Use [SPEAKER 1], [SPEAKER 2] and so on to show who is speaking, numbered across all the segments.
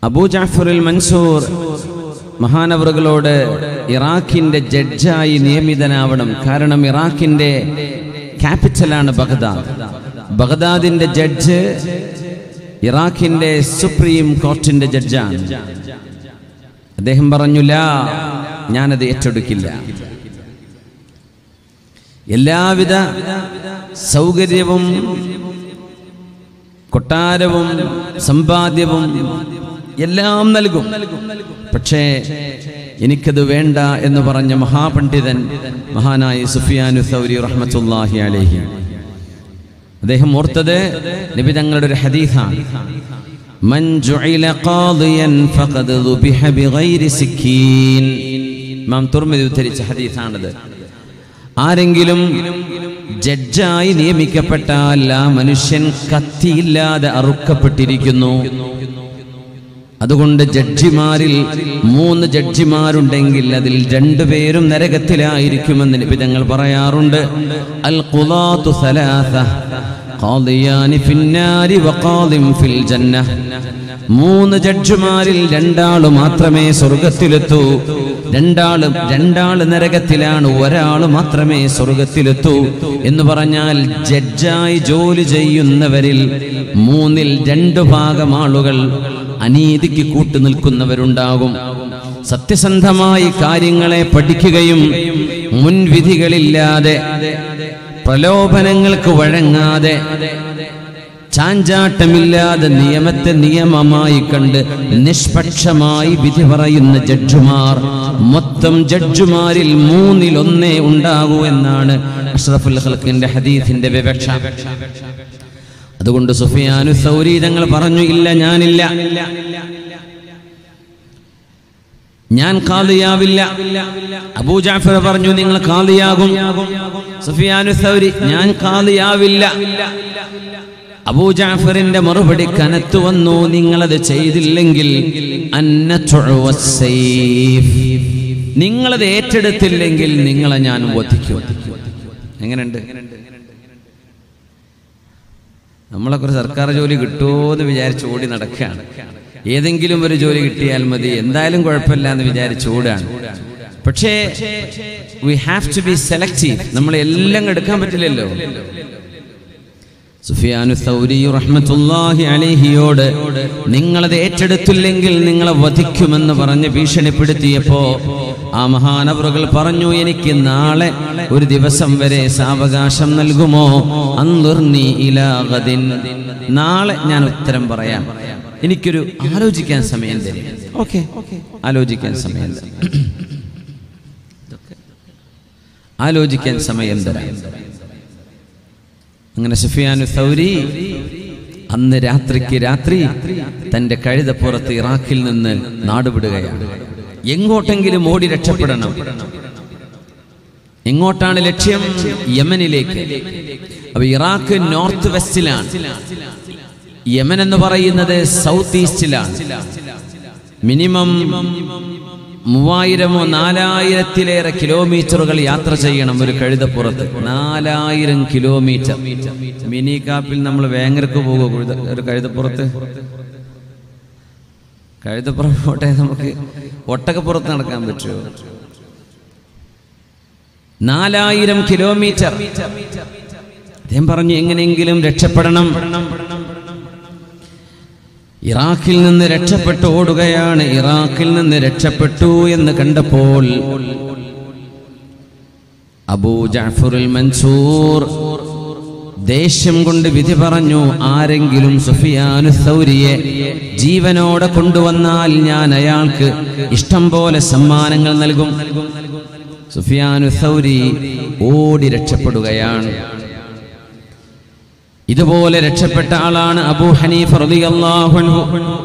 [SPEAKER 1] അബൂ ജഅഫറുൽ മൻസൂർ മഹാനവറുകളോട് ഇറാഖിന്റെ ജഡ്ജായി നിയമിതനാവണം. കാരണം ഇറാഖിന്റെ ക്യാപിറ്റലാണ് ബഗ്ദാദ്. ബഗ്ദാദിന്റെ ജഡ്ജ് ഇറാഖിന്റെ സുപ്രീം കോർട്ടിന്റെ ജഡ്ജാണ്. അദ്ദേഹം പറഞ്ഞു, ലാ, ഞാനത് ഏറ്റെടുക്കില്ല. എല്ലാവിധ സൗകര്യവും കൊട്ടാരവും സമ്പാദ്യവും എല്ലാം നൽകും, പക്ഷേ എനിക്കത് വേണ്ട എന്ന് പറഞ്ഞ മഹാപണ്ഡിതൻ മഹാനായ സുഫിയാനു സൗരി റഹ്മത്തുള്ളാഹി അലൈഹി. അദ്ദേഹം ഓർത്തത് നബി തങ്ങളുടെ ഒരു ഹദീസാണ്, മൻ ജുഇല ഖാദിയൻ ഫഖദ് ദുബിഹ ബിഗൈരി സിക്കീൻ. ഇമാം തുർമിദി ഉദ്ധരിച്ച ഹദീസാണത്. ആരെങ്കിലും ജഡ്ജായി നിയമിക്കപ്പെട്ടാൽ ആ മനുഷ്യൻ കത്തിയില്ലാതെ അറുക്കപ്പെട്ടിരിക്കുന്നു. അതുകൊണ്ട് ജഡ്ജിമാരിൽ 3 ജഡ്ജിമാരുണ്ടെങ്കിൽ അതിൽ 2 പേരും നരകത്തിലായിരിക്കുമെന്ന് നബി തങ്ങൾ പറയാറുണ്ട്. അൽ ഖുലാത്തു സലാസ ഖാദിയാനി ഫിന്നാരി വഖാദിം ഫിൽ ജന്ന. 3 ജഡ്ജിമാരിൽ 2 മാത്രമേ സ്വർഗത്തിലെത്തൂ. 2 നരകത്തിലാണ്, 1 മാത്രമേ സ്വർഗത്തിലെത്തൂ. എന്ന് പറഞ്ഞാൽ ജഡ്ജായി ജോലി ചെയ്യുന്നവരിൽ 3ൽ 2 ഭാഗം ആളുകൾ അനീതിക്ക് കൂട്ടുനിൽക്കുന്നവരുണ്ടാകും. സത്യസന്ധമായി കാര്യങ്ങളെ പഠിക്കുകയും മുൻവിധികളില്ലാതെ പ്രലോഭനങ്ങൾക്ക് വഴങ്ങാതെ ചാഞ്ചാട്ടമില്ലാതെ നിയമത്തെ നിയമമായി കണ്ട് നിഷ്പക്ഷമായി വിധി പറയുന്ന ജഡ്ജുമാർ മൊത്തം ജഡ്ജുമാരിൽ 3ൽ 1 ഉണ്ടാകൂ എന്നാണ് അഷ്റഫുൽ ഖൽഖിന്റെ ഹദീസിന്റെ വിവക്ഷ. അതുകൊണ്ട് സുഫിയാനു സൗരി തങ്ങൾ പറഞ്ഞു, ഇല്ല, ഞാനില്ല, ഞാൻ ഖാദിയാവില്ല. അബൂ ജഅഫർ പറഞ്ഞു, നിങ്ങൾ ഖാദിയാകും. സുഫിയാനു സൗരി, ഞാൻ ഖാദിയാവില്ല. അബൂ ജഅഫറിന്റെ മറുപടി കനത്തു വന്നു, നിങ്ങളത് ചെയ്തില്ലെങ്കിൽ നിങ്ങളത് ഏറ്റെടുത്തില്ലെങ്കിൽ നിങ്ങളെ ഞാൻ വധിക്കും. എങ്ങനെയുണ്ട്? നമ്മളൊക്കെ ഒരു സർക്കാർ ജോലി കിട്ടുമോ എന്ന് വിചാരിച്ച് ഓടി നടക്കുകയാണ്. ഏതെങ്കിലും ഒരു ജോലി കിട്ടിയാൽ മതി, എന്തായാലും കുഴപ്പമില്ല എന്ന് വിചാരിച്ച് ഓടാണ്. പക്ഷേ we have to be selective. നമ്മൾ എല്ലാം എടുക്കാൻ പറ്റില്ലല്ലോ. സുഫിയാനു സൗരി റഹ്മത്തുള്ളാഹി അലൈഹിയോട് നിങ്ങളത് ഏറ്റെടുത്തില്ലെങ്കിൽ നിങ്ങളെ വധിക്കുമെന്ന് പറഞ്ഞ് ഭീഷണിപ്പെടുത്തിയപ്പോ ആ മഹാനവറുകൾ പറഞ്ഞു, എനിക്ക് നാളെ ഒരു ദിവസം വരെ സാവകാശം നൽകുമോ? അൻദുർനി ഇലാ ഗദിൻ. നാളെ ഞാൻ ഉത്തരം പറയാം, എനിക്കൊരു ആലോചിക്കാൻ സമയം തരും. ഓക്കെ, ആലോചിക്കാൻ സമയം തരാം, ആലോചിക്കാൻ സമയം തരാം. അങ്ങനെ സുഫിയാനു സൗരി അന്ന് രാത്രിക്ക് രാത്രി തന്റെ കഴുതപ്പുറത്ത് ഇറാഖിൽ നിന്ന് നാടുവിടുകയാണ്. എങ്ങോട്ടെങ്കിലും ഓടി രക്ഷപ്പെടണം. എങ്ങോട്ടാണ് ലക്ഷ്യം? യമനിലേക്ക്. അപ്പൊ ഇറാഖ് നോർത്ത് വെസ്റ്റിലാണ്, യമൻ എന്ന് പറയുന്നത് സൗത്ത് ഈസ്റ്റിലാണ്. മിനിമം 3000 4000-ലേറെ കിലോമീറ്ററുകൾ യാത്ര ചെയ്യണം ഒരു കഴുതപ്പുറത്ത്. 4000 കിലോമീറ്റർ. മിനി കാപ്പിൽ നമ്മൾ വേങ്ങരക്ക് പോകുമോ ഒരു കഴുതപ്പുറത്ത്? കഴുതപ്പുറം പോട്ടെ, നമുക്ക് ഒട്ടകപ്പുറത്ത് നടക്കാൻ പറ്റുമോ? 4000 കിലോമീറ്റർ. അദ്ദേഹം പറഞ്ഞു, എങ്ങനെയെങ്കിലും രക്ഷപ്പെടണം. ഇറാഖിൽ നിന്ന് രക്ഷപ്പെട്ടു ഓടുകയാണ്. ഇറാഖിൽ നിന്ന് രക്ഷപ്പെട്ടു എന്ന് കണ്ടപ്പോൾ അബൂ ജഅഫറുൽ മൻസൂർ ദേഷ്യം കൊണ്ട് വിധി പറഞ്ഞു, ആരെങ്കിലും സുഫിയാനു സൗരിയെ ജീവനോടെ കൊണ്ടുവന്നാൽ ഞാൻ അയാൾക്ക് ഇഷ്ടം പോലെ സമ്മാനങ്ങൾ നൽകും. സുഫിയാനു സൗരി ഓടി രക്ഷപ്പെടുകയാണ്. ഇതുപോലെ രക്ഷപ്പെട്ട ആളാണ് അബൂ ഹനീഫ റളിയല്ലാഹു അൻഹു.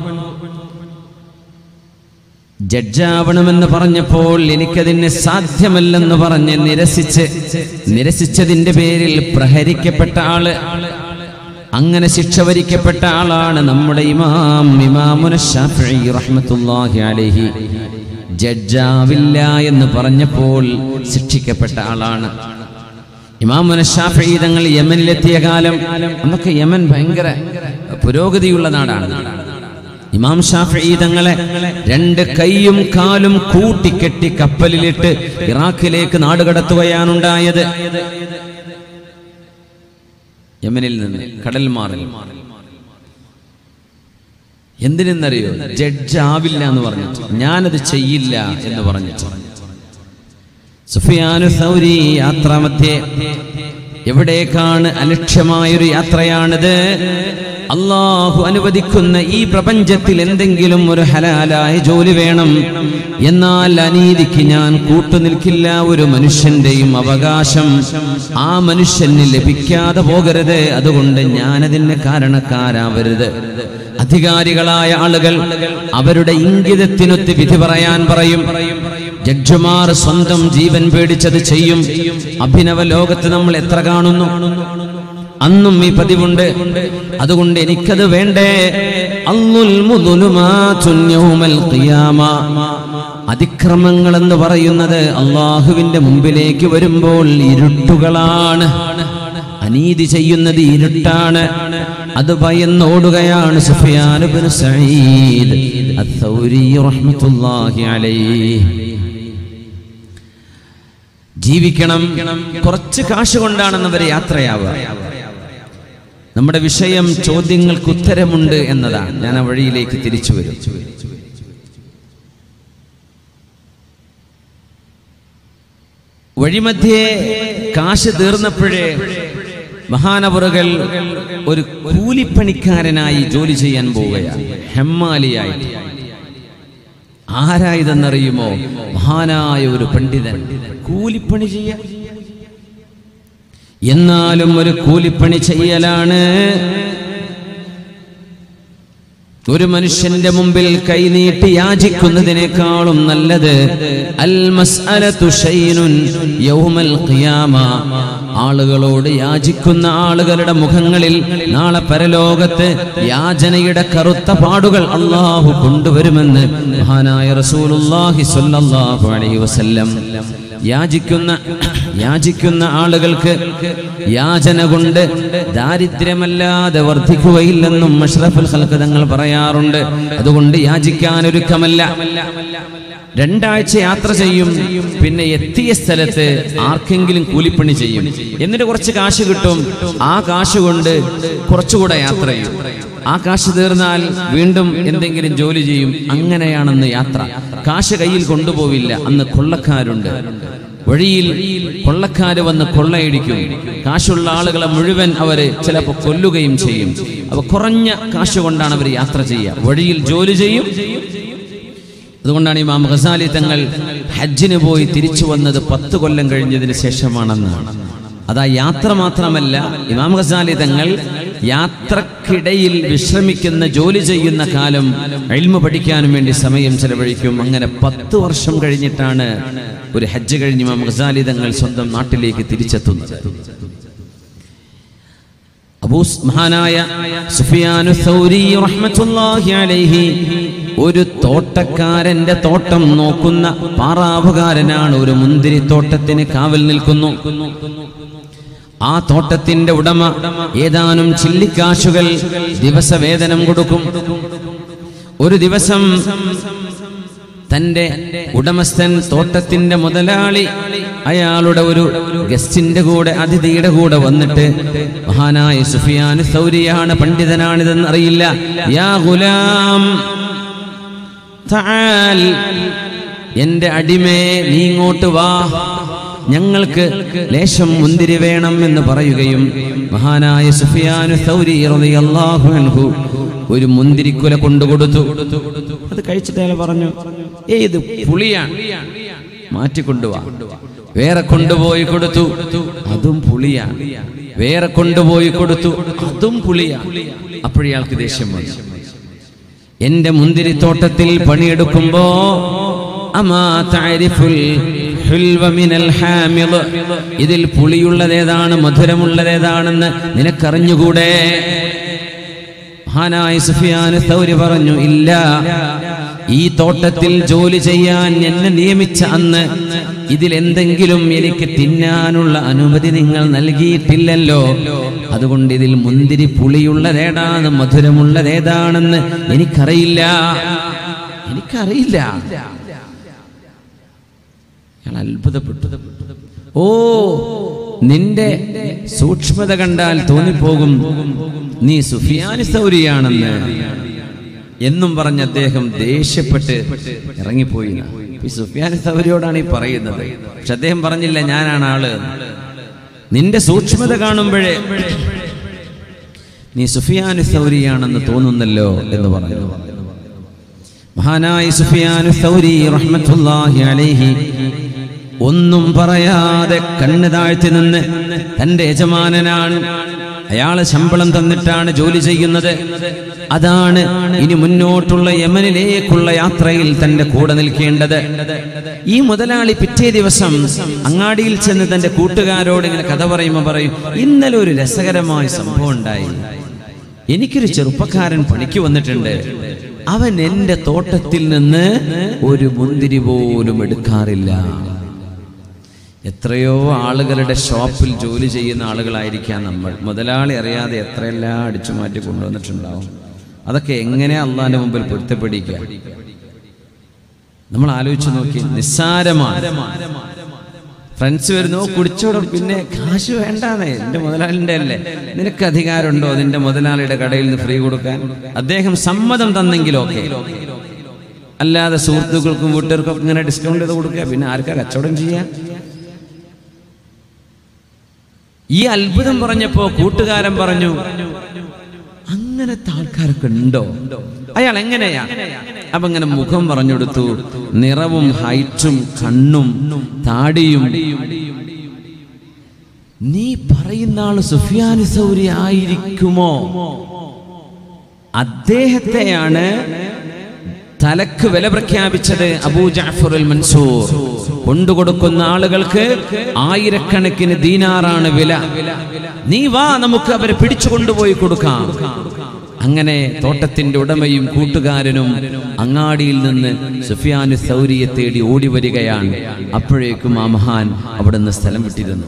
[SPEAKER 1] ജഡ്ജാവണമെന്ന് പറഞ്ഞപ്പോൾ എനിക്കതിന് സാധ്യമല്ലെന്ന് പറഞ്ഞ് നിരസിച്ചതിന്റെ പേരിൽ പ്രഹരിക്കപ്പെട്ട ആള്, അങ്ങനെ ശിക്ഷ വരിക്കപ്പെട്ട ആളാണ് നമ്മുടെ ഇമാമുന ശാഫിഈ റഹ്മത്തുള്ളാഹി അലൈഹി. ജഡ്ജാവില്ല എന്ന് പറഞ്ഞപ്പോൾ ശിക്ഷിക്കപ്പെട്ട ആളാണ്. ഇമാമുന ശാഫിഈ തങ്ങൾ യമനിലെത്തിയ കാലം, അന്നൊക്കെ യമൻ ഭയങ്കര പുരോഗതിയുള്ള നാടാണ്. ഇമാം ഷാഫിഈ തങ്ങളെ 2 കൈയും കാലും കൂട്ടിക്കെട്ടി കപ്പലിലിട്ട് ഇറാഖിലേക്ക് നാടുകടത്തുകയാണുണ്ടായത്. യമനിൽ നിന്ന് കടൽമാറിൽ. എന്തിനെന്നറിയോ? ജഡ്ജ് ആവില്ല എന്ന് പറഞ്ഞിട്ട്, ഞാനത് ചെയ്യില്ല എന്ന് പറഞ്ഞിട്ട്. സുഫിയാനു സൗരി യാത്രാമധ്യേ എവിടേക്കാണ്? അലക്ഷ്യമായൊരു യാത്രയാണിത്. അള്ളാഹു അനുവദിക്കുന്ന ഈ പ്രപഞ്ചത്തിൽ എന്തെങ്കിലും ഒരു ഹലാലായ ജോലി വേണം. എന്നാൽ അനീതിക്ക് ഞാൻ കൂട്ടുനിൽക്കില്ല. ഒരു മനുഷ്യന്റെയും അവകാശം ആ മനുഷ്യന് ലഭിക്കാതെ പോകരുത്. അതുകൊണ്ട് ഞാനതിന് കാരണക്കാരാവരുത്. അധികാരികളായ ആളുകൾ അവരുടെ ഇംഗിതത്തിനൊത്ത് വിധി പറയാൻ പറയും. ജഡ്ജിമാർ സ്വന്തം ജീവൻ പേടിച്ചത് ചെയ്യും. അഭിനവ ലോകത്ത് നമ്മൾ എത്ര കാണുന്നു. അന്നും ഈ പതിവുണ്ട്. അതുകൊണ്ട് എനിക്കത് വേണ്ടേ. അതിക്രമങ്ങൾ എന്ന് പറയുന്നത് അള്ളാഹുവിന്റെ മുമ്പിലേക്ക് വരുമ്പോൾ ഇരുട്ടുകളാണ്. അനീതി ചെയ്യുന്നത് ഇരുട്ടാണ്. അത് ഭയന്നോടുകയാണ് സുഫിയാൻ ഇബ്നു സഈദ് അസ്സൗരി റഹ്മത്തുള്ളാഹി അലൈഹി. ജീവിക്കണം, കുറച്ച് കാശ് കൊണ്ടാണെന്നവർ യാത്രയാവുക. നമ്മുടെ വിഷയം ചോദ്യങ്ങൾക്ക് ഉത്തരമുണ്ട് എന്നതാണ്. ഞാൻ ആ വഴിയിലേക്ക് തിരിച്ചു വരും. വഴിമധ്യേ കാശ് തീർന്നപ്പോഴേ മഹാനവറുകൾ ഒരു കൂലിപ്പണിക്കാരനായി ജോലി ചെയ്യാൻ പോവുകയാണ്, ഹെമ്മാലിയായിട്ട്. ആരായതെന്നറിയുമോ? മഹാനായ ഒരു പണ്ഡിതൻ. കൂലിപ്പണി ചെയ്യാൻ, എന്നാലും ഒരു കൂലിപ്പണി ചെയ്യലാണ്. ഒരു മനുഷ്യന്റെ മുമ്പിൽ കൈനീട്ടി യാചിക്കുന്നതിനേക്കാളും നല്ലത് അൽ മസ്അലതു ശൈനുൻ യൗമൽ ഖിയാമ. ആളുകളോട് യാചിക്കുന്ന ആളുകളുടെ മുഖങ്ങളിൽ നാളെ പരലോകത്ത് യാചനയുടെ കറുത്ത പാടുകൾ അല്ലാഹു കൊണ്ടുവരുമെന്ന് മഹാനായ റസൂലുള്ളാഹി സ്വല്ലല്ലാഹു അലൈഹി വസല്ലം. യാചിക്കുന്ന ആളുകൾക്ക് യാചന കൊണ്ട് ദാരിദ്ര്യമല്ലാതെ വർദ്ധിക്കുകയില്ലെന്നും അഷ്റഫുൽ ഖൽഖ് തങ്ങൾ പറയാറുണ്ട്. അതുകൊണ്ട് യാചിക്കാൻ ഒരുക്കമല്ല. 2 ആഴ്ച യാത്ര ചെയ്യും, പിന്നെ എത്തിയ സ്ഥലത്ത് ആർക്കെങ്കിലും കൂലിപ്പണി ചെയ്യും, എന്നിട്ട് കുറച്ച് കാശ് കിട്ടും. ആ കാശ് കൊണ്ട് കുറച്ചുകൂടെ യാത്ര ചെയ്യും. ആ കാശ് തീർന്നാൽ വീണ്ടും എന്തെങ്കിലും ജോലി ചെയ്യും. അങ്ങനെയാണെന്ന് യാത്ര. കാശ് കയ്യിൽ കൊണ്ടുപോവില്ല. അന്ന് കൊള്ളക്കാരുണ്ട്. വഴിയിൽ കൊള്ളക്കാര് വന്ന് കൊള്ളയടിക്കും. കാശുള്ള ആളുകളെ മുഴുവൻ അവര് ചിലപ്പോൾ കൊല്ലുകയും ചെയ്യും. അപ്പൊ കുറഞ്ഞ കാശ് കൊണ്ടാണ് അവർ യാത്ര ചെയ്യുക. വഴിയിൽ ജോലി ചെയ്യും. അതുകൊണ്ടാണ് ഇമാം ഗസാലി തങ്ങൾ ഹജ്ജിന് പോയി തിരിച്ചു വന്നത് 10 കൊല്ലം കഴിഞ്ഞതിന് ശേഷമാണെന്നാണ്. അതാ യാത്ര മാത്രമല്ല, ഇമാം ഗസാലി തങ്ങൾ യാത്രക്കിടയിൽ വിശ്രമിക്കുന്ന, ജോലി ചെയ്യുന്ന കാലം ഇൽമു പഠിക്കാനും വേണ്ടി സമയം ചെലവഴിക്കും. അങ്ങനെ 10 വർഷം കഴിഞ്ഞിട്ടാണ് ഒരു ഹജ്ജ് കഴിഞ്ഞ് ഇമാം ഗസാലി തങ്ങൾ സ്വന്തം നാട്ടിലേക്ക് തിരിച്ചെത്തുന്നത്. മഹാനായ സുഫിയാനു സൗരി റഹ്മത്തുള്ളാഹി അലൈഹി ഒരു തോട്ടക്കാരന്റെ തോട്ടം നോക്കുന്ന പാറാവുകാരനാണ്. ഒരു മുന്തിരിത്തോട്ടത്തിന് കാവൽ നിൽക്കുന്നു. ആ തോട്ടത്തിന്റെ ഉടമ ഏതാനും ചില്ലിക്കാശുകൾ ദിവസവേതനം കൊടുക്കും. ഒരു ദിവസം തന്റെ ഉടമസ്ഥൻ, തോട്ടത്തിന്റെ മുതലാളി, അയാളുടെ ഒരു ഗസ്റ്റിന്റെ കൂടെ, അതിഥിയുടെ കൂടെ വന്നിട്ട്, മഹാനായ സുഫിയാൻ സൗരിയാണ്, പണ്ഡിതനാണിതെന്ന് അറിയില്ല. യാ ഗുലാം തആൽ, എന്റെ അടിമേ നീ ഇങ്ങോട്ട് വാ, ഞങ്ങൾക്ക് ലേശം മുന്തിരി വേണം എന്ന് പറയുകയും മഹാനായ സുഫിയാൻ സൗരി റളിയല്ലാഹു അൻഹു ഒരു മുന്തിരിക്കുല കൊണ്ടുകൊടുത്തു. അത് കഴിച്ചിട്ട് അയാൾ പറഞ്ഞു, ഇത് പുളിയാണ്, മാറ്റിക്കൊണ്ടുവാ. വേറെ കൊണ്ടുപോയി കൊടുത്തു, അതും പുളിയാണ്. വേറെ കൊണ്ടുപോയി കൊടുത്തു, അതും പുളിയാണ്. അപ്പോഴയാൾക്ക് ദേഷ്യം വന്നു. എന്റെ മുന്തിരിത്തോട്ടത്തിൽ പണിയെടുക്കുമ്പോ അമാ തഅരിഫുൽ ഹുൽവ മിനൽ ഹാമിദ്, ഇതിൽ പുളിയുള്ളതേതാണ് മധുരമുള്ളതേതാണെന്ന് നിനക്കറിഞ്ഞുകൂടെ? മഹാനായ സുഫിയാൻ സൗരി പറഞ്ഞു, ഇല്ല, ഈ തോട്ടത്തിൽ ജോലി ചെയ്യാൻ എന്നെ നിയമിച്ച അന്ന് ഇതിലെന്തെങ്കിലും എനിക്ക് തിന്നാനുള്ള അനുമതി നിങ്ങൾ നൽകിയിട്ടില്ലല്ലോ. അതുകൊണ്ട് ഇതിൽ മുന്തിരി പുളിയുള്ളതേതാണ് മധുരമുള്ളതേതാണെന്ന് എനിക്കറിയില്ല. അയാൾ അത്ഭുതപ്പെട്ടു. ഓ, നിന്റെ സൂക്ഷ്മത കണ്ടാൽ തോന്നിപ്പോകും നീ സുഫിയാൻ സൗരിയാണെന്ന് എന്നും പറഞ്ഞ് അദ്ദേഹം ദേഷ്യപ്പെട്ട് ഇറങ്ങിപ്പോയി. സുഫിയാൻ സൗരിയോടാണ് ഈ പറയുന്നത്. പക്ഷെ അദ്ദേഹം പറഞ്ഞില്ല ഞാനാണ് ആള്. നിന്റെ സൂക്ഷ്മത കാണുമ്പോഴേ നീ സുഫിയാൻ സൗരിയാണെന്ന് തോന്നുന്നല്ലോ എന്ന് പറഞ്ഞു. മഹാനായ സുഫിയാൻ സൗരി റഹ്മത്തുള്ളാഹി അലൈഹി ഒന്നും പറയാതെ കണ്ണ് താഴ്ത്തി നിന്ന്, തന്റെ യജമാനനാണ്, അയാള് ശമ്പളം തന്നിട്ടാണ് ജോലി ചെയ്യുന്നത്, അതാണ് ഇനി മുന്നോട്ടുള്ള യമനിലേക്കുള്ള യാത്രയിൽ തന്റെ കൂടെ നിൽക്കേണ്ടത്. ഈ മുതലാളി പിറ്റേ ദിവസം അങ്ങാടിയിൽ ചെന്ന് തന്റെ കൂട്ടുകാരോട് ഇങ്ങനെ കഥ പറയുമ്പോൾ പറയും, ഇന്നലെ ഒരു രസകരമായ സംഭവം ഉണ്ടായി. എനിക്കൊരു ചെറുപ്പക്കാരൻ പണിക്ക് വന്നിട്ടുണ്ട്. അവൻ എന്റെ തോട്ടത്തിൽ നിന്ന് ഒരു മുന്തിരി പോലും എടുക്കാറില്ല. എത്രയോ ആളുകളുടെ ഷോപ്പിൽ ജോലി ചെയ്യുന്ന ആളുകളായിരിക്കാം നമ്മൾ. മുതലാളി അറിയാതെ എത്രയെല്ലാം അടിച്ചു മാറ്റി കൊണ്ടുവന്നിട്ടുണ്ടാവും. അതൊക്കെ എങ്ങനെ അള്ളാന്റെ മുമ്പിൽ പൊരുത്തപ്പെടിക്കുക? നമ്മൾ ആലോചിച്ച് നോക്കി. നിസ്സാരമാണ്. ഫ്രണ്ട്സ് വരുന്നു, കുടിച്ചോടും, പിന്നെ കാശ് വേണ്ടാന്നേ, എന്റെ മുതലാളിന്റെ അല്ലേ, നിനക്ക് അധികാരമുണ്ടോ നിന്റെ മുതലാളിയുടെ കടയിൽ നിന്ന് ഫ്രീ കൊടുക്കാൻ? അദ്ദേഹം സമ്മതം തന്നെങ്കിലൊക്കെ, അല്ലാതെ സുഹൃത്തുക്കൾക്കും വീട്ടുകാർക്കും ഇങ്ങനെ ഡിസ്കൗണ്ട് ചെയ്ത് കൊടുക്കുക. പിന്നെ ആർക്കാ കച്ചവടം ചെയ്യാൻ? ഈ അത്ഭുതം പറഞ്ഞപ്പോ കൂട്ടുകാരൻ പറഞ്ഞു, അങ്ങനത്തെ ആൾക്കാരൊക്കെ ഉണ്ടോ? അയാൾ എങ്ങനെയാ? അപ്പൊ ഇങ്ങനെ മുഖം പറഞ്ഞെടുത്തു, നിറവും ഹൈറ്റും കണ്ണും താടിയും. നീ പറയുന്ന ആള് സുഫിയാൻ സൗരി ആയിരിക്കുമോ? അദ്ദേഹത്തെയാണ് തലക്ക് വില പ്രഖ്യാപിച്ചത് അബൂ ജഅഫർ അൽ മൻസൂർ. കൊണ്ടുകൊടുക്കുന്ന ആളുകൾക്ക് ആയിരക്കണക്കിന് ദീനാറാണ് വില. നീ വാ, നമുക്ക് അവരെ പിടിച്ചു കൊണ്ടുപോയി കൊടുക്കാം. അങ്ങനെ തോട്ടത്തിന്റെ ഉടമയും കൂട്ടുകാരനും അങ്ങാടിയിൽ നിന്ന് സുഫിയാൻ സൗരിയെ തേടി ഓടി വരികയാണ്. അപ്പോഴേക്കും ആ മഹാൻ അവിടെ നിന്ന് സ്ഥലം വിട്ടിരുന്നു.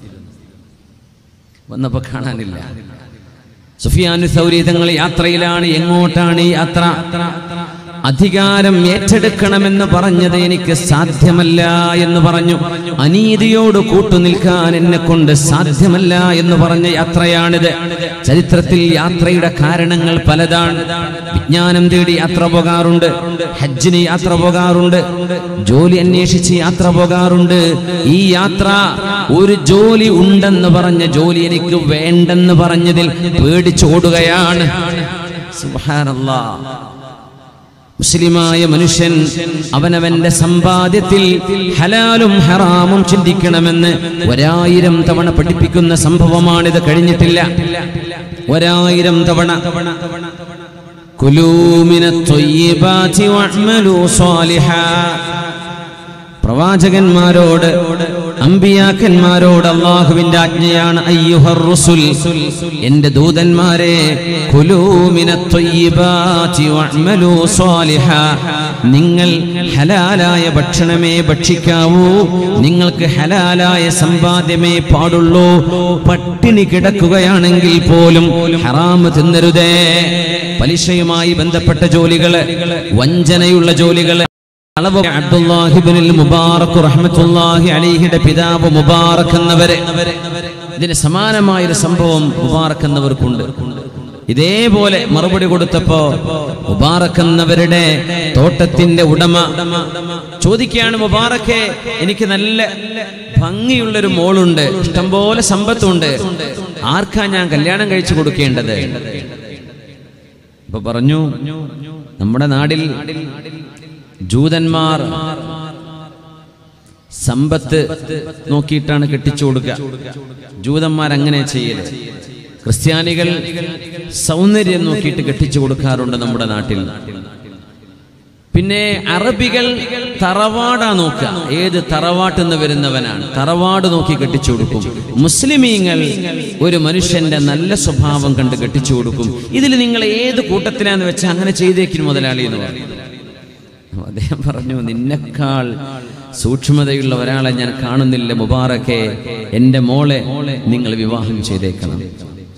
[SPEAKER 1] വന്നപ്പോ കാണാനില്ല. സുഫിയാൻ സൗരി തങ്ങൾ യാത്രയിലാണ്. എങ്ങോട്ടാണ് ഈ യാത്ര? അധികാരം ഏറ്റെടുക്കണമെന്ന് പറഞ്ഞത് എനിക്ക് സാധ്യമല്ല എന്ന് പറഞ്ഞു. അനീതിയോട് കൂട്ടുനിൽക്കാൻ എന്നെ കൊണ്ട് സാധ്യമല്ല എന്ന് പറഞ്ഞ യാത്രയാണിത്. ചരിത്രത്തിൽ യാത്രയുടെ കാരണങ്ങൾ പലതാണ്. വിജ്ഞാനം തേടി യാത്ര പോകാറുണ്ട്, ഹജ്ജിന് യാത്ര പോകാറുണ്ട്, ജോലി അന്വേഷിച്ച് യാത്ര പോകാറുണ്ട്. ഈ യാത്ര ഒരു ജോലി ഉണ്ടെന്ന് പറഞ്ഞ ജോലി എനിക്ക് വേണ്ടെന്ന് പറഞ്ഞതിൽ പേടിച്ചോടുകയാണ്. സുബ്ഹാനല്ലാഹ്. മുസ്ലിമായ മനുഷ്യൻ അവനവന്റെ സമ്പാദ്യത്തിൽ ഹലാലും ഹറാമും ചിന്തിക്കണമെന്ന് 1000 തവണ പഠിപ്പിക്കുന്ന സംഭവമാണിത്. കഴിഞ്ഞിട്ടില്ല 1000 തവണ. കുലൂ മിനത്ത് ത്വയ്യിബാതി വഅമലൂ സ്വാലിഹാ. പ്രവാചകന്മാരോട്, അമ്പിയാക്കന്മാരോട് അല്ലാഹുവിന്റെ ആജ്ഞയാണ്, അയ്യുഹർ റസൂൽ, എന്റെ ദൂതന്മാരെ, കുലൂ മിനത്ത് ത്വയ്യിബാതി വഅമലൂ സ്വാലിഹാ, നിങ്ങൾ ഹലാലായ ഭക്ഷണമേ ഭക്ഷിക്കാവൂ, നിങ്ങൾക്ക് ഹലാലായ സമ്പാദ്യമേ പാടുള്ളൂ. പട്ടിണി കിടക്കുകയാണെങ്കിൽ പോലും ഹറാം തിന്നരുതേ. പലിശയുമായി ബന്ധപ്പെട്ട ജോലികള്, വഞ്ചനയുള്ള ജോലികള്, അബ്ദുല്ലാഹി ഇബ്നുൽ മുബാറക് റഹ്മത്തുള്ളാഹി അലൈഹിയുടെ പിതാവ് മുബാറക് എന്നവരെ, ഇതിന് സമാനമായൊരു സംഭവം മുബാറക് എന്നവർക്കുണ്ട്. ഇതേപോലെ മറുപടി കൊടുത്തപ്പോ മുബാറക് എന്നവരുടെ തോട്ടത്തിന്റെ ഉടമ ചോദിക്കുകയാണ്, മുബാറക്കെ, എനിക്ക് നല്ല ഭംഗിയുള്ളൊരു മോളുണ്ട്, ഇഷ്ടംപോലെ സമ്പത്തുണ്ട്, ആർക്കാ ഞാൻ കല്യാണം കഴിച്ചു കൊടുക്കേണ്ടത്? ഇപ്പൊ പറഞ്ഞു, നമ്മുടെ നാട്ടിൽ ജൂതന്മാർ സമ്പത്ത് നോക്കിയിട്ടാണ് കെട്ടിച്ചു കൊടുക്കുക. ജൂതന്മാരങ്ങനെ ചെയ്യല്. ക്രിസ്ത്യാനികൾ സൗന്ദര്യം നോക്കിയിട്ട് കെട്ടിച്ചു കൊടുക്കാറുണ്ട് നമ്മുടെ നാട്ടിൽ. പിന്നെ അറബികൾ തറവാടാ നോക്കുക, ഏത് തറവാട്ടിൽ നിന്ന് വരുന്നവനാണ്, തറവാട് നോക്കി കെട്ടിച്ചു കൊടുക്കും. മുസ്ലിമീങ്ങൾ ഒരു മനുഷ്യന്റെ നല്ല സ്വഭാവം കണ്ട് കെട്ടിച്ചു കൊടുക്കും. ഇതിൽ നിങ്ങൾ ഏത് കൂട്ടത്തിലാന്ന് വെച്ചാൽ അങ്ങനെ ചെയ്തേക്കും മുതലാളി എന്ന് പറഞ്ഞു. അദ്ദേഹം പറഞ്ഞു, നിന്നെക്കാൾ സൂക്ഷ്മതയുള്ള ഒരാളെ ഞാൻ കാണുന്നില്ല മുബാറക്കെ, എന്റെ മോളെ നിങ്ങൾ വിവാഹം ചെയ്തേക്കണം.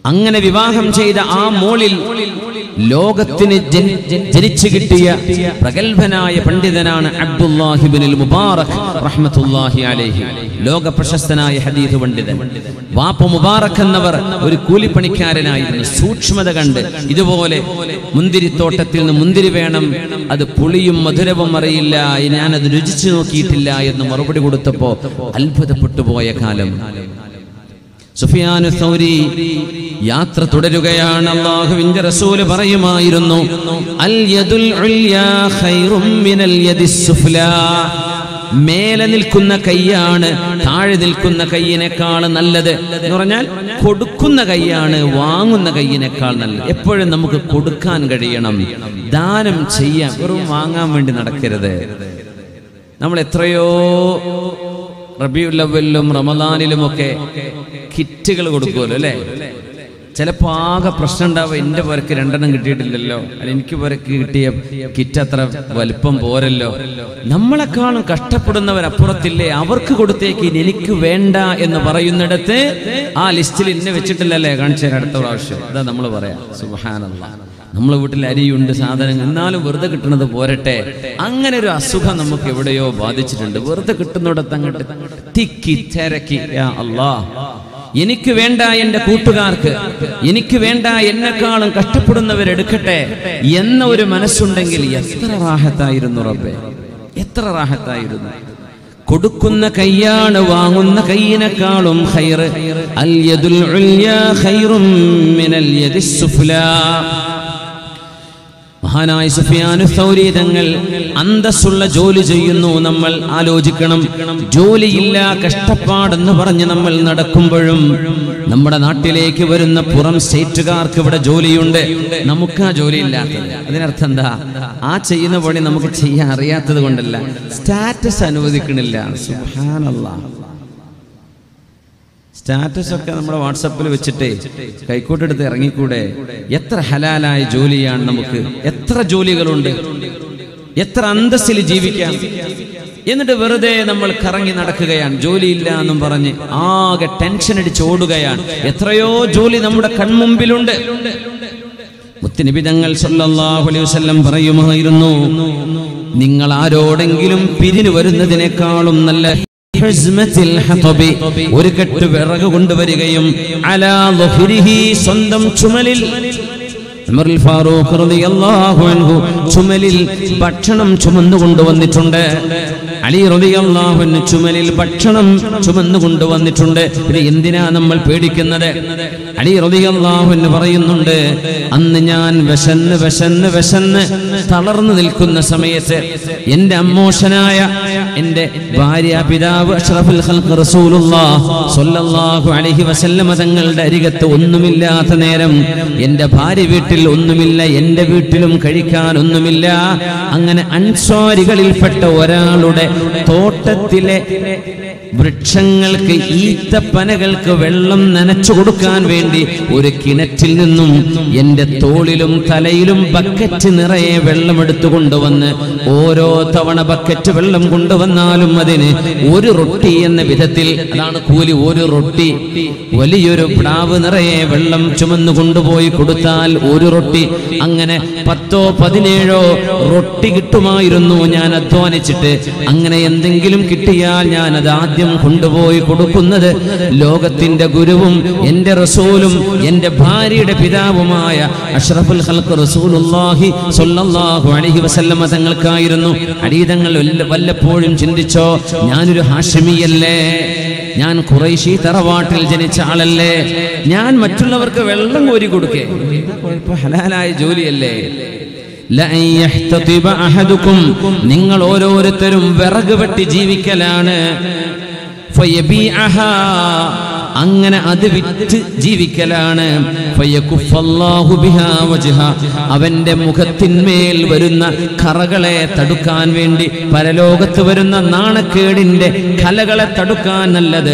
[SPEAKER 1] അങ്ങനെ വിവാഹം ചെയ്ത ആ മോളിൽ ലോകത്തിന് ജനിച്ചു കിട്ടിയ പ്രഗത്ഭനായ പണ്ഡിതനാണ് അബ്ദുല്ലാഹി ഇബ്നുൽ മുബാറക് റഹ്മത്തുള്ളാഹി അലൈഹി. ലോക പ്രശസ്തനായ ഹദീസ് പണ്ഡിതൻ. വാപ്പ മുബാറക് എന്നവർ ഒരു കൂലിപ്പണിക്കാരനായിരുന്നു. സൂക്ഷ്മത കണ്ട് ഇതുപോലെ മുന്തിരിത്തോട്ടത്തിൽ നിന്ന് മുന്തിരി വേണം, അത് പുളിയും മധുരവും അറിയില്ല, ഞാനത് രുചിച്ചു നോക്കിയിട്ടില്ല എന്ന് മറുപടി കൊടുത്തപ്പോ അത്ഭുതപ്പെട്ടു പോയ കാലം. സുഫിയാൻ സൗരി യാത്ര തുടരുകയാണ്. അല്ലാഹുവിന്റെ റസൂല് പറയുമായിരുന്നു, അൽ യദുൽ ഉൽയാ ഖൈറും മിനൽ യദിസ് സുഫ്ലാ. മേലെ നിൽക്കുന്ന കൈയാണ് താഴെ നിൽക്കുന്ന കൈയിനേക്കാൾ നല്ലത് എന്ന് പറഞ്ഞാൽ കൊടുക്കുന്ന കൈയാണ് വാങ്ങുന്ന കൈയിനേക്കാൾ നല്ലത്. എപ്പോഴും നമുക്ക് കൊടുക്കാൻ കഴിയണം, ദാനം ചെയ്യാം, വെറും വാങ്ങാൻ വേണ്ടി നടക്കരുത്. നമ്മൾ എത്രയോ റബീഉൽ അവ്വലിലും റമദാനിലുമൊക്കെ കിറ്റുകൾ കൊടുക്കുമല്ലോ അല്ലേ? ചിലപ്പോൾ ആകെ പ്രശ്നം ഉണ്ടാവുക, എൻ്റെ പേർക്ക് 2 കിട്ടിയിട്ടില്ലല്ലോ, അല്ലെങ്കിൽ എനിക്ക് പേർക്ക് കിട്ടിയ കിറ്റ് അത്ര വലിപ്പം പോരല്ലോ. നമ്മളെക്കാളും കഷ്ടപ്പെടുന്നവരപ്പുറത്തില്ലേ, അവർക്ക് കൊടുത്തേക്ക് എനിക്ക് വേണ്ട എന്ന് പറയുന്നിടത്ത് ആ ലിസ്റ്റിൽ ഇന്നെ വെച്ചിട്ടില്ലല്ലേ, കാണിച്ചു തരാം അടുത്ത പ്രാവശ്യം. അതാ നമ്മൾ പറയാം. സുബ്ഹാനല്ലാഹ്, നമ്മളെ വീട്ടിൽ അരിയുണ്ട്, സാധനങ്ങൾ, എന്നാലും വെറുതെ കിട്ടുന്നത് പോരട്ടെ. അങ്ങനെ ഒരു അസുഖം നമുക്ക് എവിടെയോ ബാധിച്ചിട്ടുണ്ട്. വെറുതെ കിട്ടുന്നിടത്ത് അങ്ങോട്ട് തിക്കി തിരക്കി, യാ അല്ലാഹ് എനിക്ക് വേണ്ട എൻ്റെ കൂട്ടുകാർക്ക്, എനിക്ക് വേണ്ട എന്നെക്കാളും കഷ്ടപ്പെടുന്നവരെടുക്കട്ടെ എന്ന ഒരു മനസ്സുണ്ടെങ്കിൽ എത്ര റാഹത്തായിരുന്നു റബ്ബേ, എത്ര റാഹത്തായിരുന്നു. കൊടുക്കുന്ന കൈയാണ് വാങ്ങുന്ന കൈയിനേക്കാളും ഖൈർ. അൽ യദുൽ ഉൽയാ ഖൈറും മിനൽ യദിസ് സുഫ്ലാ. മഹാനായ സുഫിയാൻ സൗരി തങ്ങൾ അന്തസ്സുള്ള ജോലി ചെയ്യുന്നു. നമ്മൾ ആലോചിക്കണം, ജോലിയില്ല കഷ്ടപ്പാടെന്ന് പറഞ്ഞ് നമ്മൾ നടക്കുമ്പോഴും നമ്മുടെ നാട്ടിലേക്ക് വരുന്ന പുറം സ്റ്റേറ്റുകാർക്ക് ഇവിടെ ജോലിയുണ്ട്, നമുക്ക് ആ ജോലി ഇല്ലാത്തത്. അതിനർത്ഥം എന്താ? ആ ചെയ്യുന്ന പണി നമുക്ക് ചെയ്യാൻ അറിയാത്തത് കൊണ്ടല്ല, സ്റ്റാറ്റസ് അനുവദിക്കണില്ല. സുബ്ഹാനല്ലാഹ്, സ്റ്റാറ്റസ് ഒക്കെ നമ്മുടെ വാട്സപ്പിൽ വെച്ചിട്ട് കൈക്കോട്ടെടുത്ത് ഇറങ്ങിക്കൂടെ? എത്ര ഹലാലായ ജോലിയാണ് നമുക്ക്, എത്ര ജോലികളുണ്ട്, എത്ര അന്തസ്സിൽ ജീവിക്കാം. എന്നിട്ട് വെറുതെ നമ്മൾ കറങ്ങി നടക്കുകയാണ്, ജോലിയില്ല എന്നും പറഞ്ഞ് ആകെ ടെൻഷൻ അടിച്ച് ഓടുകയാണ്. എത്രയോ ജോലി നമ്മുടെ കൺമുമ്പിലുണ്ട്. മുത്തുനബി തങ്ങൾ സല്ലല്ലാഹു അലൈഹി വസല്ലം പറയുമായിരുന്നു, നിങ്ങൾ ആരോടെങ്കിലും പിരിഞ്ഞു വരുന്നതിനേക്കാളും നല്ല ഒരു കെട്ട് വിറക് കൊണ്ടുവരികയും അലാ ളുഹ്രിഹി, സ്വന്തം ചുമലിൽ ഉമറുൽ ഫാറൂഖ് റളിയല്ലാഹു അൻഹു ചുമലിൽ ഭക്ഷണം ചുമന്നു കൊണ്ടുവന്നിട്ടുണ്ട്. അലി റളിയല്ലാഹു അൻഹു ചുമലിൽ ഭക്ഷണം ചുമന്നു കൊണ്ടുവന്നിട്ടുണ്ട്. പിന്നെ എന്തിനാ നമ്മൾ പേടിക്കുന്നത്? അലി റളിയല്ലാഹു അൻഹു പറയുന്നുണ്ട്, അന്ന് ഞാൻ വിശന്ന് തളർന്നു നിൽക്കുന്ന സമയത്ത് എൻ്റെ അമ്മോഷനായ എൻ്റെ ഭാര്യ പിതാവ് അഷ്റഫുൽ ഖൽഖ് റസൂലുള്ളാഹി സ്വല്ലല്ലാഹു അലൈഹി വസല്ലം തങ്ങളുടെ അരികത്ത് ഒന്നുമില്ലാത്ത നേരം, എൻ്റെ ഭാര്യ വീട്ടിൽ ഒന്നുമില്ല, എൻ്റെ വീട്ടിലും കഴിക്കാൻ ഒന്നുമില്ല. അങ്ങനെ അൻസ്വാരികളിൽപ്പെട്ട ഒരാളുടെ തോട്ടത്തിലെ വൃക്ഷങ്ങൾക്ക്, ഈത്തപ്പനകൾക്ക് വെള്ളം നനച്ചു കൊടുക്കാൻ വേണ്ടി ഒരു കിണറ്റിൽ നിന്നും എൻ്റെ തോളിലും തലയിലും ബക്കറ്റ് നിറയെ വെള്ളം എടുത്തു കൊണ്ടുവന്ന്, ഓരോ തവണ ബക്കറ്റ് വെള്ളം കൊണ്ടുവന്നാലും അതിന് ഒരു റൊട്ടി എന്ന വിധത്തിൽ, അതാണ് കൂലി, ഒരു റൊട്ടി. വലിയൊരു പ്ലാവ് നിറയെ വെള്ളം ചുമന്നു കൊണ്ടുപോയി കൊടുത്താൽ ഒരു റൊട്ടി. അങ്ങനെ 10 17 റൊട്ടി കിട്ടുമായിരുന്നു ഞാൻ അധ്വാനിച്ചിട്ട്. അങ്ങനെ എന്തെങ്കിലും കിട്ടിയാൽ ഞാൻ അത് ആദ്യം കൊണ്ടുപോയി കൊടുക്കുന്നത് ലോകത്തിന്റെ ഗുരുവും എൻ്റെ റസൂലും എൻ്റെ ഭാര്യയുടെ പിതാവുമായ അഷ്റഫുൽ ഖൽഖ് റസൂലുള്ളാഹി സ്വല്ലല്ലാഹു അലൈഹി വസല്ലം തങ്ങൾക്കായിരുന്നു. അലീതങ്ങൾ വല്ലപ്പോഴും ചിന്തിച്ചോ, ഞാനൊരു ഹാഷിമിയല്ലേ, ഞാൻ ഖുറൈശി തറവാട്ടിൽ ജനിച്ച ആളല്ലേ, ഞാൻ മറ്റുള്ളവർക്ക് വെള്ളം കോരി കൊടുക്കേ, ഹലാലായ ജോലിയല്ലേ? നിങ്ങൾ ഓരോരുത്തരും വിറക് വെട്ടി ജീവിക്കലാണ്. അങ്ങനെ അത് വിറ്റ് ജീവിക്കലാണ്. അവന്റെ മുഖത്തിന്മേൽ വരുന്ന കറകളെ തടുക്കാൻ വേണ്ടി, പരലോകത്ത് വരുന്ന നാണക്കേടിന്റെ കലകളെ തടുക്കാൻ നല്ലത്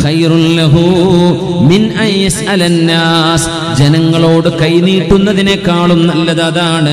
[SPEAKER 1] ജനങ്ങളോട് കൈനീട്ടുന്നതിനേക്കാളും നല്ലത് അതാണ്.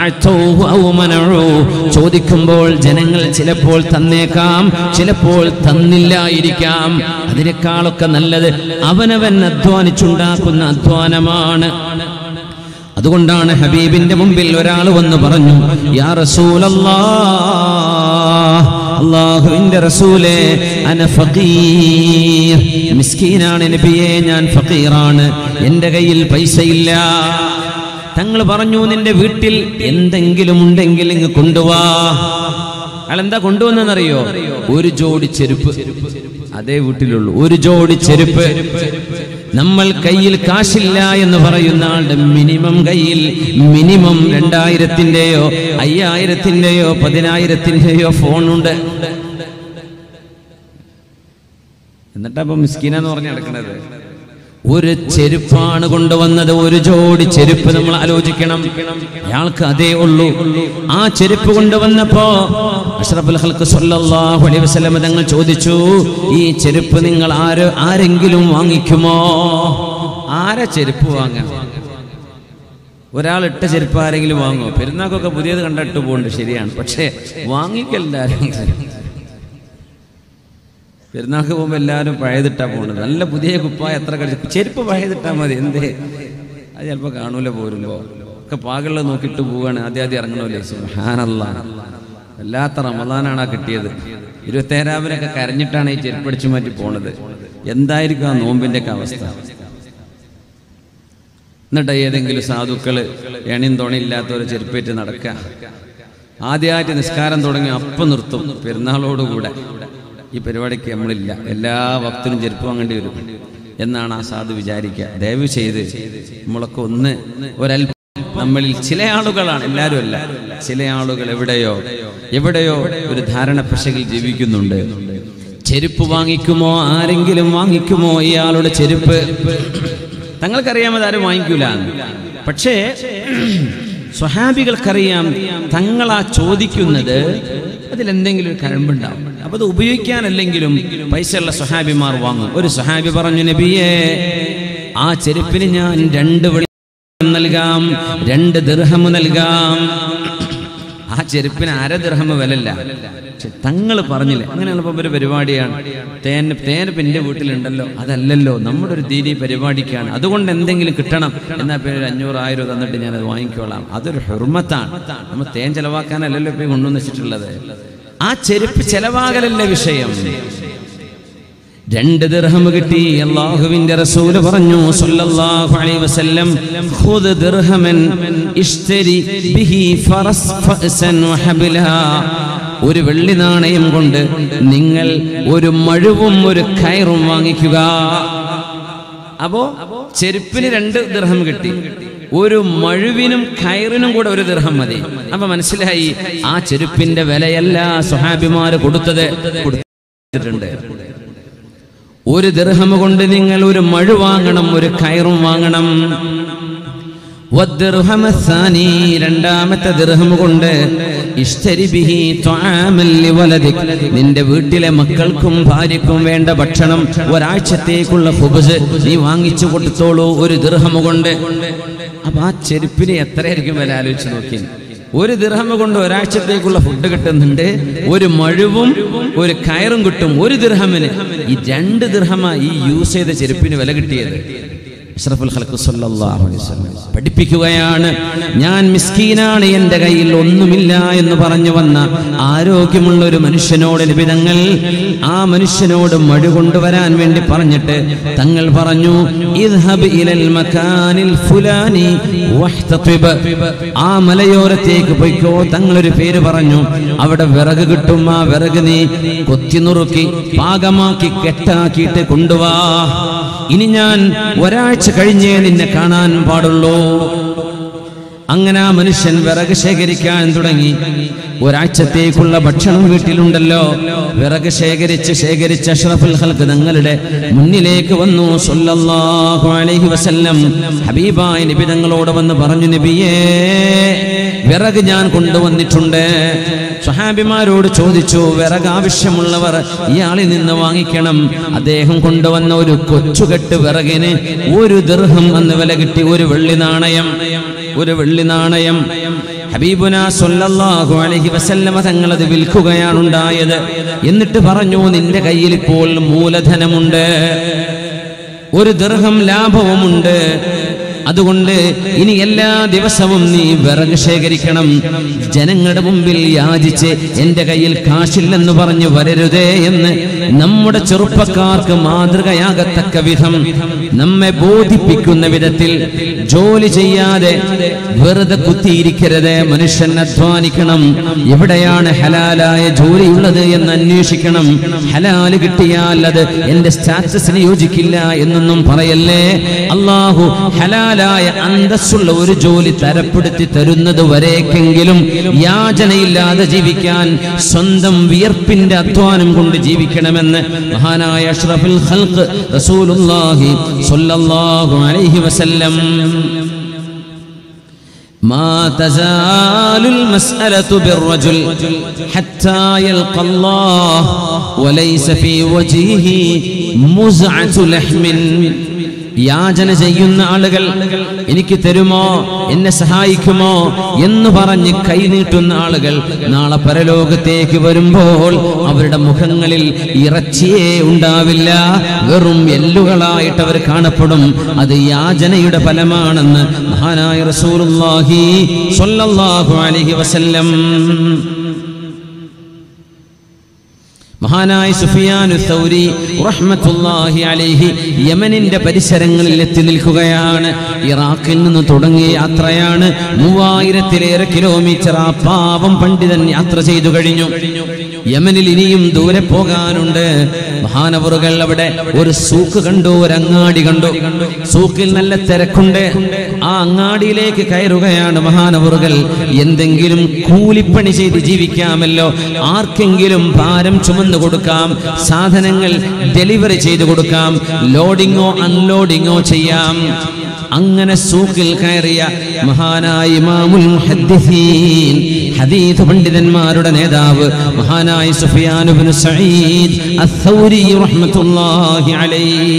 [SPEAKER 1] ചോദിക്കുമ്പോൾ ജനങ്ങൾ ചിലപ്പോൾ തന്നേക്കാം, ചിലപ്പോൾ തന്നില്ലായിരിക്കാം. അതിനേക്കാളൊക്കെ നല്ലത് അവനവൻ അധ്വാനിച്ചുണ്ടാക്കുന്ന അധ്വാനമാണ്. അതുകൊണ്ടാണ് ഹബീബിന്റെ മുമ്പിൽ ഒരാൾ വന്ന് പറഞ്ഞു, യാ റസൂലല്ലാഹ്, അല്ലാഹുവിന്റെ റസൂലേ, അന ഫഖീർ, മിസ്കീനാണ് നബിയേ, ഞാൻ ഫഖീറാണ്, എൻ്റെ കയ്യിൽ പൈസയില്ല. തങ്ങൾ പറഞ്ഞു, നിന്റെ വീട്ടിൽ എന്തെങ്കിലും ഉണ്ടെങ്കിൽ ഇങ്ങ് കൊണ്ടുവാ. അയാൾ എന്താ കൊണ്ടുവന്നറിയോ? ഒരു ജോഡി ചെരുപ്പ്. അതേ വീട്ടിലുള്ളൂ, ഒരു ജോഡി ചെരുപ്പ്. നമ്മൾ കയ്യിൽ കാശില്ല എന്ന് പറയുന്ന ആളുടെ കയ്യിൽ മിനിമം 2000-ന്റെയോ 5000-ന്റെയോ 10,000-ന്റെയോ ഫോണുണ്ട്. എന്നിട്ടാ ഇപ്പൊ മിസ്കീനെന്ന് പറഞ്ഞ് നടക്കുന്നത്. ഒരു ചെരുപ്പാണ് കൊണ്ടുവന്നത്, ഒരു ജോഡി ചെരുപ്പ്. നമ്മൾ ആലോചിക്കണം, അയാൾക്ക് അതേ ഉള്ളൂ. ആ ചെരുപ്പ് കൊണ്ടുവന്നപ്പോ അഷ്റഫുൽ ഖൽഖ് സ്വല്ലല്ലാഹു അലൈഹി വസല്ലം തങ്ങൾ ചോദിച്ചു, ഈ ചെരുപ്പ് നിങ്ങൾ ആരെങ്കിലും വാങ്ങിക്കുമോ? ആരെ ചെരുപ്പ് വാങ്ങാൻ? ഒരാൾ ഇട്ട ചെരുപ്പ് ആരെങ്കിലും വാങ്ങുമോ? പെരുന്നാക്കൊക്കെ പുതിയത് കണ്ടിട്ട് പോകുന്നുണ്ട്, ശരിയാണ്, പക്ഷേ വാങ്ങിക്കല്ലാരും. പെരുന്നാൾക്ക് പോകുമ്പോൾ എല്ലാവരും പഴയതിട്ടാ പോകുന്നത്. നല്ല പുതിയ കുപ്പായ എത്ര കഴിച്ചു, ചെരുപ്പ് പഴയതിട്ടാൽ മതി. എന്തേ? അത് ചിലപ്പോൾ കാണൂല, പോരുമ്പോൾ ഒക്കെ പാകളുള്ളത് നോക്കിയിട്ട് പോവുകയാണ്. ആദ്യം ഇറങ്ങണമല്ലേ. സുബ്ഹാനല്ലാഹ്, വല്ലാത്ത റമദാനാണ് ആ കിട്ടിയത്. 27-ാമനൊക്കെ കരഞ്ഞിട്ടാണ് ഈ ചെരുപ്പടിച്ചു മാറ്റി പോണത്. എന്തായിരിക്കും ആ നോമ്പിൻ്റെയൊക്കെ അവസ്ഥ? എന്നിട്ട് ഏതെങ്കിലും സാധുക്കള് എണിയും തുണയില്ലാത്തവരെ ചെരുപ്പേറ്റ് നടക്കുക. ആദ്യമായിട്ട് നിസ്കാരം തുടങ്ങി അപ്പം നിർത്തും. പെരുന്നാളോടുകൂടെ ഈ പരിപാടിക്ക് നമ്മളില്ല, എല്ലാ വക്തിനും ചെരുപ്പ് വാങ്ങേണ്ടി വരും എന്നാണ് ആ സാധു വിചാരിക്കുക. ദയവ് ചെയ്ത് നമ്മളൊക്കെ ഒരല്പം, നമ്മളിൽ ചില ആളുകളാണ്, എല്ലാവരും അല്ല, ചില ആളുകൾ എവിടെയോ ഒരു ധാരണ പിശകിൽ ജീവിക്കുന്നുണ്ട്. ചെരുപ്പ് വാങ്ങിക്കുമോ? ആരെങ്കിലും വാങ്ങിക്കുമോ ഇയാളുടെ ചെരുപ്പ്? തങ്ങൾക്കറിയാം അതാരും വാങ്ങിക്കൂല. പക്ഷേ സ്വഹാബികൾക്കറിയാം തങ്ങളാ ചോദിക്കുന്നത് അതിലെന്തെങ്കിലും ഒരു കഴമ്പുണ്ടാവും. അപ്പൊ അത് ഉപയോഗിക്കാനല്ലെങ്കിലും പൈസയുള്ള സ്വഹാബിമാർ വാങ്ങും. ഒരു സ്വഹാബി പറഞ്ഞു, നബിയേ, ആ ചെരുപ്പിന് ഞാൻ 2 വെള്ളി നൽകാം, 2 ദിർഹം നൽകാം. ആ ചെരുപ്പിന് 1/2 ദിർഹം വിലല്ല. തങ്ങൾ പറഞ്ഞില്ലേ, അങ്ങനെയുള്ള ഒരു പരിപാടിയാണ്. തേനിപ്പ് എൻ്റെ വീട്ടിലുണ്ടല്ലോ, അതല്ലല്ലോ, നമ്മുടെ ഒരു ദീനി പരിപാടിക്കാണ്, അതുകൊണ്ട് എന്തെങ്കിലും കിട്ടണം എന്നാ പേര് 500-1000 തന്നിട്ട് ഞാനത് വാങ്ങിക്കോളാം. അതൊരു ഹുർമത്താണ്. നമ്മൾ തേൻ ചെലവാക്കാനല്ലല്ലോ ഇപ്പൊ കൊണ്ടുവന്ന് വെച്ചിട്ടുള്ളത്. ആ ചെരുപ്പ് ചെലവാകലല്ല വിഷയം. 2 ദിർഹം കിട്ടി. അല്ലാഹുവിന്റെ റസൂൽ പറഞ്ഞു സ്വല്ലല്ലാഹു അലൈഹി വസല്ലം, ഖുദ് ദിർഹമൻ ഇശ്തരി ബിഹി ഫറസൻ വഹബിലാ. ഒരു വെള്ളി നാണയം കൊണ്ട് നിങ്ങൾ ഒരു മഴുവും ഒരു കയറും വാങ്ങിക്കുക. അപ്പോ ചെരുപ്പിന് 2 ദിർഹം കിട്ടി, ഒരു മഴുവിനും കയറിനും കൂടെ 1 ദിർഹം മതി. അപ്പൊ മനസ്സിലായി, ആ ചെരുപ്പിന്റെ വിലയല്ല സ്വഹാബിമാര് കൊടുത്തിട്ടുണ്ട്. 1 ദിർഹം കൊണ്ട് നിങ്ങൾ ഒരു മഴു വാങ്ങണം, ഒരു കയറും വാങ്ങണം. രണ്ടാമത്തെ ദിർഹം കൊണ്ട് നിന്റെ വീട്ടിലെ മക്കൾക്കും ഭാര്യക്കും വേണ്ട ഭക്ഷണം, ഒരാഴ്ചത്തേക്കുള്ള ഖുബ്സ് നീ വാങ്ങിച്ചു കൊടുത്തോളൂ 1 ദിർഹം കൊണ്ട്. അപ്പൊ ആ ചെരുപ്പിന് എത്രയായിരിക്കും വില ആലോചിച്ച് നോക്കി. 1 ദിർഹം കൊണ്ട് ഒരാഴ്ചത്തേക്കുള്ള ഫുഡ് കിട്ടുന്നുണ്ട്, ഒരു മഴുവും ഒരു കയറും കിട്ടും 1 ദിർഹമിന്. ഈ 2 ദിർഹമാ ഈ യൂസ് ചെയ്ത ചെരുപ്പിന് വില കിട്ടിയത്. അഷ്റഫുൽ ഖൽഖ് സ്വല്ലല്ലാഹു അലൈഹി വസല്ലം പഠിപ്പിക്കുകയാണ്, ഞാൻ മിസ്കീനാണ്, എൻ്റെ കയ്യിൽ ഒന്നുമില്ല എന്ന് പറഞ്ഞു വന്ന ആരോഗ്യമുള്ള ഒരു മനുഷ്യനോട് നബി തങ്ങൾ ആ മനുഷ്യനോട് മഴ കൊണ്ടുവരാൻ വേണ്ടി പറഞ്ഞിട്ട് തങ്ങൾ പറഞ്ഞു, ഇദ്ഹബ് ഇലൽ മകാനിൽ ഫുലാനി വഹ്തതിബ്. ആ മലയോരത്തേക്ക് പോയിക്കോ. തങ്ങളൊരു പേര് പറഞ്ഞു, അവിടെ വിറക് കിട്ടും. ആ വിറക് നീ കൊത്തി നുറുക്കി പാകമാക്കി കെട്ടാക്കിയിട്ട് കൊണ്ടുവാ. ഇനി ഞാൻ ഒരാഴ്ച കഴിഞ്ഞേ നിന്നെ കാണാൻ പാടുള്ളൂ. അങ്ങനെ ആ മനുഷ്യൻ വിറക് ശേഖരിക്കാൻ തുടങ്ങി. ഒരാഴ്ചത്തേക്കുള്ള ഭക്ഷണം വീട്ടിലുണ്ടല്ലോ. വിറക് ശേഖരിച്ച് അഷ്റഫുൽ ഖൽഖ് തങ്ങളുടെ മുന്നിലേക്ക് വന്നു സ്വല്ലല്ലാഹു അലൈഹി വസല്ലം. ഹബീബായ നബി തങ്ങളോട് വന്ന് പറഞ്ഞു, നബിയേ, വിറക് ഞാൻ കൊണ്ടുവന്നിട്ടുണ്ട്. സ്വഹാബിമാരോട് ചോദിച്ചു, വിറക് ആവശ്യമുള്ളവർ ഇയാളിൽ നിന്ന് വാങ്ങിക്കണം. അദ്ദേഹം കൊണ്ടുവന്ന ഒരു കൊച്ചുകെട്ട് വിറകിന് 1 ദിർഹം എന്ന് വില കിട്ടി. 1 വെള്ളി നാണയം. ഹബീബുനാ സ്വല്ലല്ലാഹു അലൈഹി വസല്ലമ തങ്ങൾ അത് വിൽക്കുകയാണുണ്ടായത്. എന്നിട്ട് പറഞ്ഞു, നിന്റെ കയ്യിൽ ഇപ്പോൾ മൂലധനമുണ്ട്. 1 ദിർഹം ലാഭവുമുണ്ട്. അതുകൊണ്ട് ഇനി എല്ലാ ദിവസവും നീ വിറക് ശേഖരിക്കണം. ജനങ്ങളുടെ മുമ്പിൽ യാചിച്ച് എന്റെ കയ്യിൽ കാശില്ലെന്ന് പറഞ്ഞു വരരുതേ എന്ന് നമ്മുടെ ചെറുപ്പക്കാർക്ക് മാതൃകയാകത്തക്ക വിധം നമ്മെ ബോധിപ്പിക്കുന്ന വിധത്തിൽ ജോലി ചെയ്യാതെ വെറുതെ കുത്തിയിരിക്കരുത്. മനുഷ്യൻ അധ്വാനിക്കണം. എവിടെയാണ് ഹലാലായ ജോലിയുള്ളത് എന്ന് അന്വേഷിക്കണം. ഹലാല് കിട്ടിയാൽ അത് എന്റെ സ്റ്റാറ്റസിന് യോജിക്കില്ല എന്നൊന്നും പറയല്ലേ. അല്ലാഹു ഹലാലായ അന്തസ്സുള്ള ഒരു ജോലി തരപ്പെടുത്തി തരുന്നത് വരേക്കെങ്കിലും യാചനയില്ലാതെ ജീവിക്കാൻ സ്വന്തം വിയർപ്പിന്റെ അധ്വാനം കൊണ്ട് ജീവിക്കണമെന്ന് മഹാനായ അഷ്റഫുൽ ഖൽഖ് റസൂലുള്ളാഹി സ്വല്ലല്ലാഹു അലൈഹി വസല്ലം. ما تزال المسألة بالرجل حتى يلقى الله وليس في وجهه مزعة لحم. യാചന ചെയ്യുന്ന ആളുകൾ എനിക്ക് തരുമോ, എന്നെ സഹായിക്കുമോ എന്ന് പറഞ്ഞ് കൈനീട്ടുന്ന ആളുകൾ നാളെ പരലോകത്തേക്ക് വരുമ്പോൾ അവരുടെ മുഖങ്ങളിൽ ഇറച്ചിയേ ഉണ്ടാവില്ല, വെറും എല്ലുകളായിട്ട് അവർ കാണപ്പെടും. അത് യാചനയുടെ ഫലമാണെന്ന് മഹാനായ റസൂലുള്ളാഹി സ്വല്ലല്ലാഹു അലൈഹി വസല്ലം. മഹാനായ സുഫിയാനു സൗരി റഹ്മത്തുള്ളാഹി അലൈഹി യമനിന്റെ പരിസരങ്ങളിൽ എത്തി നിൽക്കുകയാണ്. ഇറാഖിൽ നിന്ന് തുടങ്ങിയ യാത്രയാണ്. 3000-ലേറെ കിലോമീറ്റർ ആ പാവം പണ്ഡിതൻ യാത്ര ചെയ്തു കഴിഞ്ഞു. യമനിൽ ഇനിയും ദൂരെ പോകാനുണ്ട്. മഹാനവറുകൾ അവിടെ ഒരു സൂക്ക് കണ്ടു, ഒരു അങ്ങാടി കണ്ടു. സൂക്കിൽ നല്ല തിരക്കുണ്ട്. ആ അങ്ങാടിയിലേക്ക് കയറുകയാണ് മഹാനവറുകൾ. എന്തെങ്കിലും കൂലിപ്പണി ചെയ്ത് ജീവിക്കാമല്ലോ, ആർക്കെങ്കിലും ഭാരം ചുമന്ന് കൊടുക്കാം, സാധനങ്ങൾ ഡെലിവറി ചെയ്തു കൊടുക്കാം, ലോഡിങ്ങോ അൺലോഡിങ്ങോ ചെയ്യാം. അങ്ങനെ സൂക്കിൽ കയറിയ മഹാനായ ഇമാമുൽ മുഹദ്ദിസീൻ, ഹദീസ് പണ്ഡിതന്മാരുടെ നേതാവ് മഹാനായ സുഫിയാൻ ഇബ്നു സഈദ് അസ്സൗരി റഹ്മത്തുള്ളാഹി അലൈഹി,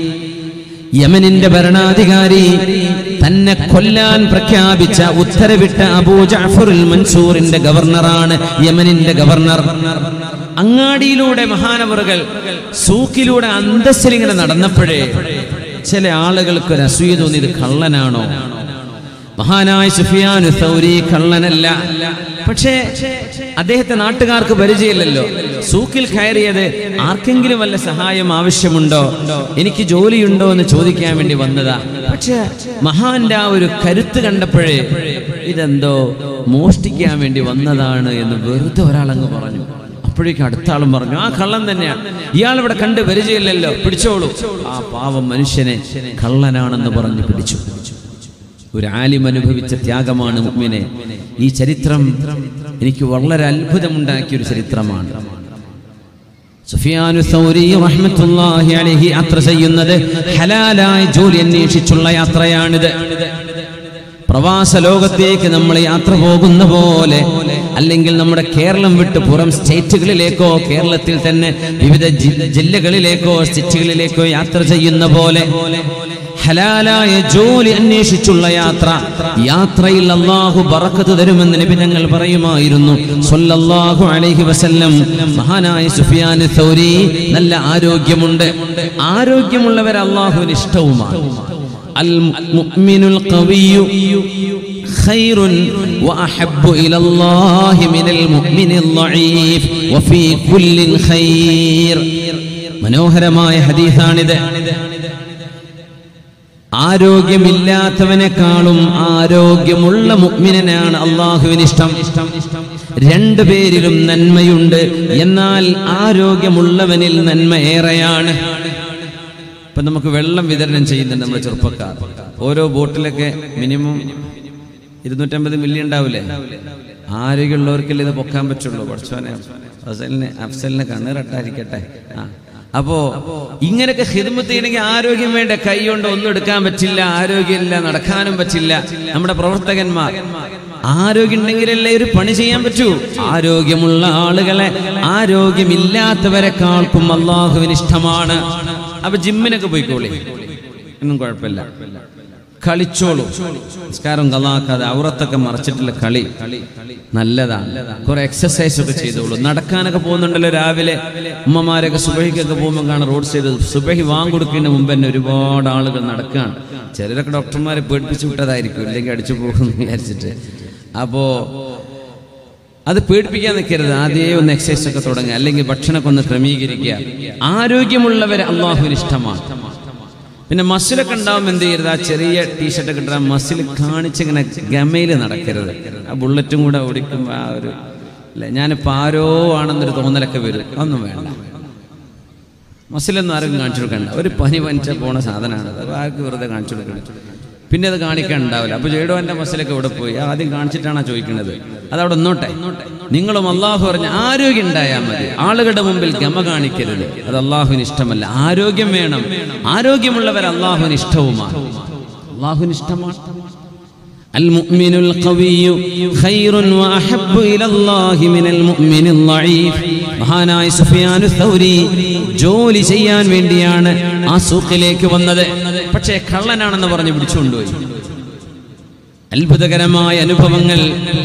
[SPEAKER 1] യമനിന്റെ ഭരണാധികാരി, തന്നെ കൊല്ലാൻ പ്രഖ്യാപിച്ച ഉത്തരവിട്ട അബൂ ജഅഫറുൽ മൻസൂറിന്റെ ഗവർണറാണ് യമനിന്റെ ഗവർണർ. അങ്ങാടിയിലൂടെ മഹാനവറുകൾ സൂക്കിലൂടെ അന്തസ്സിലിങ്ങനെ നടന്നപ്പോഴേ ചില ആളുകൾക്ക് ഒരു അസൂയ തോന്നി, ഇത് കള്ളനാണോ? മഹാനായ സുഫിയാനു സൗരി കള്ളനല്ല. പക്ഷേ അദ്ദേഹത്തെ നാട്ടുകാർക്ക് പരിചയമില്ലല്ലോ. സൂക്കിൽ കയറിയത് ആർക്കെങ്കിലും വല്ല സഹായം ആവശ്യമുണ്ടോ, എനിക്ക് ജോലിയുണ്ടോ എന്ന് ചോദിക്കാൻ വേണ്ടി വന്നതാ. പക്ഷെ മഹാന്റെ ആ ഒരു കരുത്ത് കണ്ടപ്പോഴേ ഇതെന്തോ മോഷ്ടിക്കാൻ വേണ്ടി വന്നതാണ് എന്ന് വെറുതെ ഒരാളങ്ങ് പറഞ്ഞു. അപ്പോഴേക്കും അടുത്ത ആളും പറഞ്ഞു, ആ കള്ളൻ തന്നെയാണ്, ഇയാൾ ഇവിടെ കണ്ട് പരിചയമില്ലല്ലോ, പിടിച്ചോളൂ. ആ പാവം മനുഷ്യനെ കള്ളനാണെന്ന് പറഞ്ഞു പിടിച്ചു. ഒരു ആലിം അനുഭവിച്ച ത്യാഗമാണ് മുഅ്മിനെ. ഈ ചരിത്രം എനിക്ക് വളരെ അത്ഭുതമുണ്ടാക്കിയ ഒരു ചരിത്രമാണ്. സുഫിയാനു സൗരി റഹ്മത്തുള്ളാഹി അലൈഹി യാത്ര ചെയ്യുന്നത് ഹലാലായ ജോലി അന്വേഷിച്ചുള്ള യാത്രയാണിത്. പ്രവാസ ലോകത്തേക്ക് നമ്മൾ യാത്ര പോകുന്ന പോലെ, അല്ലെങ്കിൽ നമ്മുടെ കേരളം വിട്ട് പുറം സ്റ്റേറ്റുകളിലേക്കോ കേരളത്തിൽ തന്നെ വിവിധ ജില്ലകളിലേക്കോ സിറ്റികളിലേക്കോ യാത്ര ചെയ്യുന്ന പോലെ ഹലാലായ ജോലി അന്വേഷിച്ചുള്ള യാത്രയിൽ അല്ലാഹു ബറക്കത്ത് തരുമെന്ന് നബി തങ്ങൾ പറയുമായിരുന്നു സ്വല്ലല്ലാഹു അലൈഹി വസല്ലം. മഹാനായ സുഫിയാൻ സൗരി നല്ല ആരോഗ്യമുണ്ട്. ആരോഗ്യമുള്ളവർ അല്ലാഹുവിന് ഇഷ്ടവുമാണ്. അൽ മുഅ്മിനുൽ ഖവിയ്യു ഖൈറുൻ വഅഹബ്ബു ഇലല്ലാഹി മിനൽ മുഅ്മിനിൽ ളഈഫ് വഫീ കുല്ലിൻ ഖൈർ. മനോഹരമായ ഹദീസാണിത്. ആരോഗ്യമില്ലാത്തവനെക്കാളും ആരോഗ്യമുള്ള മുഅ്മിനാണ് അല്ലാഹുവിന് ഇഷ്ടം. രണ്ടുപേരിലും നന്മയുണ്ട്, എന്നാൽ ആരോഗ്യമുള്ളവനിൽ നന്മ ഏറെയാണ്. ഇപ്പൊ നമുക്ക് വെള്ളം വിതരണം ചെയ്യുന്നുണ്ട് നമ്മുടെ ചെറുപ്പക്കാർ. ഓരോ ബോട്ടിലൊക്കെ മിനിമം 250 മില്ലി ഉണ്ടാവില്ലേ? ആരോഗ്യമുള്ളവർക്കല്ലേ ഇത് പൊക്കാൻ പറ്റുള്ളൂ. പഠിച്ചോനെ അഫ്സലിനെ കണ്ണീറട്ടായിരിക്കട്ടെ. അപ്പോ ഇങ്ങനെയൊക്കെ ഖിദ്മത്ത് ചെയ്യണമെങ്കിൽ ആരോഗ്യം വേണ്ട. കൈ കൊണ്ട് ഒന്നും എടുക്കാൻ പറ്റില്ല, ആരോഗ്യമില്ല, നടക്കാനും പറ്റില്ല. നമ്മുടെ പ്രവർത്തകന്മാർ ആരോഗ്യം ഉണ്ടെങ്കിലല്ലേ ഒരു പണി ചെയ്യാൻ പറ്റൂ. ആരോഗ്യമുള്ള ആളുകളെ ആരോഗ്യമില്ലാത്തവരെക്കാൾക്കും അല്ലാഹുവിന് ഇഷ്ടമാണ്. അപ്പൊ ജിമ്മിനൊക്കെ പോയിക്കോളി, ഒന്നും കുഴപ്പമില്ല. കളിച്ചോളൂ. നിസ്കാരം കളാക്കാതെ ഔറത്തൊക്കെ മറച്ചിട്ടുള്ള കളി നല്ലതാണ്. കുറെ എക്സസൈസ് ഒക്കെ ചെയ്തോളൂ. നടക്കാനൊക്കെ പോകുന്നുണ്ടല്ലോ രാവിലെ. ഉമ്മമാരൊക്കെ സുബഹിക്കൊക്കെ പോകുമ്പോൾ കാണാൻ റോഡ് സൈഡ് സുബഹി വാങ്ങിക്കൊടുക്കുന്നതിന് മുമ്പ് തന്നെ ഒരുപാട് ആളുകൾ നടക്കുകയാണ്. ചിലരൊക്കെ ഡോക്ടർമാരെ പേടിപ്പിച്ചു വിട്ടതായിരിക്കും, ഇല്ലെങ്കിൽ അടിച്ചു പോകുമെന്ന് വിചാരിച്ചിട്ട്. അപ്പോൾ അത് പേടിപ്പിക്കാൻ നിൽക്കരുത്. ആദ്യമേ ഒന്ന് എക്സസൈസ് ഒക്കെ തുടങ്ങുക, അല്ലെങ്കിൽ ഭക്ഷണമൊക്കെ ഒന്ന് ക്രമീകരിക്കുക. ആരോഗ്യമുള്ളവരെ അള്ളാഹുവിന് ഇഷ്ടമാണ്. പിന്നെ മസിലൊക്കെ ഉണ്ടാവും, എന്ത് ചെയ്യരുത്, ആ ചെറിയ ടീഷർട്ടൊക്കെ ഇട്ടാൽ മസിൽ കാണിച്ചിങ്ങനെ ഗമയിൽ നടക്കരുത്. ആ ബുള്ളറ്റും കൂടെ ഓടിക്കുമ്പോൾ ആ ഒരു ഞാനിപ്പോൾ ആരോ ആണെന്നൊരു തോന്നലൊക്കെ വരും. അതൊന്നും വേണ്ട. മസിലൊന്നും ആർക്കും കാണിച്ചു കൊടുക്കണ്ട. ഒരു പനി പനിച്ച പോണ സാധനമാണ് അത്. ആർക്ക് വെറുതെ കാണിച്ചു കൊടുക്കണം. പിന്നെ അത് കാണിക്കാൻ ഉണ്ടാവില്ല. അപ്പോൾ ജേഡോൻ്റെ മസിലൊക്കെ ഇവിടെ പോയി ആദ്യം കാണിച്ചിട്ടാണ് ചോദിക്കുന്നത്. അതവിടെ ഒന്നോട്ടെ. നിങ്ങളും അള്ളാഹു പറഞ്ഞ ആരോഗ്യം ഉണ്ടായാൽ മതി. ആളുകളുടെ മുമ്പിൽ ഗമ കാണിക്കരുത്. അത് അള്ളാഹുവിന് ഇഷ്ടമല്ല. ആരോഗ്യം വേണം. ആരോഗ്യമുള്ളവർ അള്ളാഹുവിന് ഇഷ്ടവുമാണ്. അള്ളാഹുവിന് ഇഷ്ടമാണ്. المؤمن القوي خير وأحب إلى الله من المؤمن الضعيف. മഹാനായ സുഫിയാൻ സൗരി ജോലി ചെയ്യാൻ വേണ്ടിയാണ് ആ സൂഖിലേക്ക് വന്നത്. പക്ഷേ കള്ളനാണെന്ന് പറഞ്ഞ് പിടിച്ചുകൊണ്ടുപോയി. അത്ഭുതകരമായ അനുഭവങ്ങൾ.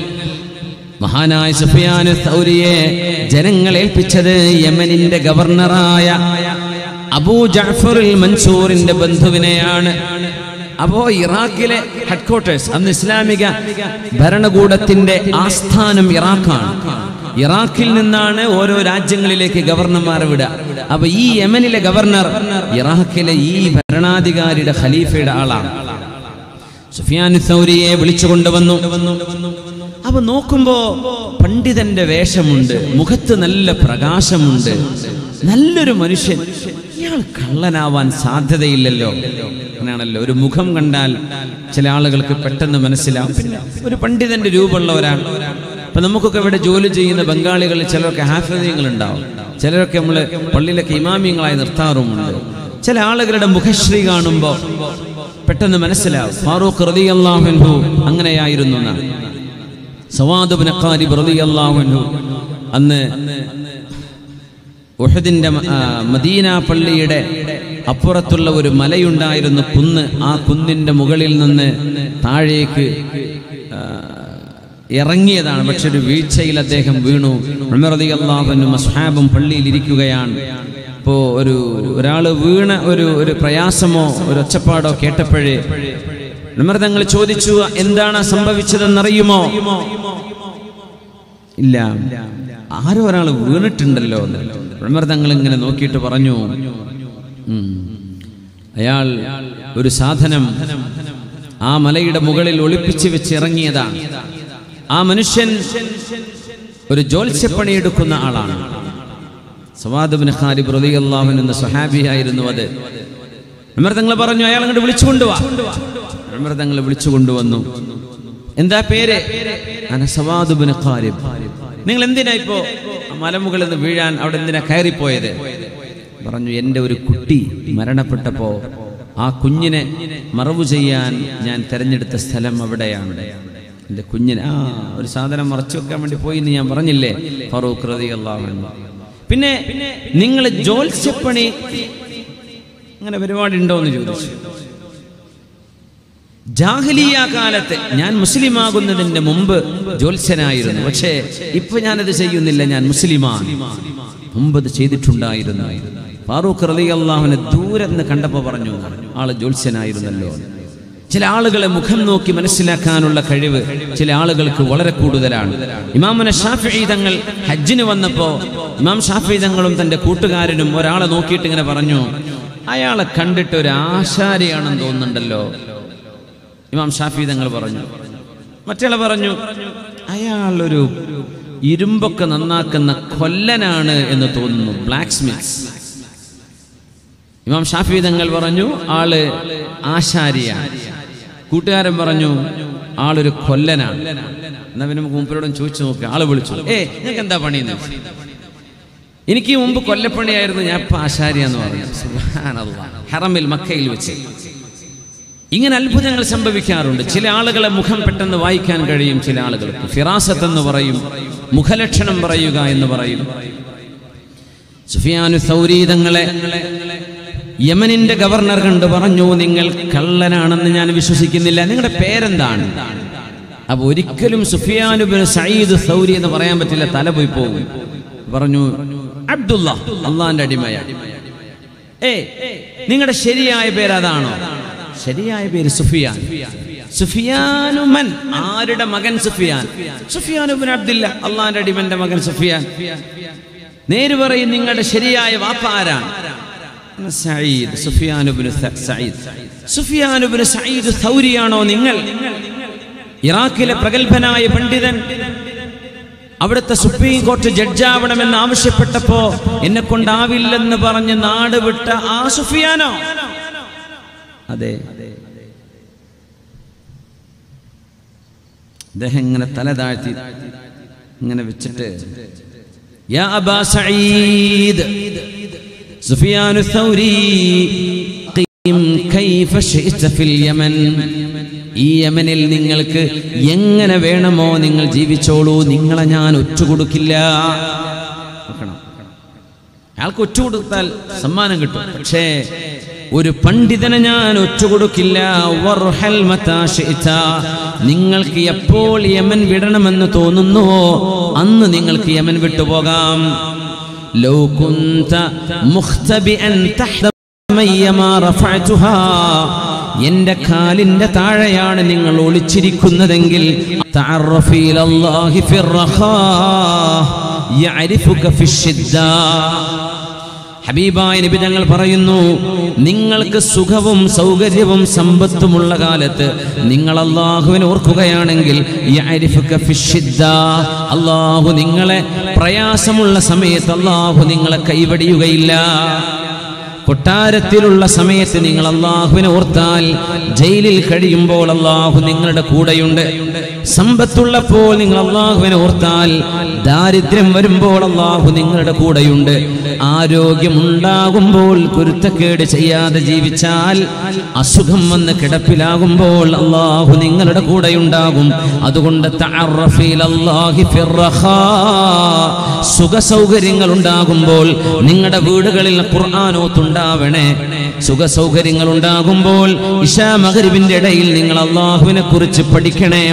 [SPEAKER 1] മഹാനായ സുഫിയാൻ സൗരിയെ ജനങ്ങൾ ഏൽപ്പിച്ചത് യമനിന്റെ ഗവർണറായ അബൂ ജഅഫർ അൽ മൻസൂറിന്റെ ബന്ധുവിനെയാണ്. അപ്പോ ഇറാഖിലെ ഹെഡ്ക്വാർട്ടേഴ്സ്, അന്ന് ഇസ്ലാമിക ഭരണകൂടത്തിന്റെ ആസ്ഥാനം ഇറാഖാണ്. ഇറാഖിൽ നിന്നാണ് ഓരോ രാജ്യങ്ങളിലേക്ക് ഗവർണർമാരെ വിടുക. അപ്പൊ ഈ യമനിലെ ഗവർണർ ഇറാഖിലെ ഈ ഭരണാധികാരിയുടെ ഖലീഫയുടെ ആളാണ്. സുഫിയാൻ സൗരിയെ വിളിച്ചു കൊണ്ടുവന്നു. അപ്പൊ നോക്കുമ്പോ പണ്ഡിതന്റെ വേഷമുണ്ട്, മുഖത്ത് നല്ല പ്രകാശമുണ്ട്, നല്ലൊരു മനുഷ്യൻ. ഇയാൾ കള്ളനാവാൻ സാധ്യതയില്ലല്ലോ. അങ്ങനെയാണല്ലോ, ഒരു മുഖം കണ്ടാൽ ചില ആളുകൾക്ക് പെട്ടെന്ന് മനസ്സിലാവും. പിന്നെ ഒരു പണ്ഡിതന്റെ രൂപമുള്ള ഒരാൾ. അപ്പൊ നമുക്കൊക്കെ ഇവിടെ ജോലി ചെയ്യുന്ന ബംഗാളികളിൽ ചിലരൊക്കെ ഹാഫിദീങ്ങൾ ഉണ്ടാവും, ചിലരൊക്കെ നമ്മൾ പള്ളിയിലൊക്കെ ഇമാമിയങ്ങളായി നിർത്താറുമുണ്ട്. ചില ആളുകളുടെ മുഖശ്രീ കാണുമ്പോൾ പെട്ടെന്ന് മനസ്സിലാവും ഫാറൂഖ് റളിയല്ലാഹു അൻഹു അങ്ങനെയായിരുന്നു എന്നാണ്. സവാദ് ഇബ്നു ഖാരിബ് റളിയല്ലാഹു അൻഹു അന്ന് ഉഹദിന്റെ മദീന പള്ളിയുടെ അപ്പുറത്തുള്ള ഒരു മലയുണ്ടായിരുന്നു, കുന്ന്. ആ കുന്നിന്റെ മുകളിൽ നിന്ന് താഴേക്ക് ഇറങ്ങിയതാണ്. പക്ഷെ ഒരു വീഴ്ചയിൽ അദ്ദേഹം വീണു. ഉമർ റളിയല്ലാഹു അൻഹു അസ്ഹാബും പള്ളിയിൽ ഇരിക്കുകയാണ്. അപ്പോൾ ഒരാൾ വീണ ഒരു പ്രയാസമോ ഒരു ഒച്ചപ്പാടോ കേട്ടപ്പോഴേ ഉമർ തങ്ങൾ ചോദിച്ചു, എന്താണ് സംഭവിച്ചതെന്നറിയുമോ? ഇല്ല, ആരോ ഒരാൾ വീണിട്ടുണ്ടല്ലോ. ഉമർ തങ്ങൾ ഇങ്ങനെ നോക്കിയിട്ട് പറഞ്ഞു, അയാൾ ഒരു സാധനം ആ മലയുടെ മുകളിൽ ഒളിപ്പിച്ച് വെച്ച് ഇറങ്ങിയതാണ്. ആ മനുഷ്യൻ ഒരു ജ്യോത്സ്യപ്പണി എടുക്കുന്ന ആളാണ്. സവാദ് ഇബ്നു ഖാരിബ് റളിയല്ലാഹു അൻഹു എന്ന സ്വഹാബിയായിരുന്നു അത്. ഉമർ തങ്ങൾ പറഞ്ഞു, അയാൾ അങ്ങോട്ട് വിളിച്ചു കൊണ്ടുവാ. ഉമർ തങ്ങൾ വിളിച്ചു കൊണ്ടുവന്നു. എന്താ പേര്? അന സവാദ് ഇബ്നു ഖാരിബ്. നിങ്ങൾ എന്തിനാ ഇപ്പോ മലമുകളിൽ നിന്ന് വീഴാൻ അവിടെ എന്തിനാ കയറിപ്പോയത്? പറഞ്ഞു, എൻ്റെ ഒരു കുട്ടി മരണപ്പെട്ടപ്പോ ആ കുഞ്ഞിനെ മറവു ചെയ്യാൻ ഞാൻ തെരഞ്ഞെടുത്ത സ്ഥലം അവിടെയാണ്. എൻ്റെ കുഞ്ഞിനെ ഒരു സാധനം മറച്ചു വെക്കാൻ വേണ്ടി പോയി എന്ന് ഞാൻ പറഞ്ഞില്ലേ ഫാറൂഖ് റളിയല്ലാഹു അൻഹു. പിന്നെ നിങ്ങൾ ജ്യോത്സ്യപ്പണി അങ്ങനെ പരിപാടി ഉണ്ടോ എന്ന് ചോദിച്ചു. ജാഹിലിയ കാലത്ത് ഞാൻ മുസ്ലിം ആകുന്നതിന്റെ മുമ്പ് ജ്യോത്സ്യനായിരുന്നു, പക്ഷേ ഇപ്പൊ ഞാനത് ചെയ്യുന്നില്ല, ഞാൻ മുസ്ലിമാണ്. മുമ്പ് അത് ചെയ്തിട്ടുണ്ടായിരുന്നു. ഫാറൂഖ് റളിയല്ലാഹു അൻഹു ദൂരെ നിന്ന് കണ്ടപ്പോൾ പറഞ്ഞു, ആള് ജ്യോത്സ്യനായിരുന്നല്ലോ. ചില ആളുകളെ മുഖം നോക്കി മനസ്സിലാക്കാനുള്ള കഴിവ് ചില ആളുകൾക്ക് വളരെ കൂടുതലാണ്. ഇമാമുന ശാഫിഈ തങ്ങൾ ഹജ്ജിന് വന്നപ്പോൾ ഇമാം ശാഫിഈ തങ്ങളും തന്റെ കൂട്ടുകാരനും ഒരാളെ നോക്കിയിട്ട് ഇങ്ങനെ പറഞ്ഞു, അയാളെ കണ്ടിട്ട് ഒരു ആശാരിയാണെന്ന് തോന്നുന്നുണ്ടല്ലോ. ഇമാം ശാഫിഈ തങ്ങൾ പറഞ്ഞു. മറ്റയാൾ പറഞ്ഞു, അയാൾ ഒരു ഇരുമ്പൊക്കെ നന്നാക്കുന്ന കൊല്ലനാണ് എന്ന് തോന്നുന്നു, ബ്ലാക്ക് സ്മിത്ത്സ്. ഇമാം ശാഫിഈ തങ്ങൾ പറഞ്ഞു, ആള് ആശാരിയാണ്. കൂട്ടുകാരൻ പറഞ്ഞു, ആളൊരു കൊല്ലനാണ്. എന്നാ പിന്നെ മൂപ്പരോടും ചോദിച്ചു നോക്കുക. ആള് വിളിച്ചു, നിങ്ങൾക്ക് എന്താ പണിയെന്ന്? എനിക്ക് മുമ്പ് കൊല്ലപ്പണിയായിരുന്നു, ഞാൻ ഇപ്പൊ ആശാരിയാന്ന് പറഞ്ഞു. സുബ്ഹാനല്ലാഹ്, ഹറമിൽ മക്കയിൽ വെച്ച് ഇങ്ങനെ അത്ഭുതങ്ങൾ സംഭവിക്കാറുണ്ട്. ചില ആളുകളെ മുഖം പെട്ടെന്ന് വായിക്കാൻ കഴിയും, ചില ആളുകൾക്ക് ഫിറാസത്ത് എന്ന് പറയും, മുഖലക്ഷണം പറയുക എന്ന് പറയും. സുഫിയാനു സൗരി തങ്ങളെ യമനിന്റെ ഗവർണർ കണ്ടു പറഞ്ഞു, നിങ്ങൾ കള്ളനാണെന്ന് ഞാൻ വിശ്വസിക്കുന്നില്ല, നിങ്ങളുടെ പേരെന്താണ്? അപ്പൊ ഒരിക്കലും സുഫിയാൻ ഇബ്നു സഈദ് സൗരി എന്ന് പറയാൻ പറ്റില്ല, തല പോയി പോകും. പറഞ്ഞു അബ്ദുള്ള, അള്ളാന്റെ അടിമയാണ്. നിങ്ങളുടെ ശരിയായ പേര് അതാണോ? ശരിയായ പേര് സുഫിയാൻ. സുഫിയാനുമൻ, ആരുടെ മകൻ സുഫിയാൻ? സുഫിയാൻ ഇബ്നു അബ്ദുല്ല, അള്ളാന്റെ അടിമന്റെ മകൻ സുഫിയാൻ. നേര് പറയും, നിങ്ങളുടെ ശരിയായ വാപ്പ ആരാണ്? സഈദ്, സുഫിയാൻ ഇബ്നു സഈദ്. സുഫിയാൻ ഇബ്നു സഈദ് സൗരിയാണോ നിങ്ങൾ? ഇറാഖിലെ പ്രഗത്ഭനായ പണ്ഡിതൻ, അവിടുത്തെ സുപ്രീം കോടതി ജഡ്ജാവണമെന്ന് ആവശ്യപ്പെട്ടപ്പോ എന്നെ കൊണ്ടാവില്ലെന്ന് പറഞ്ഞ് നാട് വിട്ട ആ സുഫിയാനോ? അതെ. അദ്ദേഹം ഇങ്ങനെ തല താഴ്ത്തി ഇങ്ങനെ വെച്ചിട്ട്, യാ അബാ സഈദ്, സുഫിയാൻ സൗരി, ഖീം കൈഫ ശിഅത ഫിൽ യമൻ. ഈ യമനിൽ നിങ്ങൾക്ക് എങ്ങനെ വേണമോ നിങ്ങൾ ജീവിച്ചോളൂ, നിങ്ങളെ ഞാൻ ഒറ്റുകൊടുക്കില്ല. അയാൾക്ക് ഒറ്റുകൊടുത്താൽ സമ്മാനം കിട്ടും, പക്ഷേ ഒരു പണ്ഡിതനെ ഞാൻ ഒറ്റുകൊടുക്കില്ല. വർഹൽ മതാ ശിഅത, നിങ്ങൾക്ക് എപ്പോൾ യമൻ വിടണമെന്ന് തോന്നുന്നുവോ അന്ന് നിങ്ങൾക്ക് യമൻ വിട്ടുപോകാം. ലൗ കുന്ത മുഖ്തബിഅൻ തഹ്ത മയ്യമാ റഫഅതുഹാ, എന്റെ കാലിന്റെ താഴെയാണ് നിങ്ങൾ ഒളിച്ചിരിക്കുന്നതെങ്കിൽ, തഅറഫി ഇലല്ലാഹി ഫിർറഖാ യഅരിഫുക ഫിശ്ശിദ്ദാ. ഹബീബായ നബി തങ്ങൾ പറയുന്നു, നിങ്ങൾക്ക് സുഖവും സൗകര്യവും സമ്പത്തുമുള്ള കാലത്ത് നിങ്ങൾ അല്ലാഹുവിനെ ഓർക്കുകയാണെങ്കിൽ, യഅരിഫുക ഫിശ്ശിദ്ദാ, അല്ലാഹു നിങ്ങളെ പ്രയാസമുള്ള സമയത്ത് അല്ലാഹു നിങ്ങളെ കൈവടിയുകയില്ല. കൊട്ടാരത്തിലുള്ള സമയത്ത് നിങ്ങൾ അല്ലാഹുവിനെ ഓർത്താൽ, ജയിലിൽ കഴിയുമ്പോൾ അല്ലാഹു നിങ്ങളുടെ കൂടെയുണ്ട്. സമ്പത്തുള്ളപ്പോൾ നിങ്ങൾ അല്ലാഹുവിനെ ഓർത്താൽ, ദാരിദ്ര്യം വരുമ്പോൾ അല്ലാഹു നിങ്ങളുടെ കൂടെയുണ്ട്. ആരോഗ്യമുണ്ടാകുമ്പോൾ കുരുത്തക്കേട് ചെയ്യാതെ ജീവിച്ചാൽ, അസുഖം വന്ന് കിടപ്പിലാകുമ്പോൾ അല്ലാഹു നിങ്ങളുടെ കൂടെയുണ്ടാകും. അതുകൊണ്ട് തഅറഫി ഇലല്ലാഹി ഫിർറഖാ, സുഖ സൗകര്യങ്ങൾ ഉണ്ടാകുമ്പോൾ നിങ്ങളുടെ വീടുകളിൽ ഖുർആനോത്തുണ്ടാവണേ. സുഖ സൗകര്യങ്ങൾ ഉണ്ടാകുമ്പോൾ ഇശാ മഗ്രിബിന്റെ ഇടയിൽ നിങ്ങൾ അല്ലാഹുവിനെ കുറിച്ച് പഠിക്കണേ.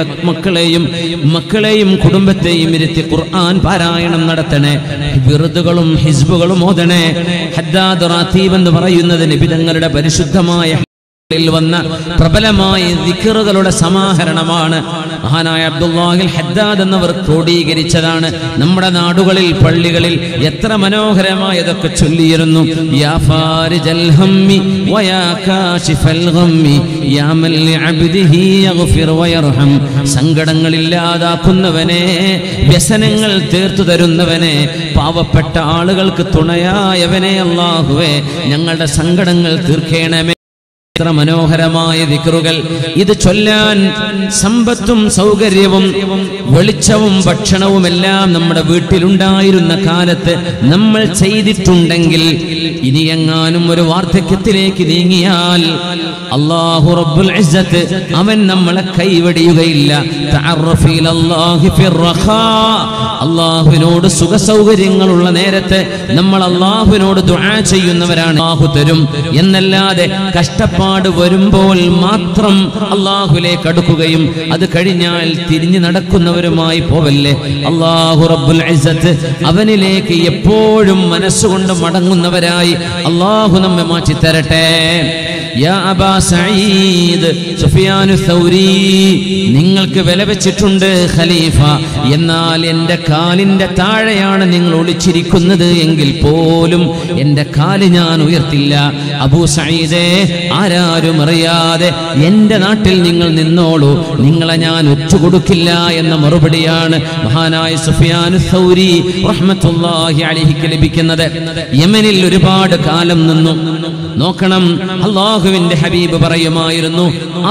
[SPEAKER 1] മക്കളെയും കുടുംബത്തെയും ഇരുത്തി ഖുർആൻ പാരായണം നടത്തണേ. വിറുദുകളും ഹിസ്ബുകളും ഓതണേ. ഹദ്ദാദ് റാത്തീബ് എന്ന് പറയുന്നത് നബി തങ്ങളുടെ പരിശുദ്ധമായ വന്ന പ്രബലമായ ദിക്റുകളുടെ സമാഹരണമാണ്. മഹാനായ അബ്ദുല്ലാഹിൽ ഹദ്ദാദ് എന്നവർ ക്രോഡീകരിച്ചതാണ്. നമ്മുടെ നാടുകളിൽ പള്ളികളിൽ എത്ര മനോഹരമായതൊക്കെ ചൊല്ലിയിരുന്നു. യാ ഫാരിജൽ ഹമ്മി വയാ കാശിഫൽ ഗമ്മി യാ മൻ ലിഅബ്ദിഹി യഗ്ഫിർ വയർഹം. സങ്കടങ്ങൾ ഇല്ലാതാക്കുന്നവനെ, വ്യസനങ്ങൾ തീർത്തു തരുന്നവനെ, പാവപ്പെട്ട ആളുകൾക്ക് തുണയായവനെ അല്ലാഹുവേ, ഞങ്ങളുടെ സങ്കടങ്ങൾ തീർക്കേണമേ. എത്ര മനോഹരമായ ദിക്റുകൾ! ഇത് ചൊല്ലാൻ സമ്പത്തും സൗകര്യവും വെളിച്ചവും ഭക്ഷണവുമെല്ലാം നമ്മുടെ വീട്ടിലുണ്ടായിരുന്ന കാലത്ത് നമ്മൾ ചെയ്തിട്ടുണ്ടെങ്കിൽ, ഇനി എങ്ങാനും ഒരു വാർദ്ധക്യത്തിലേക്ക് നീങ്ങിയാൽ അല്ലാഹു റബ്ബുൽ ഇസ്സത്ത് അവൻ നമ്മളെ കൈവടിയുകയില്ല. തഅറഫി ഇലല്ലാഹി ഫിർറഖാ, അല്ലാഹുവിനോട് സുഖ സൗകര്യങ്ങളുള്ള നേരത്ത് നമ്മൾ അല്ലാഹുവിനോട് ദുആ ചെയ്യുന്നവരാണ്. അല്ലാഹു തരും എന്നല്ലാതെ കഷ്ടപ്പാട് വരുമ്പോൾ മാത്രം അല്ലാഹുവിലേക്ക് അടുക്കുകയും അത് കഴിഞ്ഞാൽ തിരിഞ്ഞു നടക്കുന്നവരുമായി പോവല്ലേ. അല്ലാഹു റബ്ബുൽ ഇസ്സത്ത് അവനിലേക്ക് എപ്പോഴും മനസ്സുകൊണ്ട് മടങ്ങുന്നവരായി അല്ലാഹു നമ്മെ മാറ്റി തരട്ടെ. യാ അബാ സഈദ്, സുഫിയാൻ സൗരി, നിങ്ങൾക്ക് വില വെച്ചിട്ടുണ്ട് ഖലീഫ, എന്നാൽ എൻ്റെ കാലിൻ്റെ താഴെയാണ് നിങ്ങൾ ഒളിച്ചിരിക്കുന്നത് എങ്കിൽ പോലും എൻ്റെ കാല് ഞാൻ ഉയർത്തില്ല. അബൂ സഈദേ, ആരാരും അറിയാതെ എൻ്റെ നാട്ടിൽ നിങ്ങൾ നിന്നോളൂ, നിങ്ങളെ ഞാൻ ഒറ്റുകൊടുക്കില്ല എന്ന മറുപടിയാണ് മഹാനായ സുഫിയാൻ സൗരി റഹ്മത്തുള്ളാഹി അലൈഹിക്ക് ലഭിക്കുന്നത്. യമനിൽ ഒരുപാട് കാലം നിന്നു. നോക്കണം, അല്ലാഹുവിന്റെ ഹബീബ് പറയുമായിരുന്നു,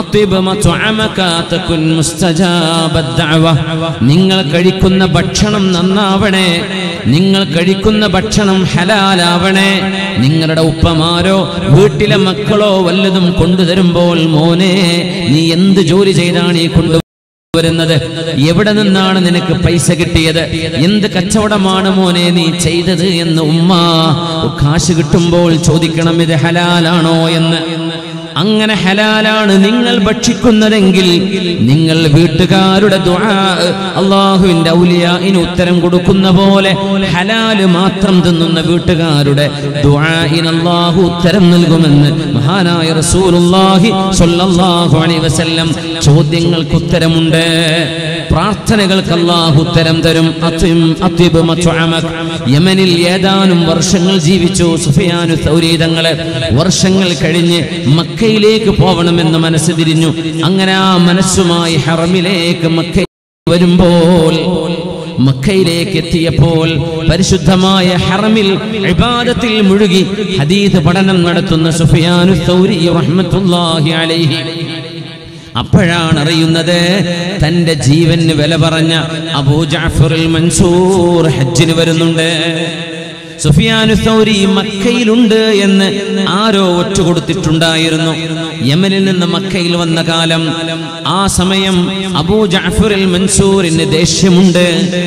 [SPEAKER 1] നിങ്ങൾ കഴിക്കുന്ന ഭക്ഷണം നന്നാവണേ, നിങ്ങൾ കഴിക്കുന്ന ഭക്ഷണം ഹലാലാവണേ. നിങ്ങളുടെ ഉപ്പമാരോ വീട്ടിലെ മക്കളോ വല്ലതും കൊണ്ടുതരുമ്പോൾ, മോനെ നീ എന്ത് ജോലി ചെയ്താണ് ഈ കൊണ്ടു വരുന്നത്? എവിടെ നിന്നാണ് നിനക്ക് പൈസ കിട്ടിയത്? എന്ത് കച്ചവടമാണ് മോനെ നീ ചെയ്തത് എന്ന് ഉമ്മ കാശ് കിട്ടുമ്പോൾ ചോദിക്കണം, ഇത് ഹലാലാണോ എന്ന്. അങ്ങനെ ഹലാലാണ് നിങ്ങൾ ഭക്ഷിക്കുന്നതെങ്കിൽ നിങ്ങൾ വീട്ടുകാരുടെ ദുആ അല്ലാഹുവിന്റെ ഔലിയാഇന് ഉത്തരം കൊടുക്കുന്ന പോലെ ഹലാല് മാത്രം തിന്നുന്ന വീട്ടുകാരുടെ ദുആഇന് അല്ലാഹു ഉത്തരം നൽകുമെന്ന് മഹാനായ റസൂലുള്ളാഹി സ്വല്ലല്ലാഹു അലൈഹി വസല്ലം. ചോദ്യങ്ങൾക്ക് ഉത്തരമുണ്ട്, പ്രാർത്ഥനകൾക്ക് അല്ലാഹു ഉത്തരം തരും. യമനിൽ ഏതാനും വർഷങ്ങൾ ജീവിച്ചു സുഫിയാനു സൗരി തങ്ങള്. വർഷങ്ങൾ കഴിഞ്ഞ് മക്കയിലേക്ക് പോകണമെന്ന് മനസ്സ് തിരിഞ്ഞു. അങ്ങനെ ആ മനസ്സുമായി ഹറമിലേക്ക് മക്ക വരുമ്പോൾ, മക്കയിലേക്ക് എത്തിയപ്പോൾ പരിശുദ്ധമായ ഹറമിൽ ഇബാദത്തിൽ മുഴുകി ഹദീസ് പഠനം നടത്തുന്ന സുഫിയാനു സൗരി റഹ്മത്തുള്ളാഹി അലൈഹി അപ്പോഴാണ് അറിയുന്നത് തന്റെ ജീവന് വില പറഞ്ഞ അബൂ ജഅഫറുൽ മൻസൂർ ഹജ്ജിന് വരുന്നുണ്ട്. സുഫിയാനു സൗരി മക്കയിലുണ്ട് എന്ന് ആരോ ഒറ്റ കൊടുത്തിട്ടുണ്ടായിരുന്നു. യമനിൽ നിന്ന് മക്കയിൽ വന്ന കാലം, ആ സമയം അബൂ ജഅഫറുൽ മൻസൂറിന് ദേഷ്യമുണ്ട്.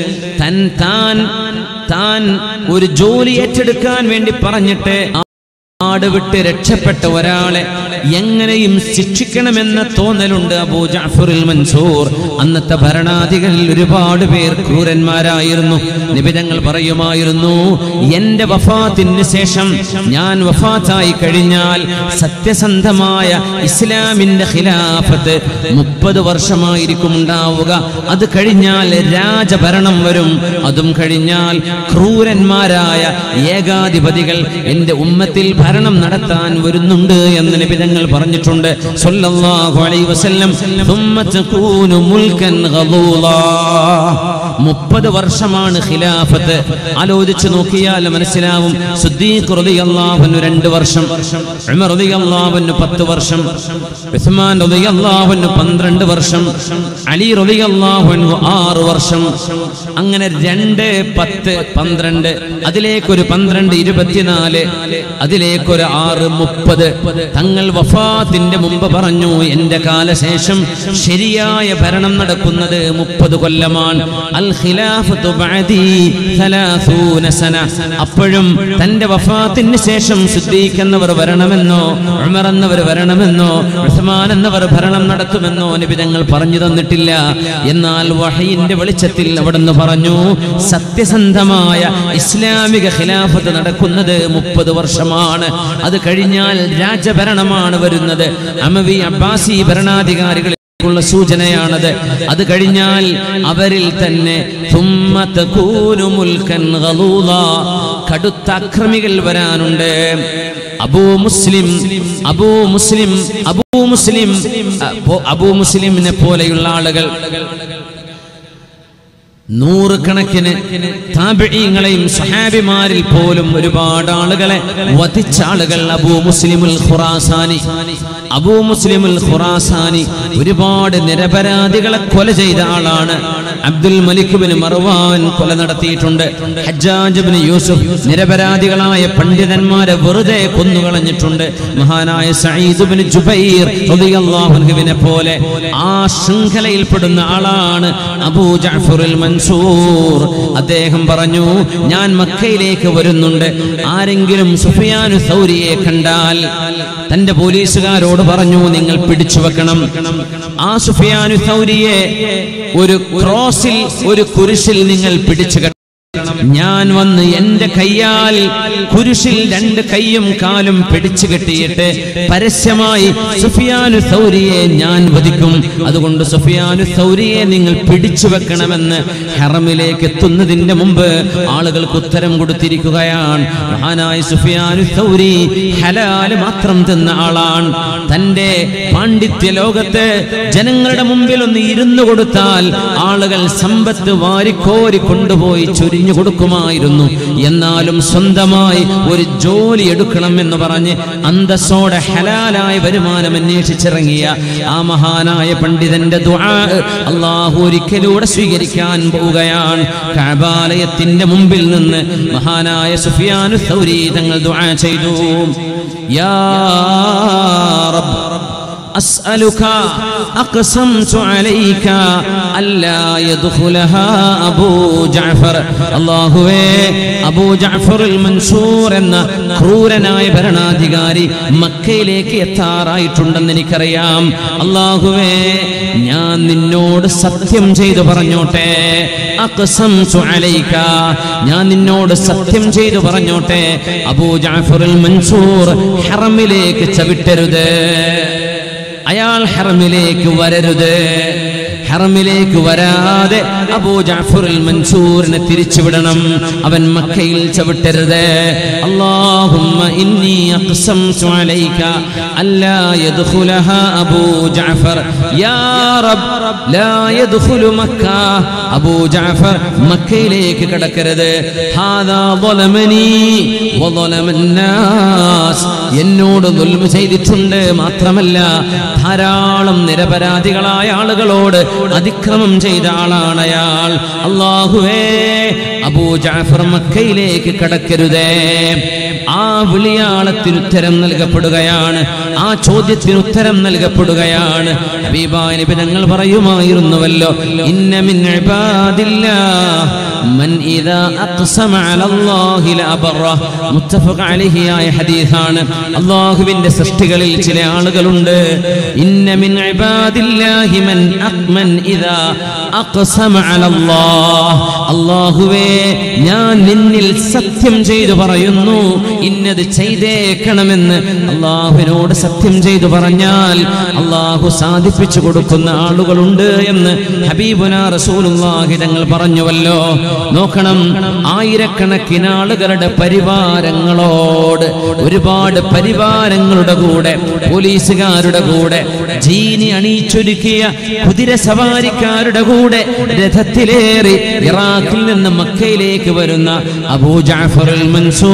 [SPEAKER 1] താൻ ഒരു ജോലി ഏറ്റെടുക്കാൻ വേണ്ടി പറഞ്ഞിട്ട് നാട് വിട്ട് രക്ഷപ്പെട്ട ഒരാളെ എങ്ങനെയും ശിക്ഷിക്കണമെന്ന തോന്നലുണ്ട് അബൂ ജഅഫറുൽ മൻസൂർ. അന്നത്തെ ഭരണാധികാരികൾ ഒരുപാട് പേർ ക്രൂരന്മാരായിരുന്നു. നബി തങ്ങൾ പറയുമായിരുന്നു, എന്റെ വഫാത്തിന് ശേഷം ഞാൻ വഫാത്തായി കഴിഞ്ഞാൽ സത്യസന്ധമായ ഇസ്ലാമിന്റെ ഖിലാഫത്ത് 30 വർഷമായിരിക്കും ഉണ്ടാവുക. അത് കഴിഞ്ഞാൽ രാജഭരണം വരും. അതും കഴിഞ്ഞാൽ ക്രൂരന്മാരായ ഏകാധിപതികൾ എന്റെ ഉമ്മത്തിൽ ഭരണം നടത്താൻ വരുന്നുണ്ട് എന്ന് നബി തങ്ങൾ പറഞ്ഞിട്ടുണ്ട് സല്ലല്ലാഹു അലൈഹി വസല്ലം. ثم تكون ملكا غضوضا 30 വർഷമാണ് ഖിലാഫത്ത്. ആലോചിച്ചു നോക്കിയാൽ മനസ്സിലാവും. സിദ്ദീഖ് റളിയല്ലാഹു അൻഹു 2 വർഷം, ഉമർ റളിയല്ലാഹു അൻഹു 10 വർഷം, ഉസ്മാൻ റളിയല്ലാഹു അൻഹു 12 വർഷം, അലി റളിയല്ലാഹു അൻഹു 6 വർഷം. അങ്ങനെ 2, 10, 12, അതിലേക്കൊരു 12, 24, അതിലേക്കൊരു 6, 30. തങ്ങൾ വഫാത്തിന്റെ മുമ്പ് പറഞ്ഞു, എന്റെ കാലശേഷം ശരിയായ ഭരണം നടക്കുന്നത് 30 കൊല്ലമാണ്. അൽ ഖിലാഫത്തു ബഅദി 30 സന. അപ്പോഴും തന്റെ വഫാത്തിന് ശേഷം സിദ്ദീഖ് എന്നവർ വരണമെന്നോ ഉമർ എന്നവർ വരണമെന്നോ ഉസ്മാൻ എന്നവർ ഭരണം നടത്തുമെന്നോ നബി തങ്ങൾ പറഞ്ഞു തന്നിട്ടില്ല. എന്നാൽ വഹയിന്റെ വെളിച്ചത്തിൽ അവിടുന്ന് പറഞ്ഞു, സത്യസന്ധമായ ഇസ്ലാമിക ഖിലാഫത്ത് നടക്കുന്നത് 30 വർഷമാണ്. അത് കഴിഞ്ഞാൽ രാജഭരണമാണ് വരുന്നത്. അമവി അബ്ബാസി ഭരണാധികാരികൾ ുള്ള സൂചനയാണത്. അത് കഴിഞ്ഞാൽ അവരിൽ തന്നെ കടുത്ത അക്രമികൾ വരാനുണ്ട്. അബൂ മുസ്ലിമിനെ പോലെയുള്ള ആളുകൾ, 100 കണക്കിന് താബിഈങ്ങളെയും സ്വഹാബിമാരിൽ പോലും ഒരുപാട് ആളുകളെ വധിച്ച ആളുകൾ അബൂ മുസ്ലിമുൽ ഖുറാസാനി ഒരുപാട് നിരപരാധികളെ കൊല ചെയ്ത ആളാണ്. അബ്ദുൽ മലിക് ഇബ്നു മർവാൻ കൊല നടത്തിയിട്ടുണ്ട്. ഹജ്ജാജ് ഇബ്നു യൂസുഫ് നിരപരാധികളായ പണ്ഡിതന്മാരെ വെറുതെ കൊന്നുകളഞ്ഞിട്ടുണ്ട്. മഹാനായ സഈദ് ഇബ്നു ജുബൈർ റളിയല്ലാഹു അൻഹുവിനെ പോലെ ആ ശൃംഖലയിൽപ്പെടുന്ന ആളാണ് അബൂ ജഅഫറുൽ മൻസൂർ. അദ്ദേഹം പറഞ്ഞു, ഞാൻ മക്കയിലേക്ക് വരുന്നുണ്ട്. ആരെങ്കിലും സുഫിയാനു സൗരിയെ കണ്ടാൽ തന്റെ പോലീസുകാരോട് പറഞ്ഞു, നിങ്ങൾ പിടിച്ചു വെക്കണം. ആ സുഫിയാനു സൗരിയെ ഒരു ക്രോസിൽ, ഒരു കുരിശിൽ നിങ്ങൾ പിടിച്ചു കെട്ടണം. ഞാൻ വന്ന് എന്റെ കയ്യാൽ കുരിശിൽ 2 കൈയും കാലും പിടിച്ചു കെട്ടിയിട്ട് പരസ്യമായി സുഫിയാനു സൗരിയെ ഞാൻ വധിക്കും. അതുകൊണ്ട് സുഫിയാനു സൗരിയെ നിങ്ങൾ പിടിച്ചു വെക്കണമെന്ന് ഹറമിലേക്ക് എത്തുന്നതിന്റെ മുമ്പ് ആളുകൾക്ക് ഉത്തരം കൊടുത്തിരിക്കുകയാണ്. മഹാനായ സുഫിയാനു സൗരി ഹലാല് മാത്രം തിന്ന ആളാണ്. തന്റെ പാണ്ഡിത്യ ലോകത്ത് ജനങ്ങളുടെ മുമ്പിൽ ഒന്ന് ഇരുന്നു കൊടുത്താൽ ആളുകൾ സമ്പത്ത് വാരിക്കോരി കൊണ്ടുപോയി ചൊരിഞ്ഞു കൊടുക്കുമായിരുന്നു. എന്നാലും സ്വന്തമായി ഒരു ജോലി എടുക്കണം എന്ന് പറഞ്ഞ് അന്തസ്സോടെ ഹലാലായ വരുമാനം അന്വേഷിച്ചിറങ്ങിയ ആ മഹാനായ പണ്ഡിതന്റെ ദുആ അല്ലാഹു ഒരിക്കലൂടെ സ്വീകരിക്കാൻ പോവുകയാണ്. കഅബാലയത്തിന്റെ മുമ്പിൽ നിന്ന് മഹാനായ സുഫിയാനു സൗരി തങ്ങൾ ദുആ ചെയ്തു, യാ റബ്ബ് അസ്അലുക അഖ്സംതു അലൈക അല്ലാ യദ്ഖുലഹാ അബൂ ജഅഫർ. അല്ലാഹുവേ, അബൂ ജഅഫർ അൽ മൻസൂർ എന്ന ക്രൂരനായ ഭരണാധികാരി മക്കയിലേക്ക് എത്താറായിട്ടുണ്ടെന്ന് എനിക്കറിയാം. അല്ലാഹുവേ, ഞാൻ നിന്നോട് സത്യം ചെയ്തു പറഞ്ഞോട്ടെ. അഖ്സംതു അലൈക, ഞാൻ നിന്നോട് സത്യം ചെയ്തു പറഞ്ഞോട്ടെ, അബൂ ജഅഫർ അൽ മൻസൂർ ഹറമിലേക്ക് ചവിട്ടരുത്, അയാൾ ഹറമിലേക്ക് വരരുത്. ഹറമിലേക്ക് വരാതെ അബൂ ജഅഫർ അൽ മൻസൂറിനെ തിരിച്ചുവിടണം, അവൻ മക്കയിൽ ചവിട്ടരുത്. അല്ലാഹുമ്മ ഇന്നി അഖ്സംതു അലൈക അല്ലാ യദ്ഖുലഹാ അബൂ ജഅഫർ യാ റബ്ബ് ലാ യദ്ഖുലു മക്ക. അബൂ ജഅഫർ മക്കയിലേക്ക് കടക്കരുത്. ഹാദാ ളലമനി വളലമൻ നാസ്, എന്നോട് ദുൽമ ചെയ്തിട്ടുണ്ട്, മാത്രമല്ല ധാരാളം നിരപരാധികളായ ആളുകളോട് അതിക്രമം ചെയ്ത ആളാണ് അയാൾ. അല്ലാഹുവേ, അബൂ ജഅഫർ മക്കയിലേക്ക് കടക്കരുതേ. ആ വിളിയാളത്തിന് ഉത്തരം നൽകപ്പെടുകയാണ്, ആ ചോദ്യത്തിന് ഉത്തരം നൽകപ്പെടുകയാണ്. ഹബീബായ നബി തങ്ങൾ പറയുമായിരുന്നുവല്ലോ, ഇന്ന മിൻ ഇബാദില്ലാഹ് മൻ ഇദാ അഖ്സമ അലല്ലാഹി ലഅബറ. മുത്തഫഖ് അലൈഹി ആയ ഹദീസാണ്. അല്ലാഹുവിന്റെ സൃഷ്ടികളിൽ ചില ആളുകളുണ്ട്, ഇന്ന മിൻ ഇബാദില്ലാഹി മൻ ഇദാ അഖ്സമ അലല്ലാഹ്. അല്ലാഹുവേ, ഞാൻ നിന്നിൽ സത്യം ചെയ്തു പറയുന്നു, ഇന്നത് ചെയ്തേക്കണമെന്ന് അല്ലാഹുവിനോട് സത്യം ചെയ്തു പറഞ്ഞാൽ അല്ലാഹു സാധിപ്പിച്ചു കൊടുക്കുന്ന ആളുകളുണ്ട് എന്ന് ഹബീബുനാ റസൂലുള്ളാഹി തങ്ങൾ പറഞ്ഞുവല്ലോ. നോക്കണം, ആയിരക്കണക്കിന് ആളുകളുടെ പരിവാരങ്ങളോട്, ഒരുപാട് പരിവാരങ്ങളുടെ കൂടെ, പോലീസുകാരുടെ കൂടെ, ജീനി അണിയിച്ചൊരുക്കിയ കുതിര സവാരിക്കാരുടെ കൂടെ രഥത്തിലേറി ഇറാഖിൽ നിന്ന് മക്കയിലേക്ക് വരുന്ന അബൂ ജഅഫർ അൽ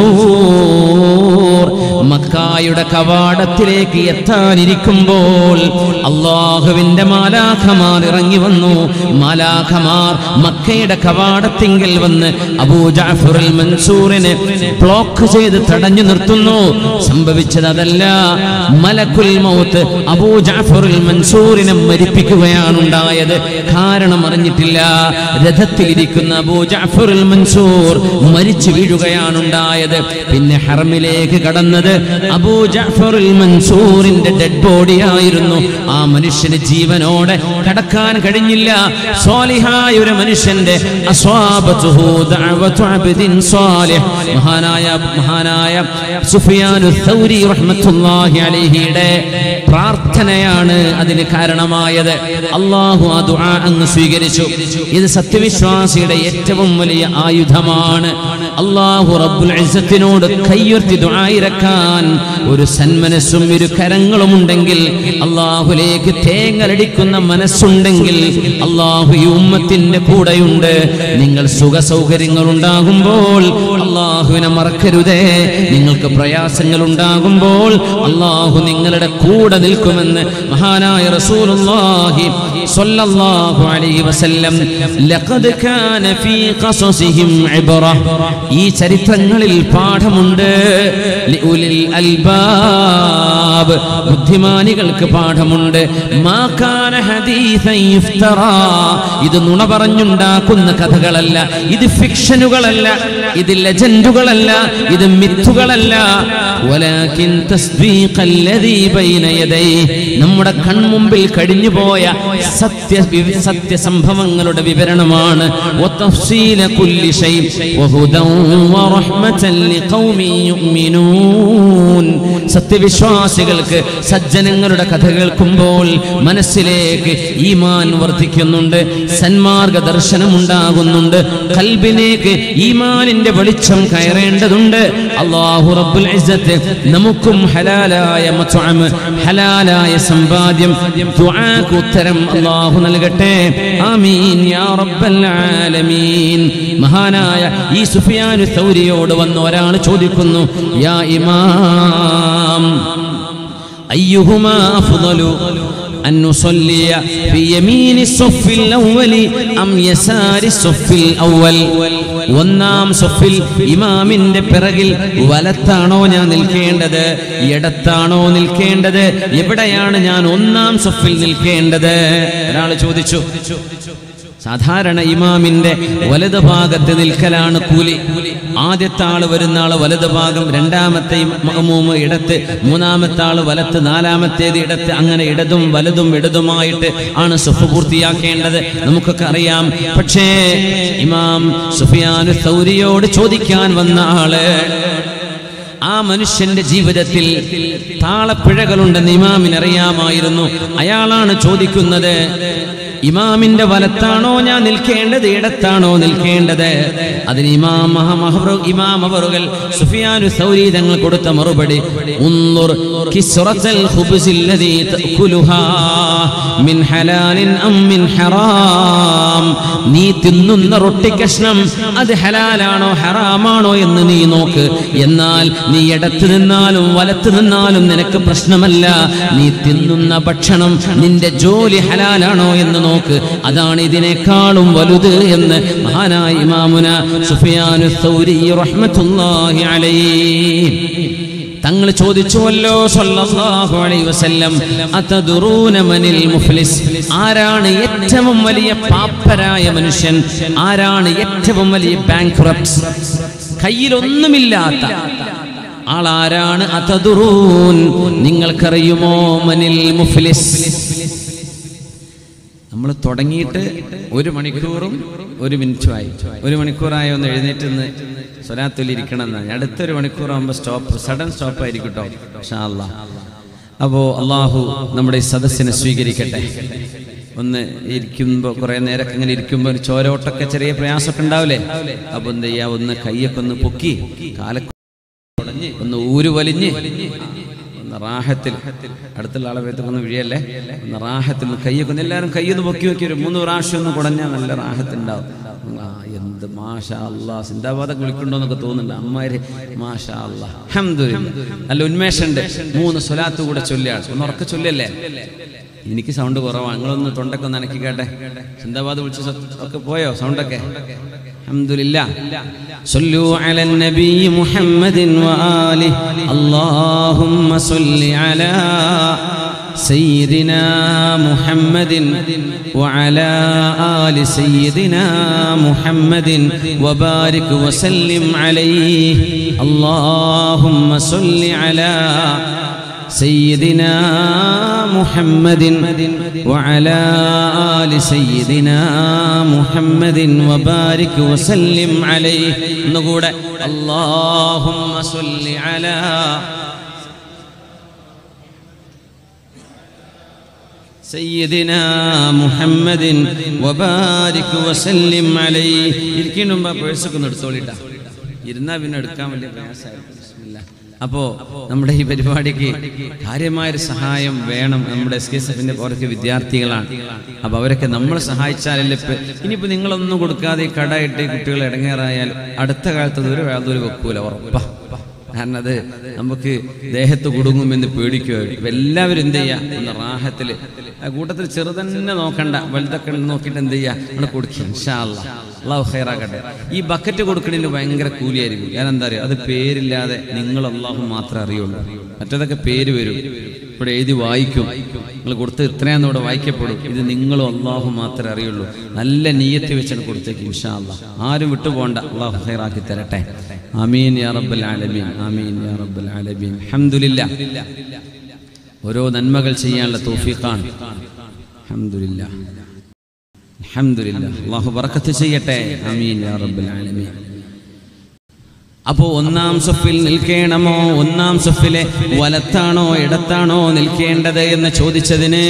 [SPEAKER 1] മൻസൂർ മക്കായുടെ കവാടത്തിലേക്ക് എത്താനിരിക്കുമ്പോൾ അല്ലാഹുവിന്റെ മാലാഖമാർ ഇറങ്ങി വന്നു. മാലാഖമാർ മക്കയുടെ കവാടത്തിങ്കൽ വന്ന് അബൂ ജഅഫർ അൽ മൻസൂറിനെ ബ്ലോക്ക് ചെയ്ത് തടഞ്ഞു നിർത്തുന്നു. സംഭവിച്ചത് അതല്ല, മലക്കുൽ മൗത്ത് അബൂ ജഅഫർ അൽ മൻസൂറിനെ മരിപ്പിക്കുകയാണ് ഉണ്ടായത്. കാരണം അറിഞ്ഞിട്ടില്ല. രഥത്തിലിരിക്കുന്ന അബൂ ജഅഫർ അൽ മൻസൂർ മരിച്ചു വീഴുകയാണ് ഉണ്ടായത്. പിന്നെ ഹറമിലേക്ക് കടന്നത് അബൂ ജഅഫർ അൽ മൻസൂറിന്റെ ഡെഡ് ബോഡി ആയിരുന്നു. ആ മനുഷ്യന് ജീവനോടെ കടക്കാൻ കഴിഞ്ഞില്ല. സ്വാലിഹായ ഒരു മനുഷ്യന്റെ അസ്വാബതുഹു ദഅവതു അബ്ദിൻ സ്വാലിഹ്, മഹാനായ സുഫിയാനു സൗരി റഹ്മത്തുള്ളാഹി അലൈഹിയുടെ പ്രാർത്ഥനയാണ് അതിന് കാരണമായത്. അല്ലാഹു ആ ദുആ അങ്ങ് സ്വീകരിച്ചു. ഇത് സത്യവിശ്വാസിയുടെ ഏറ്റവും വലിയ ആയുധമാണ്. അല്ലാഹു റബ്ബുൽ ഇസ്സത്തിനോട് കയ്യുയർത്തി ദുആ ഇറക്കാൻ ഒരു സന്മനസ്സും ഇരു കരങ്ങളും ഉണ്ടെങ്കിൽ, അല്ലാഹുവിലേക്ക് തേങ്ങലടിക്കുന്ന മനസ്സുണ്ടെങ്കിൽ അല്ലാഹു ഈ ഉമ്മത്തിന്റെ കൂടെയുണ്ട്. നിങ്ങൾ സുഖ സൗകര്യങ്ങൾ ഉണ്ടാകുമ്പോൾ അല്ലാഹുവിനെ മറക്കരുതേ. നിങ്ങൾക്ക് പ്രയാസങ്ങൾ ഉണ്ടാകുമ്പോൾ അല്ലാഹു നിങ്ങളുടെ കൂടെ നിൽക്കുമെന്ന് മഹാനായ റസൂലുള്ളാഹി സ്വല്ലല്ലാഹു അലൈഹി വസല്ലം ലഖദ് കാന ഫീ ഖസസിഹിം ഇബ്റ. ഈ ചരിത്രങ്ങളിൽ പാഠമുണ്ട്. ലിഉലിൽ അൽബാബ്, ബുദ്ധിമാനികൾക്ക് പാഠമുണ്ട്. മാ കാന ഹദീസൻ യുഫ്തറാ, ഇത് നുണ പറഞ്ഞുണ്ടാക്കുന്ന കഥകളല്ല, ഇത് ഫിക്ഷനുകളല്ല, ഇത് ലെജൻഡുകളല്ല, ഇത് മിത്തുകളല്ല. വലാകിൻ തസ്ദീഖല്ലദീ ബൈന യദൈഹി, നമ്മുടെ കൺമുമ്പിൽ കഴിഞ്ഞുപോയ സത്യസംഭവങ്ങളുടെ വിവരണമാണ്. വതഫ്സീല കുല്ലി ശൈ വഹുദൻ വറഹ്മതൻ ലിഖൗമിൻ യുഅ്മിനൂൻ. സത്യവിശ്വാസികൾക്ക് സജ്ജനങ്ങളുടെ കഥ കേൾക്കുമ്പോൾ മനസ്സിലേക്ക് ഈമാൻ വർദ്ധിക്കുന്നുണ്ട്, സന്മാർഗ ദർശനം ഉണ്ടാകുന്നുണ്ട്, ഖൽബിലേക്ക് ഈമാനിന്റെ വെളിച്ചം കയറേണ്ടതുണ്ട്. അല്ലാഹു റബ്ബുൽ ഇസ്സത്ത് നമുക്കും ഹലാലായ മത്അം, ഹലാലായ സമ്പാദ്യം, ദുആക്ക് ഉത്തരം അല്ലാഹു നൽകട്ടെ. ആമീൻ യാ റബ്ബൽ ആലമീൻ. മഹാനായ ഈ സുഫിയാനു സൗരിയോട് വന്ന് ഒരാൾ ചോദിക്കുന്നു, യാ ഇമാം അയ്യുഹുമാ അഫ്ളലു, അൻ നുസല്ലിയ ഫി യമീനി സ്വഫിൽ അവ്വലി അം യസാരി സ്വഫിൽ അവ്വൽ. ഒന്നാം സ്വഫിൽ ഇമാമിന്റെ പിറകിൽ വലത്താണോ ഞാൻ നിൽക്കേണ്ടത്, ഇടത്താണോ നിൽക്കേണ്ടത്, എവിടെയാണ് ഞാൻ ഒന്നാം സ്വഫിൽ നിൽക്കേണ്ടത്? ഒരാൾ ചോദിച്ചു. സാധാരണ ഇമാമിന്റെ വലത് ഭാഗത്ത് നിൽക്കലാണ് കൂലി. ആദ്യത്തെ ആള് വരുന്ന ആള് വലത് ഭാഗം, രണ്ടാമത്തെ മഅ്മൂമ് ഇടത്ത്, മൂന്നാമത്തെ ആള് വലത്ത്, നാലാമത്തേത് ഇടത്ത്, അങ്ങനെ ഇടതും വലതും ഇടതുമായിട്ട് ആണ് സ്വഫ് പൂർത്തിയാക്കേണ്ടത്. നമുക്കൊക്കെ അറിയാം. പക്ഷേ ഇമാം സുഫിയാനു സൗരിയോട് ചോദിക്കാൻ വന്ന ആള്, ആ മനുഷ്യന്റെ ജീവിതത്തിൽ താളപ്പിഴകളുണ്ടെന്ന് ഇമാമിനറിയാമായിരുന്നു. അയാളാണ് ചോദിക്കുന്നത്, ഇമാമിന്റെ വലത്താണോ ഞാൻ നിൽക്കേണ്ടത്, ഇടത്താണോ നിൽക്കേണ്ടത്? അതിന് ഇമാം അവറുകൾ സുഫിയാനു സൗരി തങ്ങൾ കൊടുത്ത മറുപടി, ഉൻദുർ കിസ്റത്തൽ ഖുബ്സില്ലദീ തഅകുലുഹാ മിൻ ഹലാലിൻ അം മിൻ ഹറാം. നീ തിന്നുന്ന റൊട്ടി കഷ്ണം അത് ഹലാലാണോ ഹറാമാണോ എന്ന് നീ നോക്ക്. എന്നാൽ നീ ഇടത്ത് നിന്നാലും വലത്ത് നിന്നാലും നിനക്ക് പ്രശ്നമല്ല. നീ തിന്നുന്ന ഭക്ഷണം, നിന്റെ ജോലി ഹലാലാണോ എന്ന് നോക്ക്. അതാണ് ഇതിനേക്കാളും വലുത് എന്ന് മഹാനായ ഇമാമുന സുഫിയാനു സൗരി റഹ്മത്തുള്ളാഹി അലൈഹി തങ്ങൾ ചോദിച്ചുവല്ലോ സല്ലല്ലാഹു അലൈഹി വസല്ലം, അതദറൂന മനിൽ മുഫ്ലിസ്? ആരാണ് ഏറ്റവും വലിയ പാപ്പരായ മനുഷ്യൻ? ആരാണ് ഏറ്റവും വലിയ ബാങ്ക്രപ്റ്റ്? കയ്യിലൊന്നുമില്ലാത്ത ആളാരാണ്? അതദറൂൻ, നിങ്ങൾക്കറിയുമോ മനിൽ മുഫ്ലിസ്? നമ്മൾ തുടങ്ങിയിട്ട് 1 മണിക്കൂറും 1 മിനിറ്റുമായി. 1 മണിക്കൂറായി ഒന്ന് എഴുന്നേറ്റ് നിന്ന് സ്വലാത്തുലിരിക്കണം എന്നാണ്. അടുത്തൊരു മണിക്കൂറാകുമ്പോൾ സഡൻ സ്റ്റോപ്പായിരിക്കും കേട്ടോ ഇൻഷാ അല്ലാഹ്. അപ്പോൾ അള്ളാഹു നമ്മുടെ ഈ സദസ്സിനെ സ്വീകരിക്കട്ടെ. ഒന്ന് ഇരിക്കുമ്പോൾ കുറേ നേരമൊക്കെ ഇങ്ങനെ ഇരിക്കുമ്പോൾ ഒരു ചോരോട്ടൊക്കെ ചെറിയ പ്രയാസമൊക്കെ ഉണ്ടാവില്ലേ? അപ്പോൾ എന്ത് ചെയ്യുക, ഒന്ന് കൈയൊക്കെ ഒന്ന് പൊക്കി, കാലൊക്കെ ഒന്ന് വലിഞ്ഞ് റാഹത്തിൽ, അടുത്തുള്ള ആളെ വേഗത്തൊന്ന് വീഴല്ലേ, ഒന്ന് റാഹത്തിൽ കയ്യൊക്കെ എല്ലാവരും കയ്യൊന്ന് പൊക്കി വെക്കി ഒരു 3 പ്രാവശ്യം ഒന്ന് കുടഞ്ഞാൽ നല്ല റാഹത്തുണ്ടാവും. എന്ത് മാഷാ അല്ലാഹ്, സിന്ദാബാദൊക്കെ വിളിക്കണ്ടോ എന്നൊക്കെ തോന്നുന്നുണ്ട്. അമ്മാര് മാഷാ അല്ലാഹ് അൽഹംദുലില്ലാഹ്, നല്ല ഉന്മേഷമുണ്ട്. 3 സ്വലാത്ത് കൂടെ ചൊല്ലിയാണ്. ഒന്ന് ഉറക്കെ ചൊല്ലല്ലേ? എനിക്ക് സൗണ്ട് കുറവാണ്, നിങ്ങളൊന്ന് തൊണ്ടൊക്കെ ഒന്ന് അനക്കി കേട്ടെ. സിന്ദാബാദ് വിളിച്ച ഒക്കെ പോയോ സൗണ്ടൊക്കെ? അൽഹംദുലില്ലാഹ്. صلوا على النبي محمد وآله اللهم صل على سيدنا محمد وعلى آل سيدنا محمد وبارك وسلم عليه اللهم صل على سيدنا محمد وعلى آل سيدنا محمد وبارك وسلم عليه. نقول اللهم صل على سيدنا محمد وبارك وسلم عليه. ഇരിക്കുന്നു പേഴ്സൊക്കെ എടുത്തോളിട്ടാ, ഇരുന്നാ പിന്നെ എടുക്കാൻ വലിയ പ്രയാസമായിരുന്നു. അപ്പോൾ നമ്മുടെ ഈ പരിപാടിക്ക് കാര്യമായൊരു സഹായം വേണം. നമ്മുടെ SKSFന്റെ കുറച്ച് വിദ്യാർത്ഥികളാണ്. അപ്പോൾ അവരൊക്കെ നമ്മൾ സഹായിച്ചാലല്ലേ. ഇനിയിപ്പോൾ നിങ്ങളൊന്നും കൊടുക്കാതെ കടയിട്ട് കുട്ടികൾ ഇടങ്ങേറായാൽ അടുത്ത കാലത്ത് ഒരു വേദൂര് വെക്കൂല, ഉറപ്പാ. കാരണം അത് നമുക്ക് ദേഹത്ത് കുടുങ്ങുമെന്ന് പേടിക്കുക. എല്ലാവരും എന്ത് ചെയ്യുക, ഒന്ന് റാഹത്തിൽ കൂട്ടത്തിൽ ചെറുതന്നെ നോക്കണ്ട, വലുതൊക്കെ നോക്കിയിട്ട് എന്ത് ചെയ്യുക, നമ്മൾ കൊടുക്കുക. ഇൻഷാ അല്ലാഹ്, അല്ലാഹു ഖൈറാക്കട്ടെ. ഈ ബക്കറ്റ് കൊടുക്കണതിന് ഭയങ്കര കൂലിയായിരിക്കും. ഞാൻ എന്താ അറിയുക, അത് പേരില്ലാതെ നിങ്ങൾ അല്ലാഹു മാത്രമേ അറിയുള്ളൂ. മറ്റേതൊക്കെ പേര് വരും, ഇവിടെ എഴുതി വായിക്കും, നിങ്ങൾ കൊടുത്ത് ഇത്രയാന്ന് ഇവിടെ വായിക്കപ്പെടും. ഇത് നിങ്ങളും അല്ലാഹു മാത്രമേ അറിയുള്ളൂ. നല്ല നിയ്യത്ത് വെച്ചാണ് കൊടുത്തേക്ക് ഇൻഷാ അല്ലാഹ്. ആരും വിട്ടുപോകണ്ട. അല്ലാഹു ഖൈറാക്കി തരട്ടെ. ആമീൻ യാ റബ്ബൽ ആലമീൻ, ആമീൻ യാ റബ്ബൽ ആലമീൻ. അൽഹംദുലില്ലാഹ്, ഓരോ നന്മകൾ ചെയ്യാനുള്ള തൗഫീഖാണ്. അൽഹംദുലില്ലാഹ്, അൽഹംദുലില്ലാഹ്. അല്ലാഹു ബറക്കത്ത് ചെയ്യട്ടെ. ആമീൻ യാ റബ്ബൽ ആലമീൻ. അപ്പോൾ ഒന്നാം സഫിൽ നിൽക്കണമോ, ഒന്നാം സഫിലെ വലത്താണോ ഇടത്താണോ നിൽക്കേണ്ടത് എന്ന് ചോദിച്ചതിന്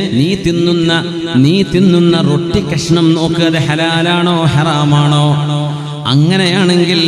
[SPEAKER 1] നീ തിന്നുന്ന റൊട്ടി കഷ്ണം നോക്ക്, അത് ഹലാലാണോ ഹറാമാണോ? അങ്ങനെയാണെങ്കിൽ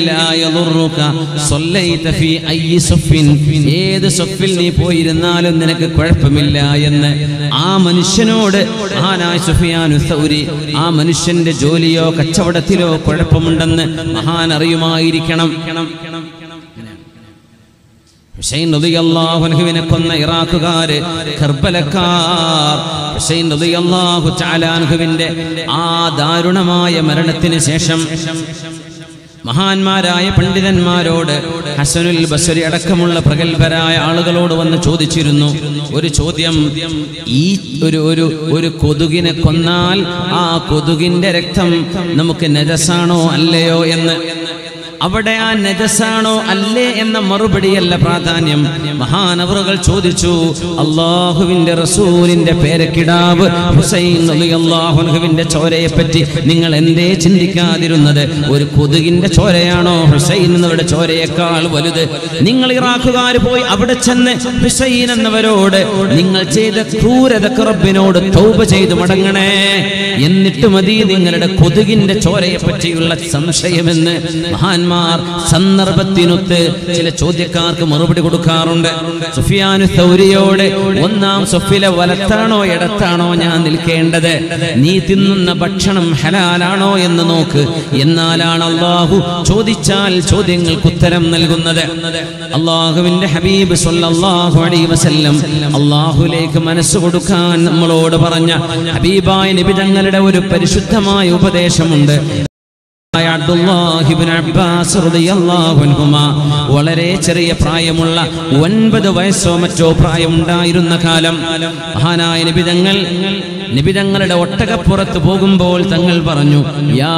[SPEAKER 1] ഏത് സഫിൽ നീ പോയിരുന്നാലും നിനക്ക് കുഴപ്പമില്ല എന്ന് ആ മനുഷ്യനോട് മഹാനായ സുഫിയാനു സൗരി, ആ മനുഷ്യന്റെ ജോലിയോ കച്ചവടത്തിലോ കുഴപ്പമുണ്ടെന്ന് മഹാൻ അറിയുമായിരിക്കണം. ഹുസൈൻ റളിയല്ലാഹു അൻഹുവിനെ കൊന്ന ഇറാഖുകാര്, കർബലക്കാർ, ഹുസൈൻ റളിയല്ലാഹു തആല അൻഹുവിന്റെ ആ ദാരുണമായ മരണത്തിന് ശേഷം മഹാന്മാരായ പണ്ഡിതന്മാരോട്, ഹസനുൽ ബസ്രി അടക്കമുള്ള പ്രഗത്ഭരായ ആളുകളോട് വന്ന് ചോദിച്ചിരുന്നു ഒരു ചോദ്യം. ഈ ഒരു കൊതുകിനെ കൊന്നാൽ ആ കൊതുകിന്റെ രക്തം നമുക്ക് നജസാണോ അല്ലയോ എന്ന്. അവിടെ ആ നജസാണോ അല്ലേ എന്ന മറുപടിയല്ല പ്രാധാന്യം. മഹാനവറുകൾ ചോദിച്ചു, അല്ലാഹുവിന്റെ റസൂലിന്റെ പേരക്കിടാവ് ഹുസൈൻ റളിയല്ലാഹു അൻഹുവിന്റെ ചോരയെ പറ്റി നിങ്ങൾ എന്തേ ചിന്തിക്കാതിരുന്നത്? ഒരു കൊതുകിന്റെ ചോരയാണോ ഹുസൈൻ എന്നവരുടെ ചോരയേക്കാൾ വലുത്? നിങ്ങൾ ഇറാഖുകാർ പോയി അവിടെ ചെന്ന് ഹുസൈൻ എന്നവരോട് നിങ്ങൾ ചെയ്ത ക്രൂരതക്ക് റബ്ബിനോട് തൗബ ചെയ്ത് മടങ്ങണേ, എന്നിട്ട് മതി നിങ്ങളുടെ കൊതുകിന്റെ ചോരയെ പറ്റിയുള്ള സംശയമെന്ന് മഹാന്മാർ സന്ദർഭത്തിനൊത്ത് ചില ചോദ്യക്കാർക്ക് മറുപടി കൊടുക്കാറുണ്ട്. സുഫിയാനു സൗരിയോട്, ഒന്നാം സഫിലെ വലത്താണോ ഇടത്താണോ ഞാൻ നിൽക്കേണ്ടത്? നീ തിന്നുന്ന ഭക്ഷണം ഹലാലാണോ എന്ന് നോക്ക്, എന്നാലാണ് അല്ലാഹു ചോദിച്ചാൽ ചോദ്യങ്ങൾക്ക് ഉത്തരം നൽകുന്നത്. അല്ലാഹുവിന്റെ ഹബീബ് സ്വല്ലല്ലാഹു അലൈഹി വസല്ലം അല്ലാഹുവിലേക്ക് മനസ്സ് കൊടുക്കാൻ നമ്മളോട് പറഞ്ഞ ഹബീബായ നബി തങ്ങളുടെ ഒരു പരിശുദ്ധമായ ഉപദേശമുണ്ട്. അബ്ദുല്ലാഹി ഇബ്നു അബ്ബാസ് റളിയല്ലാഹു അൻഹുമാ വളരെ ചെറിയ പ്രായമുള്ള 9 വയസ്സോ മറ്റോ പ്രായമുണ്ടായിരുന്ന കാലം മഹാനായ നബി തങ്ങളുടെ ഒട്ടകപ്പുറത്ത് പോകുമ്പോൾ തങ്ങൾ പറഞ്ഞു, യാ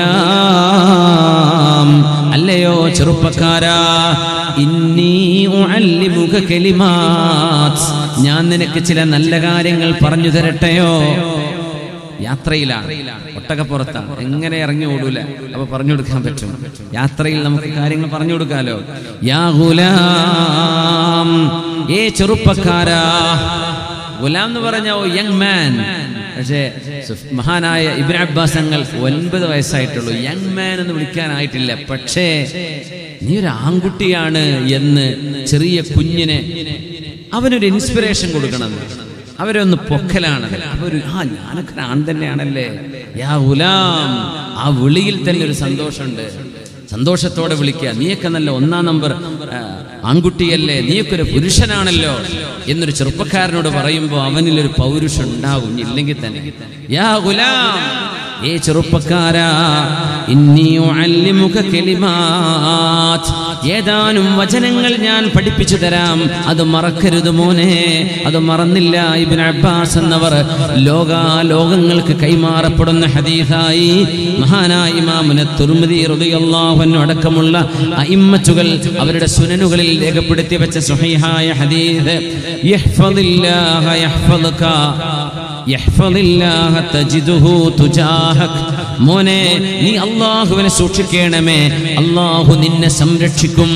[SPEAKER 1] ഗുലാം, അല്ലയോ ചെറുപ്പക്കാരാ, ഇന്നി ഉഅല്ലിമുക കലിമാത്ത്, ഞാൻ നിനക്ക് ചില നല്ല കാര്യങ്ങൾ പറഞ്ഞു തരട്ടെയോ? യാത്രയിലാണ്, ഒട്ടകപ്പുറത്താണ്, എങ്ങനെ ഇറങ്ങി ഓടൂല, അപ്പൊ പറഞ്ഞു കൊടുക്കാൻ പറ്റും. യാത്രയിൽ നമുക്ക് കാര്യങ്ങൾ പറഞ്ഞു കൊടുക്കാലോ. യാ ഗുലാം, ഏ ചെറുപ്പക്കാരാ. ഗുലാം എന്ന് പറഞ്ഞ യങ് മാൻ. പക്ഷേ മഹാനായ ഇബ്നു അബ്ബാസ് തങ്ങൾ 9 വയസ്സായിട്ടുള്ളൂ, യങ് മാൻ എന്ന് വിളിക്കാനായിട്ടില്ല. പക്ഷേ നീ ഒരു ആൺകുട്ടിയാണ് എന്ന് ചെറിയ കുഞ്ഞിനെ അവനൊരു ഇൻസ്പിറേഷൻ കൊടുക്കണം. അവരൊന്ന് പൊക്കലാണ്. ഞാനൊക്കെ ആൺ തന്നെയാണല്ലേ, യാ ഗുലാം. ആ വിളിയിൽ തന്നെ ഒരു സന്തോഷമുണ്ട്. സന്തോഷത്തോടെ വിളിക്കുക. നീയൊക്കെ നല്ല 1-ാം നമ്പർ ആൺകുട്ടിയല്ലേ, നീയൊക്കെ ഒരു പുരുഷനാണല്ലോ എന്നൊരു ചെറുപ്പക്കാരനോട് പറയുമ്പോൾ അവനിലൊരു പൗരുഷം ഉണ്ടാവും, ഇല്ലെങ്കിൽ തന്നെ. യാ ഗുലാം, ഏ ചെറുപ്പക്കാരാ, ഇന്നി ഉഅല്ലിമുക കലിമാത്ത്, ഏതാനും വചനങ്ങൾ ഞാൻ പഠിപ്പിച്ചു തരാം, അത് മറക്കരുത് മോനെ. അത് മറന്നില്ല ഇബ്നു അബ്ബാസ് എന്നവർ ലോകങ്ങൾക്ക് കൈമാറപ്പെടുന്ന ഹദീസായി മഹാനായ ഇമാമുന തുർമിദി റളിയല്ലാഹു അൻഹു അടക്കമുള്ള അഇമ്മത്തുകൾ അവരുടെ സുനനുകളിൽ രേഖപ്പെടുത്തി വെച്ച സ്വഹീഹായ ഹദീസ്, യഹ്ഫദില്ലാഹ യഹ്ഫദുക യഹ്ഫദില്ലാഹ തജിദുഹു തുജാഹക്, മോനെ നീ അല്ലാഹുവിനെ സൂക്ഷിക്കണമേ, അല്ലാഹു നിന്നെ സംരക്ഷിക്കും.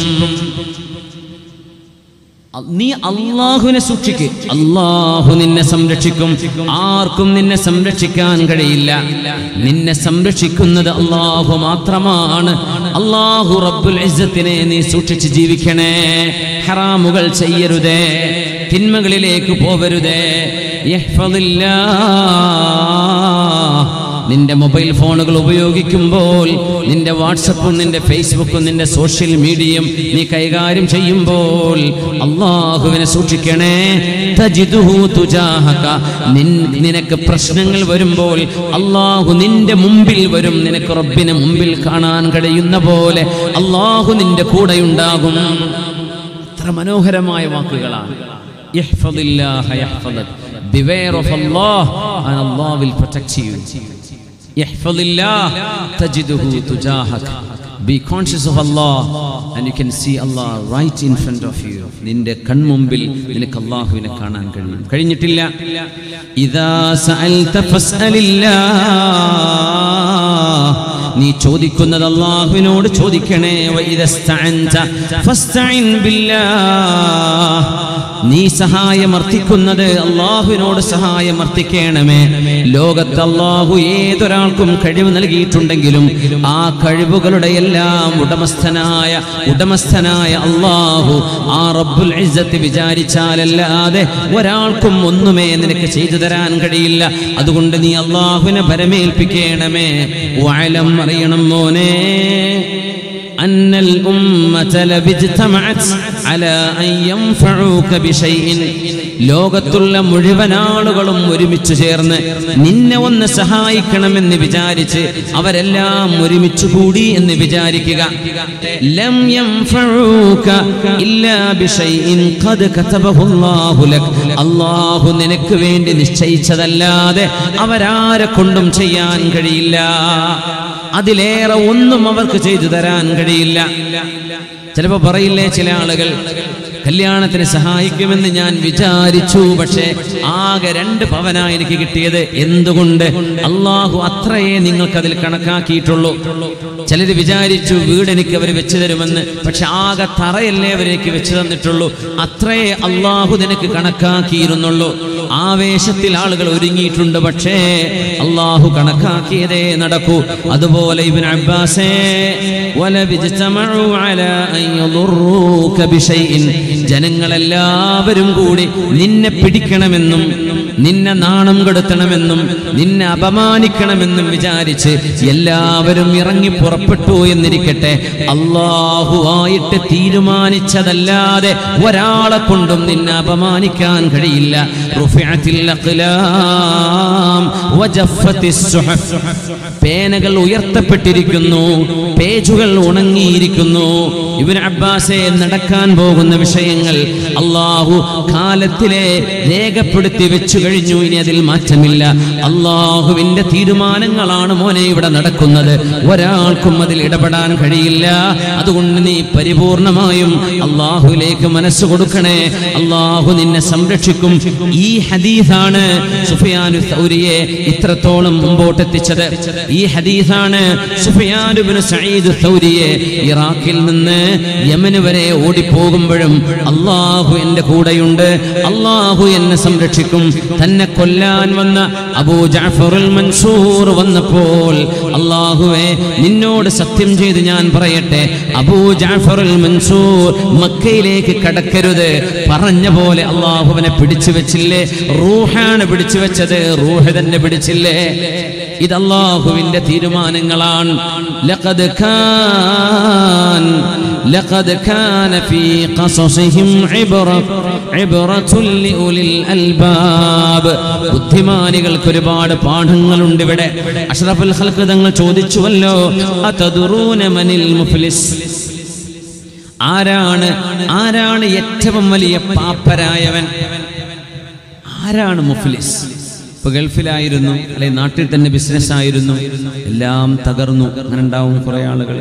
[SPEAKER 1] നീ അല്ലാഹുവിനെ സൂക്ഷിക്ക്, അല്ലാഹു നിന്നെ സംരക്ഷിക്കും. ആർക്കും നിന്നെ സംരക്ഷിക്കാൻ കഴിയില്ല. നിന്നെ സംരക്ഷിക്കുന്നത് അല്ലാഹു മാത്രമാണ്. അല്ലാഹു റബ്ബുൽ ഇസ്സത്തിനെ നീ സൂക്ഷിച്ച് ജീവിക്കണേ. ഹറാമുകൾ ചെയ്യരുതേ, തിന്മകളിലേക്ക് പോവരുതേ. നിന്റെ മൊബൈൽ ഫോണുകൾ ഉപയോഗിക്കുമ്പോൾ, നിന്റെ വാട്സപ്പും നിന്റെ ഫേസ്ബുക്കും നിന്റെ സോഷ്യൽ മീഡിയയും നീ കൈകാര്യം ചെയ്യുമ്പോൾ അല്ലാഹുവിനെ സൂക്ഷിക്കണേ. തജിദുഹു തുജാഹക, നിനക്ക് പ്രശ്നങ്ങൾ വരുമ്പോൾ അല്ലാഹു നിന്റെ മുമ്പിൽ വരും. നിനക്ക് റബ്ബിനെ മുമ്പിൽ കാണാൻ കഴിയുന്ന പോലെ അല്ലാഹു നിന്റെ കൂടെയുണ്ടാകും. എത്ര മനോഹരമായ വാക്കുകളാണ്. യഹ്ഫദില്ലാഹ യഹ്ഫദക്, beware of Allah and Allah will protect you. Yahfazillah tajiduhu tujahak, be conscious of Allah and you can see Allah right in front of you. നിന്റെ കൺമുമ്പിൽ നിനക്ക് അല്ലാഹുവിനെ കാണാൻ കഴിയും. കഴിഞ്ഞിട്ടില്ല. ഇദാ സഅൽത ഫസ്അലില്ലാഹ്, നീ ചോദിക്കുന്നത് അല്ലാഹുവിനോട് ചോദിക്കണേ. വഇദസ്തഅൻത ഫസ്തഇൻ ബില്ലാഹ്, നീ സഹായമർത്ഥിക്കുന്നത് അല്ലാഹുവിനോട് സഹായമർത്ഥിക്കണമേ. ലോകത്ത് അല്ലാഹു ഏതൊരാൾക്കും കഴിവ് നൽകിയിട്ടുണ്ടെങ്കിലും ആ കഴിവുകളുടെ എല്ലാം ഉടമസ്ഥനായ അല്ലാഹു, ആ റബ്ബുൽ ഇസ്സത്ത് വിചാരിച്ചാലല്ലാതെ ഒരാൾക്കും ഒന്നുമേ നിനക്ക് ചെയ്തു തരാൻ കഴിയില്ല. അതുകൊണ്ട് നീ അല്ലാഹുവിനെ ഭരമേൽപ്പിക്കണമേ. വഅലം, അറിയണം മോനെ, അന്നൽ ഉമ്മത ലബിജ്തമഅത് അലാ അൻ യൻഫഉക ബിശൈഇൻ, ലോകത്തുള്ള മുഴുവൻ ആളുകളും ഒരുമിച്ച് ചേർന്ന് നിന്നെ ഒന്ന് സഹായിക്കണമെന്ന് വിചാരിച്ച് അവരെല്ലാം ഒരുമിച്ച് കൂടി എന്ന് വിചാരിക്കുക. ലം യൻഫഉക ഇല്ലാ ബിശൈഇൻ ഖദ് കതബഹുല്ലാഹു ലക്, അല്ലാഹു നിനക്ക് വേണ്ടി നിശ്ചയിച്ചതല്ലാതെ അവരാരെ കൊണ്ടും ചെയ്യാൻ കഴിയില്ല. അതിലേറെ ഒന്നും അവർക്ക് ചെയ്തു തരാൻ കഴിയില്ല. ചിലപ്പോൾ പറയില്ലേ ചില ആളുകൾ, കല്യാണത്തിന് സഹായിക്കുമെന്ന് ഞാൻ വിചാരിച്ചു, പക്ഷേ ആകെ 2 പവനാ എനിക്ക് കിട്ടിയത്. എന്തുകൊണ്ട്? അള്ളാഹു അത്രയേ നിങ്ങൾക്കതിൽ കണക്കാക്കിയിട്ടുള്ളൂ. ചിലർ വിചാരിച്ചു വീട് എനിക്ക് അവർ വെച്ചു തരുമെന്ന്, പക്ഷെ ആകെ തറയല്ലേ അവരേക്ക് വെച്ചു തന്നിട്ടുള്ളൂ. അത്രയേ അള്ളാഹു നിനക്ക് കണക്കാക്കിയിരുന്നുള്ളൂ. ആവേശത്തിൽ ആളുകൾ ഒരുങ്ങിയിട്ടുണ്ട്, പക്ഷേ അള്ളാഹു കണക്കാക്കിയതേ നടക്കൂ. അതുപോലെ ഇബ്നു അബ്ബാസേ വലബിജ്തമഉ അലാ അൻ യദുറൂക ബിശൈഇൻ, ജനങ്ങളെല്ലാവരും കൂടി നിന്നെ പിടിക്കണമെന്നും നിന്നെ നാണം കെടുത്തണമെന്നും നിന്നെ അപമാനിക്കണമെന്നും വിചാരിച്ച് എല്ലാവരും ഇറങ്ങി പുറപ്പെട്ടു എന്നിരിക്കട്ടെ, അല്ലാഹുവായിട്ട് തീരുമാനിച്ചതല്ലാതെ ഒരാളെ കൊണ്ടും നിന്നെ അപമാനിക്കാൻ കഴിയില്ല. റുഫിഅത്തിൽ അഖ്ലാം വജഫത്തിസ് സുഹഫ്, പേനകൾ ഉയർത്തപ്പെട്ടിരിക്കുന്നു, പേജുകൾ ഉണങ്ങിയിരിക്കുന്നു. ഇബ്നു അബ്ബാസേ നടക്കാൻ പോകുന്ന വിഷയങ്ങൾ അല്ലാഹു കാലത്തിലെ രേഖപ്പെടുത്തി വെച്ചു കഴിഞ്ഞു. ഇനി അതിൽ മാറ്റമില്ല. അല്ലാഹുവിന്റെ തീരുമാനങ്ങളാണ് മോനെ ഇവിടെ നടക്കുന്നത്. ഒരാൾക്കും അതിൽ ഇടപെടാൻ കഴിയില്ല. അതുകൊണ്ട് നീ പരിപൂർണമായും അല്ലാഹുവിലേക്ക് മനസ്സ് കൊടുക്കണേ. അല്ലാഹു നിന്നെ സംരക്ഷിക്കും. ഈ ഹദീസാണ് സുഫിയാനു സൗരിയെ ഇത്രത്തോളം മുമ്പോട്ടെത്തിച്ചത്. ഈ ഹദീസാണ് സുഫിയാൻ ഇബ്നു സഈദ് സൗരിയെ ഇറാഖിൽ നിന്ന് യമൻ വരെ ഓടിപ്പോകുമ്പോഴും അല്ലാഹു എന്റെ കൂടെയുണ്ട്, അല്ലാഹു എന്നെ സംരക്ഷിക്കും. തന്നെ കൊല്ലാൻ വന്ന അബൂ ജഅഫറുൽ മൻസൂർ വന്നപ്പോൾ, അല്ലാഹുവേ നിന്നോട് സത്യം ചെയ്ത് ഞാൻ പറയട്ടെ, അബൂ ജഅഫറുൽ മൻസൂർ മക്കയിലേക്ക് കടക്കരുത്, പറഞ്ഞ പോലെ അല്ലാഹുവിനെ പിടിച്ചു വെച്ചില്ലേ? റൂഹാണ് പിടിച്ചു വെച്ചത്, റൂഹ് തന്നെ പിടിച്ചില്ലേ? ഇത് അല്ലാഹുവിന്റെ തീരുമാനങ്ങളാണ്. ലഖദ് കാന ഫീ ഖസസിഹിം ഇബ്റത്തുൻ ലിഉലിൽ അൽബാബ്, ബുദ്ധിമാനികൾക്ക് ഒരുപാട് പാഠങ്ങളുണ്ട് ഇവിടെ. അഷ്റഫുൽ ഖൽഖ് തങ്ങൾ ചോദിച്ചുവല്ലോ, അതദറൂന മനിൽ മുഫ്ലിസ്, ആരാണ് ഏറ്റവും വലിയ പാപ്പരായവൻ? ആരാണ് മുഫ്ലിസ്? ഇപ്പൊ ഗൾഫിലായിരുന്നു, അല്ലെ നാട്ടിൽ തന്നെ ബിസിനസ് ആയിരുന്നു, എല്ലാം തകർന്നു. അങ്ങനെ ഉണ്ടാവും കുറെ ആളുകൾ.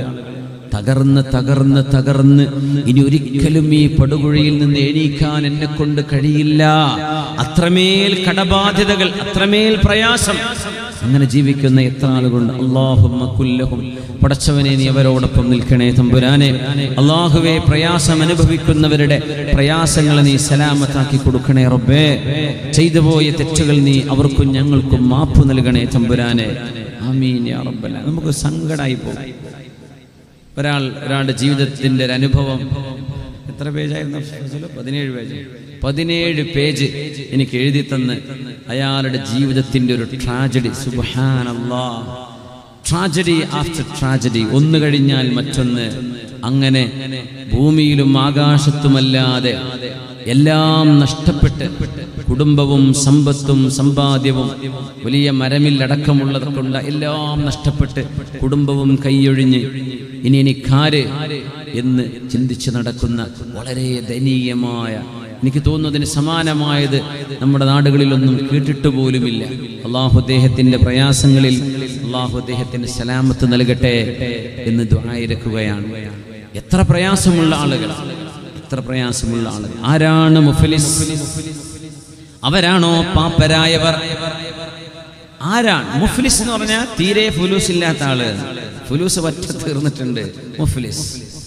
[SPEAKER 1] തകർന്ന് ഇനി ഒരിക്കലും ഈ പടുകുഴിയിൽ നിന്ന് എണീക്കാൻ എന്നെ കൊണ്ട് കഴിയില്ല, അത്രമേൽ കടബാധ്യതകൾ, അത്രമേൽ പ്രയാസം. അങ്ങനെ ജീവിക്കുന്ന എത്ര ആളുകളുണ്ട്. അല്ലാഹുമ്മ കുല്ലഹും, പടച്ചവനെ നീ അവരോടൊപ്പം നിൽക്കണേ തമ്പുരാനെ. അല്ലാഹുവേ പ്രയാസം അനുഭവിക്കുന്നവരുടെ പ്രയാസങ്ങളെ നീ സലാമത്താക്കി കൊടുക്കണേ റബ്ബേ. ചെയ്തു പോയ തെറ്റുകൾ നീ അവർക്കും ഞങ്ങൾക്കും മാപ്പ് നൽകണേ തമ്പുരാനെ. ആമീൻ യാ റബ്ബൽ. നമുക്ക് സങ്കടമായി പോകും. ഒരാളുടെ ജീവിതത്തിന്റെ ഒരു അനുഭവം. എത്ര പേജായിരുന്നു? 17 പേജ്. 17 പേജ് എനിക്ക് എഴുതി തന്ന് അയാളുടെ ജീവിതത്തിന്റെ ഒരു ട്രാജഡി. സുബ്ഹാനല്ലാഹ്, ട്രാജഡി ആഫ്റ്റർ ട്രാജഡി, ഒന്ന് കഴിഞ്ഞാൽ മറ്റൊന്ന്. അങ്ങനെ ഭൂമിയിലും ആകാശത്തുമല്ലാതെ എല്ലാം നഷ്ടപ്പെട്ട്, കുടുംബവും സമ്പത്തും സമ്പാദ്യവും വലിയ മരമില്ലടക്കമുള്ളത് കൊണ്ട് എല്ലാം നഷ്ടപ്പെട്ട് കുടുംബവും കൈയൊഴിഞ്ഞ് ഇനി എനിക്കാര് എന്ന് ചിന്തിച്ച് നടക്കുന്ന വളരെ ദയനീയമായ, എനിക്ക് തോന്നുന്നതിന് സമാനമായത് നമ്മുടെ നാടുകളിലൊന്നും കേട്ടിട്ട് പോലുമില്ല. അള്ളാഹു അദ്ദേഹത്തിന്റെ പ്രയാസങ്ങളിൽ അള്ളാഹു അദ്ദേഹത്തിന് സലാമത്ത് നൽകട്ടെ എന്ന് ദുആയിരക്കുകയാണ്. എത്ര പ്രയാസമുള്ള ആളുകൾ, എത്ര പ്രയാസമുള്ള ആളുകൾ. ആരാണ് മുഫ്ലിസ്? അവരാണോ പാപ്പരായവർ? ആരാണ് മുഫ്ലിസ് എന്ന് പറഞ്ഞാൽ? തീരെ ഫുലൂസ് ഇല്ലാത്ത ആള്, ഫുലൂസ് പറ്റ തീർന്നിട്ടുണ്ട് മുഫ്ലിസ്.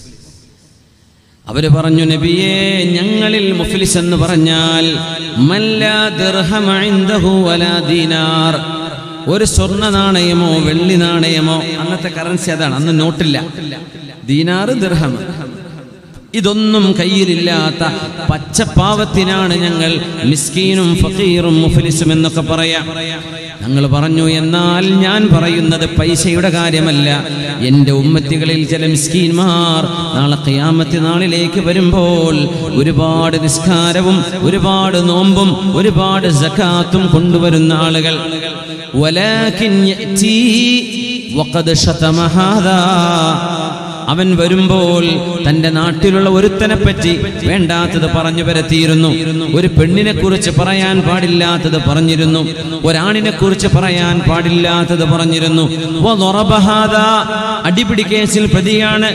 [SPEAKER 1] അവര് പറഞ്ഞു, നബിയേ, ഞങ്ങളിൽ മുഫ്ലിസ് എന്ന് പറഞ്ഞാൽ മല്ലാ ദിർഹമ ഇൻദഹു വലാ ദീനാർ, ഒരു സ്വർണ്ണ നാണയമോ വെള്ളി നാണയമോ, അന്നത്തെ കറൻസി അതാണ്, അന്ന് നോട്ടില്ല, ദീനാർ ദിർഹം, ഇതൊന്നും കയ്യിലില്ലാത്ത പച്ചപ്പാവത്തിനാണ് ഞങ്ങൾ മിസ്കീനും ഫഖീറും മുഫ്ലിസും എന്നൊക്കെ പറയാം. ഞങ്ങൾ പറഞ്ഞു, എന്നാൽ ഞാൻ പറയുന്നത് പൈസയുടെ കാര്യമല്ല. എൻ്റെ ഉമ്മത്തികളിൽ ചില മിസ്കീന്മാർ നാളെ ഖിയാമത്ത് നാളിലേക്ക് വരുമ്പോൾ ഒരുപാട് നിസ്കാരവും ഒരുപാട് നോമ്പും ഒരുപാട് സകാത്തും കൊണ്ടുവരുന്ന ആളുകൾ, വലാകിൻ യഅതി വഖദ് ശതമ ഹാദാ, അവൻ വരുമ്പോൾ തൻ്റെ നാട്ടിലുള്ള ഒരുത്തനെ പറ്റി വേണ്ടാത്തത് പറഞ്ഞു വരത്തിയിരുന്നു. ഒരു പെണ്ണിനെ കുറിച്ച് പറയാൻ പാടില്ലാത്തത് പറഞ്ഞിരുന്നു, ഒരാണിനെ കുറിച്ച് പറയാൻ പാടില്ലാത്തത് പറഞ്ഞിരുന്നു. അടിപിടി കേസിൽ പ്രതിയാണ്.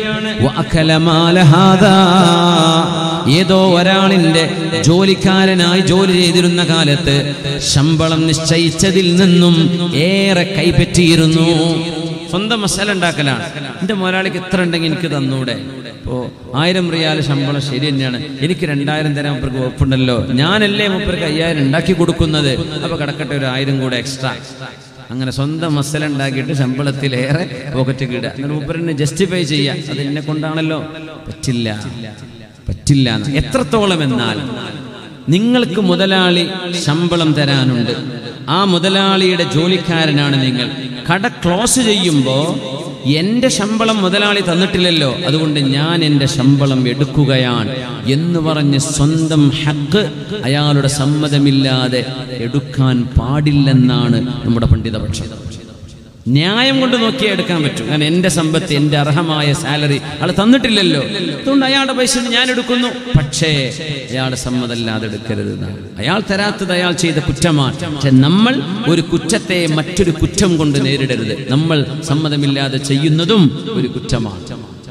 [SPEAKER 1] ഏതോ ഒരാളിന്റെ ജോലിക്കാരനായി ജോലി ചെയ്തിരുന്ന കാലത്ത് ശമ്പളം നിശ്ചയിച്ചതിൽ നിന്നും ഏറെ കൈപ്പറ്റിയിരുന്നു. സ്വന്തം മസാല ഉണ്ടാക്കലാണ്. എൻ്റെ മുതലാളിക്ക് എത്ര ഉണ്ടെങ്കിൽ എനിക്ക് തന്നൂടെ? ഇപ്പോൾ 1000 റിയാൽ ശമ്പളം ശരി തന്നെയാണ്, എനിക്ക് 2000 തരാൻ മുപ്പർക്ക് ഒപ്പുണ്ടല്ലോ, ഞാനല്ലേ മുപ്പർക്ക് 5000 ഉണ്ടാക്കി കൊടുക്കുന്നത്, അപ്പോൾ കിടക്കട്ടെ ഒരു 1000 കൂടെ എക്സ്ട്രാ. അങ്ങനെ സ്വന്തം മസാല ഉണ്ടാക്കിയിട്ട് ശമ്പളത്തിലേറെ പോക്കറ്റ് കിടുക, അങ്ങനെ മുപ്പറിനെ ജസ്റ്റിഫൈ ചെയ്യുക, അത് എന്നെ കൊണ്ടാണല്ലോ. പറ്റില്ല. എത്രത്തോളം എന്നാൽ നിങ്ങൾക്ക് മുതലാളി ശമ്പളം തരാനുണ്ട്, ആ മുതലാളിയുടെ ജോലിക്കാരനാണ് നിങ്ങൾ. കട ക്ലോസ് ചെയ്യുമ്പോൾ എൻ്റെ ശമ്പളം മുതലാളി തന്നിട്ടില്ലല്ലോ, അതുകൊണ്ട് ഞാൻ എൻ്റെ ശമ്പളം എടുക്കുകയാണ് എന്ന് പറഞ്ഞ് സ്വന്തം ഹക്ക് അയാളുടെ സമ്മതമില്ലാതെ എടുക്കാൻ പാടില്ലെന്നാണ് നമ്മുടെ പണ്ഡിതപക്ഷം. ന്യായം കൊണ്ട് നോക്കിയാൽ എടുക്കാൻ പറ്റും. കാരണം എൻ്റെ സമ്പത്ത്, എൻ്റെ അർഹമായ സാലറി അയാൾ തന്നിട്ടില്ലല്ലോ, അതുകൊണ്ട് അയാളുടെ പൈസ ഞാൻ എടുക്കുന്നു. പക്ഷേ അയാളുടെ സമ്മതമല്ലാതെ എടുക്കരുത്. അയാൾ തരാത്തത് അയാൾ ചെയ്ത കുറ്റമാണ്. പക്ഷെ നമ്മൾ ഒരു കുറ്റത്തെ മറ്റൊരു കുറ്റം കൊണ്ട് നേരിടരുത്. നമ്മൾ സമ്മതമില്ലാതെ ചെയ്യുന്നതും ഒരു കുറ്റമാണ്.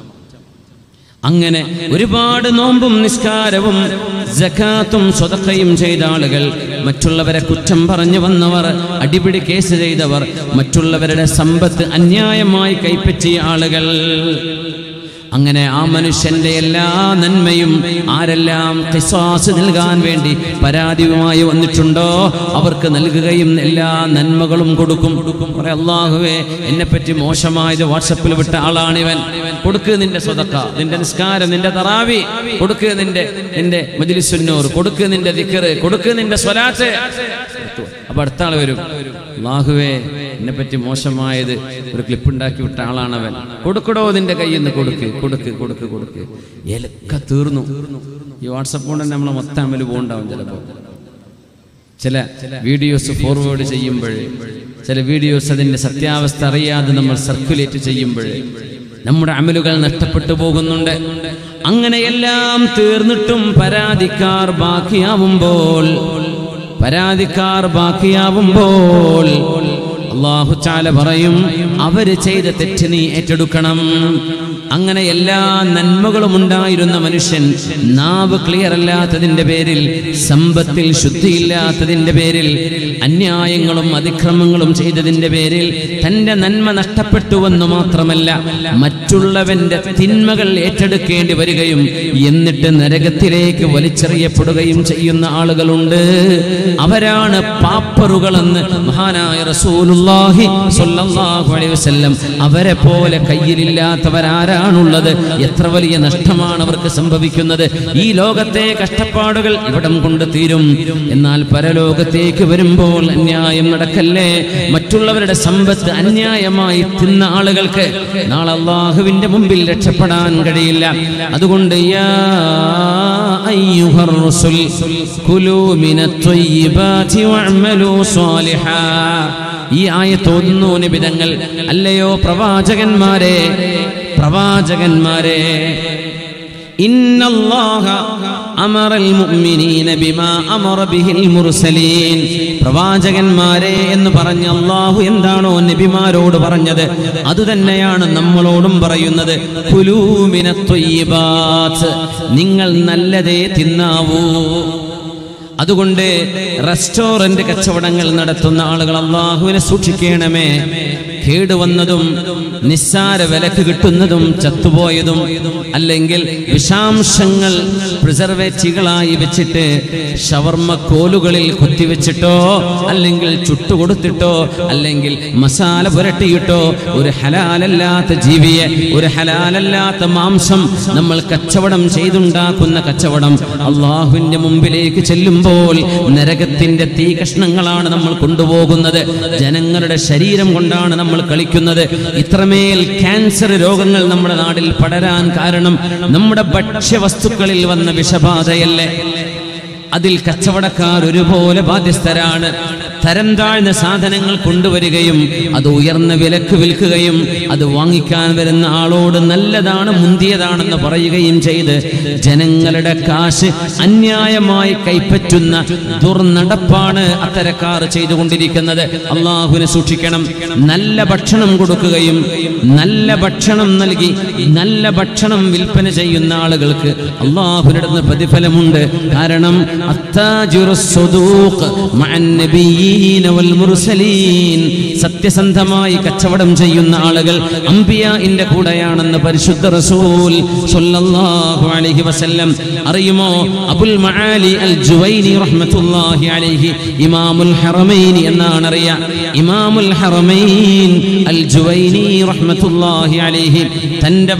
[SPEAKER 1] അങ്ങനെ ഒരുപാട് നോമ്പും നിസ്കാരവും സകാത്തും സ്വതക്കയും ചെയ്ത ആളുകൾ, മറ്റുള്ളവരെ കുറ്റം പറഞ്ഞു വന്നവർ, അടിപിടി കേസ് ചെയ്തവർ, മറ്റുള്ളവരുടെ സമ്പത്ത് അന്യായമായി കൈപ്പറ്റിയ ആളുകൾ, അങ്ങനെ ആ മനുഷ്യന്റെ എല്ലാ നന്മയും ആരെല്ലാം ഖിസാസ് നൽകാൻ വേണ്ടി പരാതിയുമായി വന്നിട്ടുണ്ടോ അവർക്ക് നൽകുകയും എല്ലാ നന്മകളും കൊടുക്കും. അല്ലാഹുവേ, എന്നെപ്പറ്റി മോശമായത് വാട്സപ്പിൽ വിട്ട ആളാണിവൻ, കൊടുക്ക് നിന്റെ സ്വതക്ക, നിന്റെ നിസ്കാരം, നിന്റെ തറാവി, കൊടുക്ക് നിന്റെ മജ്ലിസുന്നൂർ, കൊടുക്ക് നിന്റെ ദിക്ർ, കൊടുക്ക് നിന്റെ സ്വലാത്ത്. അപ്പൊ അടുത്ത ആൾ വരും, അല്ലാഹുവേ എന്നെപ്പറ്റി മോശമായത് ഒരു ക്ലിപ്പ് ഉണ്ടാക്കി വിട്ട ആളാണവൻ, കൊടുക്കടോ നിന്റെ കയ്യിൽ നിന്ന്, കൊടുക്ക്. ഏലൊക്കെ തീർന്നു. ഈ വാട്സപ്പ് കൊണ്ട് തന്നെ നമ്മളെ മൊത്തം അമല് പോകണ്ടാവും. ചിലപ്പോൾ ചില വീഡിയോസ് ഫോർവേഡ് ചെയ്യുമ്പോൾ, ചില വീഡിയോസ് അതിൻ്റെ സത്യാവസ്ഥ അറിയാതെ നമ്മൾ സർക്കുലേറ്റ് ചെയ്യുമ്പോൾ നമ്മുടെ അമലുകൾ നഷ്ടപ്പെട്ടു പോകുന്നുണ്ട്. അങ്ങനെ എല്ലാം തീർന്നിട്ടും പരാതിക്കാർ ബാക്കിയാവുമ്പോൾ അല്ലാഹു തആല പറയും, അവര് ചെയ്ത തെറ്റ് നീ ഏറ്റെടുക്കണം. അങ്ങനെ എല്ലാ നന്മകളും ഉണ്ടായിരുന്ന മനുഷ്യൻ നാവ് ക്ലിയർ അല്ലാത്തതിന്റെ പേരിൽ, സമ്പത്തിൽ ശുദ്ധിയില്ലാത്തതിന്റെ പേരിൽ, അന്യായങ്ങളും അതിക്രമങ്ങളും ചെയ്തതിന്റെ പേരിൽ തന്റെ നന്മ നഷ്ടപ്പെട്ടുവെന്ന് മാത്രമല്ല, മറ്റുള്ളവന്റെ തിന്മകൾ ഏറ്റെടുക്കേണ്ടി വരികയും എന്നിട്ട് നരകത്തിലേക്ക് വലിച്ചെറിയപ്പെടുകയും ചെയ്യുന്ന ആളുകളുണ്ട്. അവരാണ് പാപ്പറുകളെന്ന് മഹാനായ റസൂലുള്ളാഹി സ്വല്ലല്ലാഹു അലൈഹി വസല്ലം അവരെ പോലെ കയ്യിലില്ലാത്തവരാരാണുള്ളത്? എത്ര വലിയ നഷ്ടമാണ് അവർക്ക് സംഭവിക്കുന്നത്. ഈ ലോകത്തെ കഷ്ടപ്പാടുകൾ ഇവിടം കൊണ്ട് തീരും, എന്നാൽ പരലോകത്തേക്ക് വരുമ്പോൾ അന്യായം നടക്കല്ലേ. മറ്റുള്ളവരുടെ സമ്പത്ത് അന്യായമായി തിന്ന ആളുകൾക്ക് നാളെ അല്ലാഹുവിന്റെ മുമ്പിൽ രക്ഷപ്പെടാൻ കഴിയില്ല. അതുകൊണ്ട് യാ അയ്യുഹർ റസൂൽ കുലൂ മിനത് ത്വയ്യിബാതി വഅമലൂ സ്വാലിഹാ. ഈ ആയത്ത് ഓതുന്നു നബിതങ്ങൾ, അല്ലയോ പ്രവാചകന്മാരെ, ഇന്നല്ലാഹ അമറൽ മുഅ്മിനീന ബിമാ അമറ ബിഹിൽ മുർസലീൻ. പ്രവാചകന്മാരെ എന്ന് പറഞ്ഞ അല്ലാഹു എന്താണോ നബിമാരോട് പറഞ്ഞത് അതുതന്നെയാണ് നമ്മളോടും പറയുന്നത്. കുലൂ മിനത് ത്വയ്യിബാത്ത്, നിങ്ങൾ നല്ലതേ തിന്നാവൂ. അതുകൊണ്ട് റെസ്റ്റോറന്റ് കച്ചവടങ്ങൾ നടത്തുന്ന ആളുകൾ അല്ലാഹുവിനെ സൂക്ഷിക്കണമേ. കേടുവന്നതും നിസ്സാര വിലക്ക് കിട്ടുന്നതും ചത്തുപോയതും അല്ലെങ്കിൽ വിഷാംശങ്ങൾ പ്രിസർവേറ്റീവുകളായി വെച്ചിട്ട് ഷവർമ്മ കോലുകളിൽ കുത്തിവെച്ചിട്ടോ അല്ലെങ്കിൽ ചുട്ടുകൊടുത്തിട്ടോ അല്ലെങ്കിൽ മസാല പുരട്ടിയിട്ടോ ഒരു ഹലാലല്ലാത്ത ജീവിയെ, ഒരു ഹലാലല്ലാത്ത മാംസം നമ്മൾ കച്ചവടം ചെയ്തുണ്ടാക്കുന്ന കച്ചവടം അള്ളാഹുവിന്റെ മുമ്പിലേക്ക് ചെല്ലുമ്പോൾ നരകത്തിന്റെ തീ കഷ്ണങ്ങളാണ് നമ്മൾ കൊണ്ടുപോകുന്നത്. ജനങ്ങളുടെ ശരീരം കൊണ്ടാണ് നമ്മൾ കളിക്കുന്നത്. ഇത്രമേൽ ക്യാൻസർ രോഗങ്ങൾ നമ്മുടെ നാട്ടിൽ പടരാൻ കാരണം നമ്മുടെ ഭക്ഷ്യവസ്തുക്കളിൽ വന്ന വിഷബാധയല്ലേ? അതിൽ കച്ചവടക്കാർ ഒരുപോലെ ബാധ്യസ്ഥരാണ്. തരം താഴ്ന്ന സാധനങ്ങൾ കൊണ്ടുവരികയും അത് ഉയർന്ന വിലക്ക് വിൽക്കുകയും അത് വാങ്ങിക്കാൻ വരുന്ന ആളോട് നല്ലതാണ്, മുന്തിയതാണെന്ന് പറയുകയും ചെയ്ത് ജനങ്ങളുടെ കാശ് അന്യായമായി കൈപ്പറ്റുന്ന ദുർനടപ്പാണ് അത്തരക്കാർ ചെയ്തുകൊണ്ടിരിക്കുന്നത്. അള്ളാഹുവിനെ സൂക്ഷിക്കണം. നല്ല ഭക്ഷണം കൊടുക്കുകയും നല്ല ഭക്ഷണം നൽകി നല്ല ഭക്ഷണം വിൽപ്പന ചെയ്യുന്ന ആളുകൾക്ക് അള്ളാഹുവിന്റെ പ്രതിഫലമുണ്ട്. കാരണം സത്യസന്ധമായി കച്ചവടം ചെയ്യുന്ന ആളുകൾ അംബിയാഇന്റെ കൂടെയാണെന്ന് പരിശുദ്ധ റസൂൽ സ്വല്ലല്ലാഹു അലൈഹി വസല്ലം. അറിയുമോ, അബുൽ മആലി അൽ ജുവൈനി റഹ്മത്തുള്ളാഹി അലൈഹി ഇമാമുൽ ഹറമൈനി എന്നാണ് അറിയാ. ഇമാമുൽ ഹറമൈൻ അൽ ജുവൈനി റഹ്മത്തുള്ളാഹി അലൈഹി തന്റെ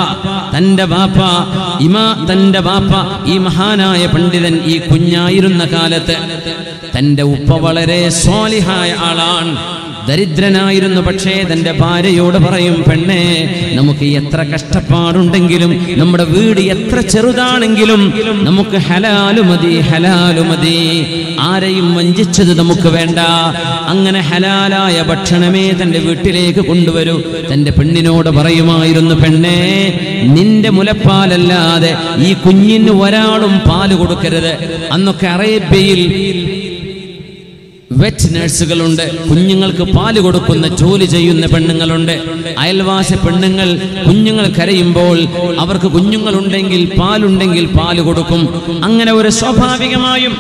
[SPEAKER 1] ബാപ്പ ഈ മഹാനായ പണ്ഡിതൻ ഈ കുഞ്ഞായിരുന്ന കാലത്ത് തന്റെ ഉപ്പ വളരെ സ്വാലിഹായ ആളാണ്, ദരിദ്രനായിരുന്നു. പക്ഷേ തന്റെ ഭാര്യയോട് പറയും, പെണ്ണേ, നമുക്ക് എത്ര കഷ്ടപ്പാടുണ്ടെങ്കിലും നമ്മുടെ വീട് എത്ര ചെറുതാണെങ്കിലും നമുക്ക് ഹലാലു മതി, ആരെയും വഞ്ചിച്ചത് നമുക്ക് വേണ്ട. അങ്ങനെ ഹലാലായ ഭക്ഷണമേ തന്റെ വീട്ടിലേക്ക് കൊണ്ടുവരൂ. തന്റെ പെണ്ണിനോട് പറയുമായിരുന്നു, പെണ്ണേ, നിന്റെ മുലപ്പാലല്ലാതെ ഈ കുഞ്ഞിന് ഒരാളും പാല് കൊടുക്കരുത്. അന്നൊക്കെ അറേബ്യയിൽ വെറ്റ് നഴ്സുകളുണ്ട്, കുഞ്ഞുങ്ങൾക്ക് പാല് കൊടുക്കുന്ന ജോലി ചെയ്യുന്ന പെണ്ണുങ്ങളുണ്ട്. അയൽവാസി പെണ്ണുങ്ങൾ കുഞ്ഞുങ്ങൾ കരയുമ്പോൾ അവർക്ക് കുഞ്ഞുങ്ങളുണ്ടെങ്കിൽ പാലുണ്ടെങ്കിൽ പാല് കൊടുക്കും. അങ്ങനെ ഒരു സ്വാഭാവികമായും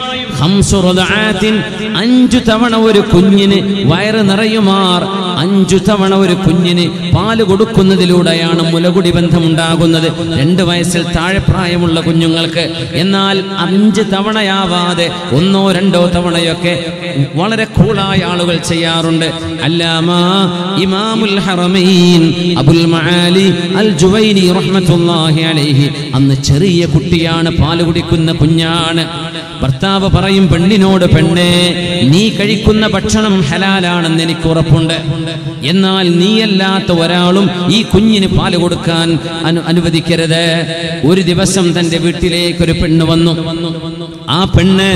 [SPEAKER 1] 5 തവണ ഒരു കുഞ്ഞിന് വയറ് നിറയുമാർ 5 തവണ ഒരു കുഞ്ഞിന് പാല് കൊടുക്കുന്നതിലൂടെയാണ് മുലകുടി ബന്ധമുണ്ടാകുന്നത് 2 വയസ്സിൽ താഴെ പ്രായമുള്ള കുഞ്ഞുങ്ങൾക്ക്. എന്നാൽ 5 തവണയാവാതെ 1ഓ 2ഓ തവണയൊക്കെ വളരെ കൂളായ ആളുകൾ ചെയ്യാറുണ്ട്. അല്ലാമ ഇമാമുൽ ഹറമൈൻ അബുൽ മആലി അൽ ജുവൈനി റഹ്മത്തുള്ളാഹി അലൈഹി അന്ന് ചെറിയ കുട്ടിയാണ്, പാല് കുടിക്കുന്ന കുഞ്ഞാണ്. ഭർത്താവ് പറയും പെണ്ണിനോട്, പെണ്ണേ, നീ കഴിക്കുന്ന ഭക്ഷണം ഹലാലാണെന്ന് എനിക്ക് ഉറപ്പുണ്ട്, എന്നാൽ നീയല്ലാത്ത ഒരാളും ഈ കുഞ്ഞിന് പാല് കൊടുക്കാൻ അനുവദിക്കരുത്. ഒരു ദിവസം തന്റെ വീട്ടിലേക്ക് ഒരു പെണ്ണ് വന്നു. ആ പെണ്ണ്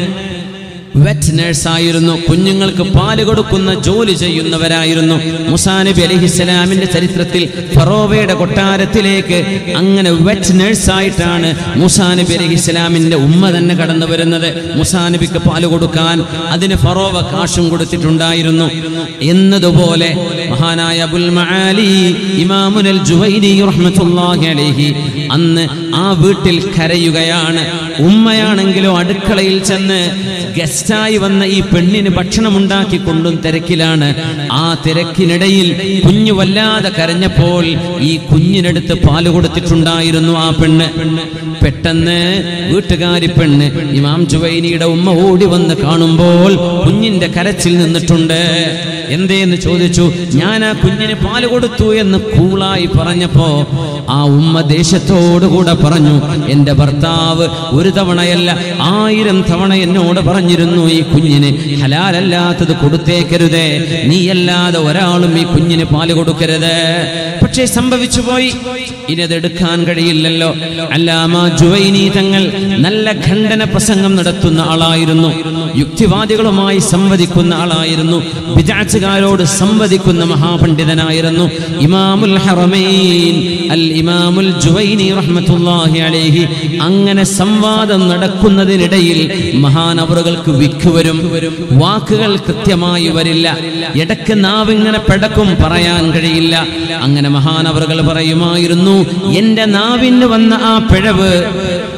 [SPEAKER 1] വെറ്റ് നേഴ്സായിരുന്നു, കുഞ്ഞുങ്ങൾക്ക് പാല് കൊടുക്കുന്ന ജോലി ചെയ്യുന്നവരായിരുന്നു. മൂസാ നബി അലൈഹിസ്സലാമിന്റെ ചരിത്രത്തിൽ ഫറോവയുടെ കൊട്ടാരത്തിലേക്ക് അങ്ങനെ വെറ്റ് നേഴ്സായിട്ടാണ് മൂസാ നബി അലൈഹിസ്സലാമിന്റെ ഉമ്മ തന്നെ കടന്നു വരുന്നത്. മൂസാ നബിക്ക് പാല് കൊടുക്കാൻ അതിന് ഫറോവ കാശും കൊടുത്തിട്ടുണ്ടായിരുന്നു. എന്നതുപോലെ മഹാനായ അബുൽ മആലി ഇമാമുൽ ജുവൈനി റഹ്മത്തുള്ളാഹി അലൈഹി അന്ന് ആ വീട്ടിൽ കരയുകയാണ്. ഉമ്മയാണെങ്കിലോ അടുക്കളയിൽ ചെന്ന് ഗസ്റ്റായി വന്ന ഈ പെണ്ണിന് ഭക്ഷണം ഉണ്ടാക്കിക്കൊണ്ടും തിരക്കിലാണ്. ആ തിരക്കിനിടയിൽ കുഞ്ഞു വല്ലാതെ കരഞ്ഞപ്പോൾ ഈ കുഞ്ഞിനടുത്ത് പാല് കൊടുത്തിട്ടുണ്ടായിരുന്നു ആ പെണ്ണ്. പെട്ടെന്ന് വീട്ടുകാരി പെണ്ണ് ഇമാം ജുവൈനിയുടെ ഉമ്മ ഓടി വന്ന് കാണുമ്പോൾ കുഞ്ഞിന്റെ കരച്ചിൽ നിന്നിട്ടുണ്ട്. എന്തേന്ന് ചോദിച്ചു. ഞാൻ ആ കുഞ്ഞിന് പാല് കൊടുത്തു എന്ന് കൂളായി പറഞ്ഞപ്പോ ആ ഉമ്മ ദേശത്തോടുകൂടെ പറഞ്ഞു, എന്റെ ഭർത്താവ് 1 തവണയല്ല 1000 തവണ എന്നോട് പറഞ്ഞിരുന്നു, ഈ കുഞ്ഞിന് ഹലാലല്ലാത്തത് കൊടുത്തേക്കരുതേ, നീയല്ലാതെ ഒരാളും ഈ കുഞ്ഞിന് പാല് കൊടുക്കരുത്. പക്ഷേ സംഭവിച്ചു പോയി, ഇനി അതെടുക്കാൻ കഴിയില്ലല്ലോ. അല്ലാമ ജുവൈനി തങ്ങൾ നല്ല ഖണ്ഡന പ്രസംഗം നടത്തുന്ന ആളായിരുന്നു, യുക്തിവാദികളുമായി സംവദിക്കുന്ന ആളായിരുന്നു, ബിദ്അത്തുകാരോട് സംവദിക്കുന്ന മഹാപണ്ഡിതനായിരുന്നു. ഇമാമുൽ ഹറമൈൻ അൽ ഇമാമുൽ ജുവൈനി റഹ്മത്തുള്ളാഹി അലൈഹി അങ്ങനെ സംവാദം നടക്കുന്നതിനിടയിൽ മഹാനവറുകൾക്ക് വിക്ക് വരും, വാക്കുകൾ കൃത്യമായി വരില്ല, ഇടയ്ക്ക് നാവിങ്ങനെ പെടക്കും, പറയാൻ കഴിയില്ല. അങ്ങനെ മഹാനവറുകൾ പറയുമായിരുന്നു, എന്റെ നാവിന് വന്ന ആ പിഴവ്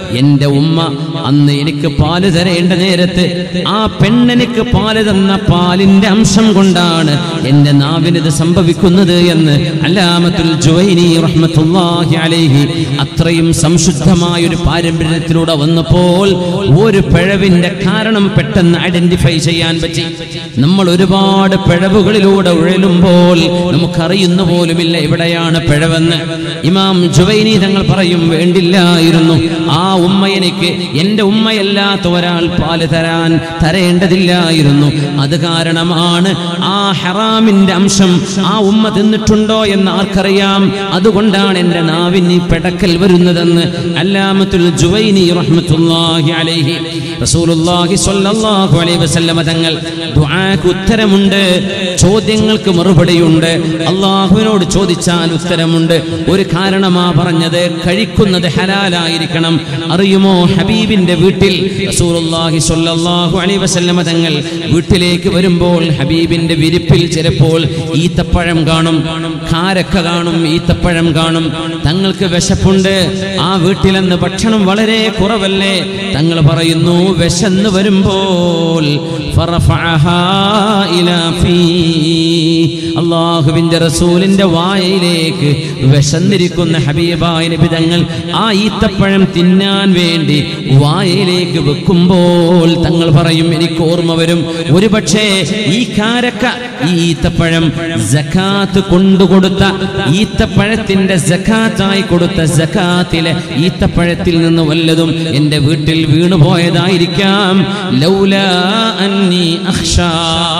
[SPEAKER 1] എൻ്റെ ഉമ്മ അന്ന് എനിക്ക് പാല് തരേണ്ട നേരത്ത് ആ പെണ്ണെനിക്ക് പാല് തന്ന പാലിന്റെ അംശം കൊണ്ടാണ് എൻ്റെ നാവിനിത് സംഭവിക്കുന്നത് എന്ന് അല്ലാമത്തുൽ ജുവൈനി റഹ്മത്തുള്ളാഹി അലൈഹി അത്രയും സംശുദ്ധമായ ഒരു പാരമ്പര്യത്തിലൂടെ വന്നപ്പോൾ ഒരു പിഴവിന്റെ കാരണം പെട്ടെന്ന് ഐഡന്റിഫൈ ചെയ്യാൻ പറ്റി. നമ്മൾ ഒരുപാട് പിഴവുകളിലൂടെ ഉഴലുമ്പോൾ നമുക്കറിയുന്ന പോലുമില്ല എവിടെയാണ് പിഴവെന്ന്. ഇമാം ജുവൈനി തങ്ങൾ പറയും, വേണ്ടില്ലായിരുന്നു ആ ഉമ്മ എനിക്ക് എൻ്റെ ഉമ്മയല്ലാത്ത ഒരാൾ പാല് തരേണ്ടതില്ലായിരുന്നു. അത് കാരണമാണ് ആ ഹറാമിന്റെ അംശം ആ ഉമ്മ തിന്നിട്ടുണ്ടോ എന്ന് ആർക്കറിയാം. അതുകൊണ്ടാണ് എൻ്റെ നാവിന് ഈ പെടക്കൽ വരുന്നതെന്ന് അല്ലാമത്തുൽ ജുവൈനി റഹ്മത്തുള്ളാഹി അലൈഹി. റസൂലുള്ളാഹി സ്വല്ലല്ലാഹു അലൈഹി വസല്ലമ തങ്ങൾ ദുആക്ക് ഉത്തരമുണ്ട്, ചോദ്യങ്ങൾക്ക് മറുപടിയുണ്ട്, അല്ലാഹുവിനോട് ചോദിച്ചാൽ ഉത്തരമുണ്ട്. ഒരു കാരണമാ പറഞ്ഞത്, കഴിക്കുന്നത് ഹലാലായിരിക്കണം. അറിയുമോ, ഹബീബിന്റെ വീട്ടിൽ റസൂലുള്ളാഹി സ്വല്ലല്ലാഹു അലൈഹി വസല്ലമ തങ്ങൾ വീട്ടിലേക്ക് വരുമ്പോൾ ഹബീബിന്റെ വിരിപ്പിൽ ചിലപ്പോൾ ഈത്തപ്പഴം കാണും, കാരക്ക കാണും, ഈത്തപ്പഴം കാണും. തങ്ങൾക്ക് വിശപ്പുണ്ട്, ആ വീട്ടിലെന്ന് ഭക്ഷണം വളരെ കുറവല്ലേ. തങ്ങൾ പറയുന്നു, വിശന്ന് വരുമ്പോൾ അല്ലാഹുവിന്റെ റസൂലിന്റെ വായയിലേക്ക് വിശന്നിരിക്കുന്ന ഹബീബായ നബി തങ്ങൾ ആ ഈത്തപ്പഴം തിന്നാൻ വേണ്ടി വായയിലേക്ക് വെക്കുമ്പോൾ തങ്ങൾ പറയും, എനിക്ക് ഓർമ്മ വരും, ഒരുപക്ഷേ ഈ കാരക്ക, ഈ ഈത്തപ്പഴം സകാത്ത് കൊണ്ടുകൊടുത്ത ഈത്തപ്പഴത്തിന്റെ സകാത്തായി കൊടുത്ത സകാത്തിലെ ഈത്തപ്പഴത്തിൽ നിന്ന് വല്ലതും എൻ്റെ വീട്ടിൽ വീണുപോയതായിരിക്കാം. ലൗലാ അന്നി അഖ്ശാ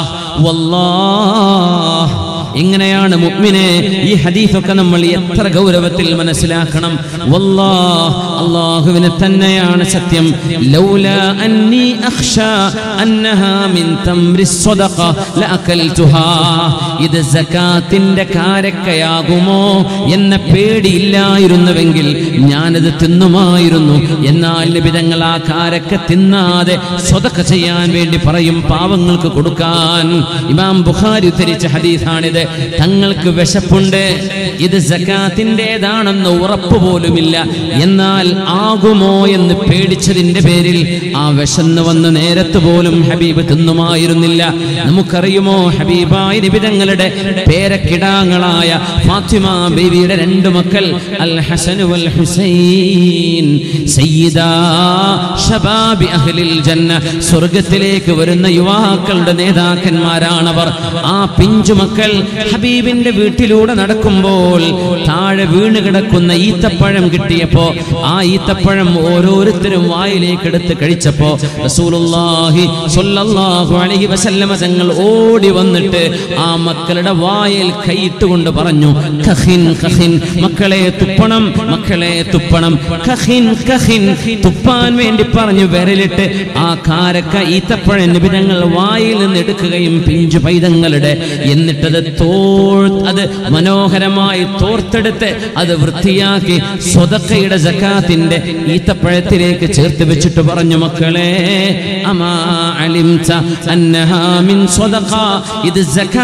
[SPEAKER 1] വല്ലാഹ്. ഇങ്ങനെയാണ് മുഅ്മിനെ ഈ ഹദീസൊക്കെ നമ്മൾ എത്ര ഗൗരവത്തിൽ മനസ്സിലാക്കണം. വല്ലാഹ്, അല്ലാഹുവിനെ തന്നെയാണ് സത്യം. ലൗലാ അന്നി അഖ്ശാ അന്നഹാ മിൻ തംരി സ്വദഖ ലഅകൽതുഹാ. ഇത് സകാത്തിന്റെ കാരക്കയാകുമോ എന്ന പേടിയില്ലായിരുന്നുവെങ്കിൽ ഞാനത് തിന്നുമായിരുന്നു. എന്നാൽ നബി തങ്ങൾ ആ കാരക്ക തിന്നാതെ സ്വദഖ ചെയ്യാൻ വേണ്ടി പറയും, പാവങ്ങൾക്ക് കൊടുക്കാൻ. ഇമാം ബുഖാരി ഉദ്ധരിച്ച ഹദീസാണിത്. തങ്ങൾക്ക് വിശപ്പുണ്ട്, ഇത് സകാത്തിൻ്റെതാണെന്ന് ഉറപ്പ് പോലുമില്ല, എന്നാൽ ആകുമോ എന്ന് പേടിച്ചതിന്റെ പേരിൽ ആ വിശന്ന് വന്ന് നേരത്ത് പോലും ഹബീബ് തിന്നുമായിരുന്നില്ല. നമുക്കറിയുമോ, ഹബീബായ നബി തങ്ങളുടെ പേരക്കിടാങ്ങളായ ഫാത്തിമ ബീവിയുടെ 2 മക്കൾ അൽ ഹസൻ വൽ ഹുസൈൻ, സയ്യിദാ ശബാബി അഹ്ലിൽ ജന്ന, സ്വർഗ്ഗത്തിലേക്ക് വരുന്ന യുവാക്കളുടെ നേതാക്കന്മാരാണവർ. ആ പിഞ്ചു മക്കൾ ഹബീബിന്റെ വീട്ടിലൂടെ നടക്കുമ്പോൾ താഴെ വീണ് കിടക്കുന്ന ഈത്തപ്പഴം കിട്ടിയപ്പോ ആ ഈത്തപ്പഴം ഓരോരുത്തരും വായിലേക്ക് എടുത്ത് കഴിച്ചപ്പോ റസൂലുള്ളാഹി സ്വല്ലല്ലാഹു അലൈഹി വസല്ലമ തങ്ങൾ ഓടി വന്നിട്ട് ആ മക്കളുടെ വായിൽ കൈയിട്ടുകൊണ്ട് പറഞ്ഞു, ഖഖിൻ ഖഖിൻ, മക്കളെ തുപ്പണം, മക്കളെ തുപ്പണം. ഖഖിൻ ഖഖിൻ, തുപ്പാൻ വേണ്ടി പറഞ്ഞു വിരലിട്ട് ആ കാരക്ക ഈത്തപ്പഴം നബി തങ്ങൾ വായിൽ നിന്ന് എടുക്കുകയും പിഞ്ചു പൈതങ്ങളുടെ എന്നിട്ടത് അത് മനോഹരമായി തോർത്തെടുത്ത് അത് വൃത്തിയാക്കി സ്വദഖയുടെ സകാത്തിന്റെ ഈത്തപ്പഴത്തിലേക്ക് ചേർത്ത് വെച്ചിട്ട് പറഞ്ഞു, മക്കളെ അമാ അലിംത അന്നഹാ മിൻ സ്വദഖ, ഇത്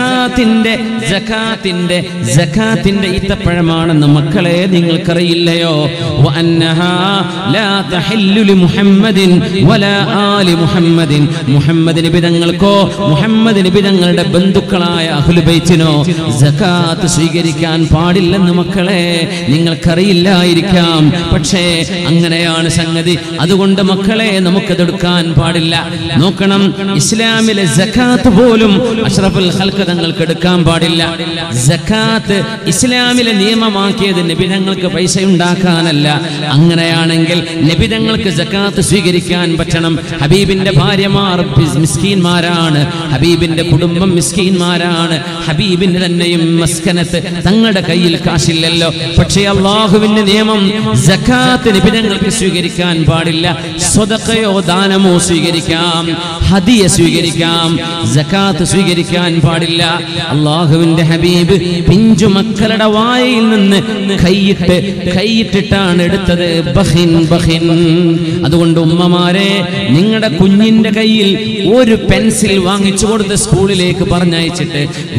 [SPEAKER 1] സകാത്തിന്റെ ഈത്തപ്പഴമാണെന്ന് മക്കളെ നിങ്ങൾക്കറിയില്ലയോ? വഅന്നഹാ ലാ തഹില്ലു ലി മുഹമ്മദിൻ വലാ ആലി മുഹമ്മദിൻ, മുഹമ്മദ് നബി തങ്ങൾക്കോ മുഹമ്മദ് നബി തങ്ങളുടെ ബന്ധുക്കളായ അഹ്ലു ബൈത്തിനോ സകാത്ത് സ്വീകരിക്കാൻ പാടില്ലെന്ന് മക്കളെ നിങ്ങൾക്കറിയില്ലായിരിക്കാം. പക്ഷേ അങ്ങനെയാണ് സംഗതി. അതുകൊണ്ട് മക്കളെ നമുക്കതെടുക്കാൻ പാടില്ല. നോക്കണം, ഇസ്ലാമിലെ സകാത്ത് പോലും അഷ്റഫുൽ ഖൽഖ് തങ്ങൾക്ക് എടുക്കാൻ പാടില്ല. സകാത്ത് ഇസ്ലാമിലെ നിയമമാക്കിയത് നബി തങ്ങൾക്ക് പൈസ ഉണ്ടാക്കാനല്ല. അങ്ങനെയാണെങ്കിൽ നബി തങ്ങൾക്ക് സകാത്ത് സ്വീകരിക്കാൻ പറ്റണം. ഹബീബിന്റെ ഭാര്യമാർ മിസ്കീന്മാരാണ്, ഹബീബിന്റെ കുടുംബം മിസ്കീന്മാരാണ്, ഹബീബിന് തന്നെയും മസ്കനത്ത് തങ്ങളുടെ കയ്യിൽ കാശില്ലല്ലോ. പക്ഷേ അല്ലാഹുവിന്റെ നിയമം സകാത്ത് നബി തങ്ങൾക്ക് സ്വീകരിക്കാൻ പാടില്ല. സ്വദഖയോ ദാനമോ സ്വീകരിക്കാം, ഹദിയ സ്വീകരിക്കാം, സകാത്ത് സ്വീകരിക്കാൻ പാടില്ല. അല്ലാഹുവിന്റെ ഹബീബ് പിഞ്ചു മക്കളുടെ വായിൽ നിന്ന് കൈയിട്ടിട്ടാണ് എടുത്തത്. ബഖിൻ ബഖിൻ. അതുകൊണ്ട് ഉമ്മമാരെ, നിങ്ങളുടെ കുഞ്ഞിന്റെ കയ്യിൽ ഒരു പെൻസിൽ വാങ്ങിച്ചു കൊടുത്ത് സ്കൂളിലേക്ക് പറഞ്ഞയച്ചിട്ട് വീട്ടിലേക്ക്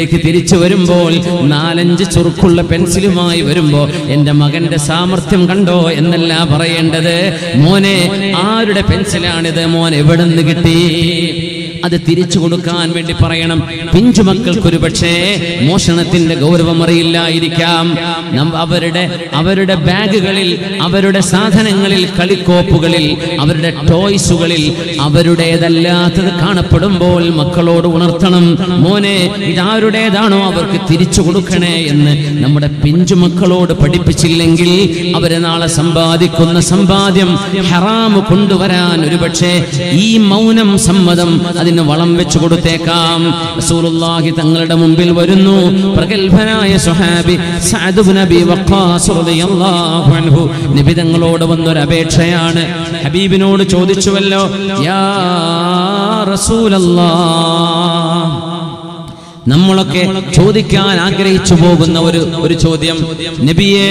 [SPEAKER 1] വീട്ടിലേക്ക് തിരിച്ചു വരുമ്പോൾ 4-5 ചുറുക്കുള്ള പെൻസിലുമായി വരുമ്പോ എന്റെ മകന്റെ സാമർത്ഥ്യം കണ്ടോ എന്നല്ല പറയേണ്ടത്. മോനെ, ആരുടെ പെൻസിലാണിത്? മോൻ എവിടെ നിന്ന് കിട്ടി? അത് തിരിച്ചു കൊടുക്കാൻ വേണ്ടി പറയണം. പിഞ്ചുമക്കൾക്കൊരു പക്ഷേ മോഷണത്തിന്റെ ഗൗരവം അറിയില്ലായിരിക്കാം. അവരുടെ ബാഗുകളിൽ, അവരുടെ സാധനങ്ങളിൽ, കളിക്കോപ്പുകളിൽ, അവരുടെ ടോയ്സുകളിൽ അവരുടേതല്ലാത്തത് കാണപ്പെടുമ്പോൾ മക്കളോട് ഉണർത്തണം. മോനെ, ഇതാരുടേതാണോ അവർക്ക് തിരിച്ചു കൊടുക്കണേ എന്ന് നമ്മുടെ പിഞ്ചുമക്കളോട് പഠിപ്പിച്ചില്ലെങ്കിൽ അവരെ നാളെ സമ്പാദിക്കുന്ന സമ്പാദ്യം ഹറാമ് കൊണ്ടുവരാൻ ഒരുപക്ഷെ ഈ മൗനം സമ്മതം അതിന് വളം വെച്ചു കൊടുത്തേക്കാം. റസൂലുള്ളാഹി തങ്ങളുടെ മുമ്പിൽ വരുന്നു പ്രഗൽഭനായ സ്വഹാബി സഅദ് ഇബ്നു അബീ വഖാസ് റളിയല്ലാഹു അൻഹു. നബി തങ്ങളോട് വന്നൊരു അപേക്ഷയാണ്. ഹബീബിനോട് ചോദിച്ചുവല്ലോ, യാ റസൂലല്ലാഹ്, നമ്മളൊക്കെ ചോദിക്കാൻ ആഗ്രഹിച്ചു പോകുന്ന ഒരു ചോദ്യം, നബിയേ,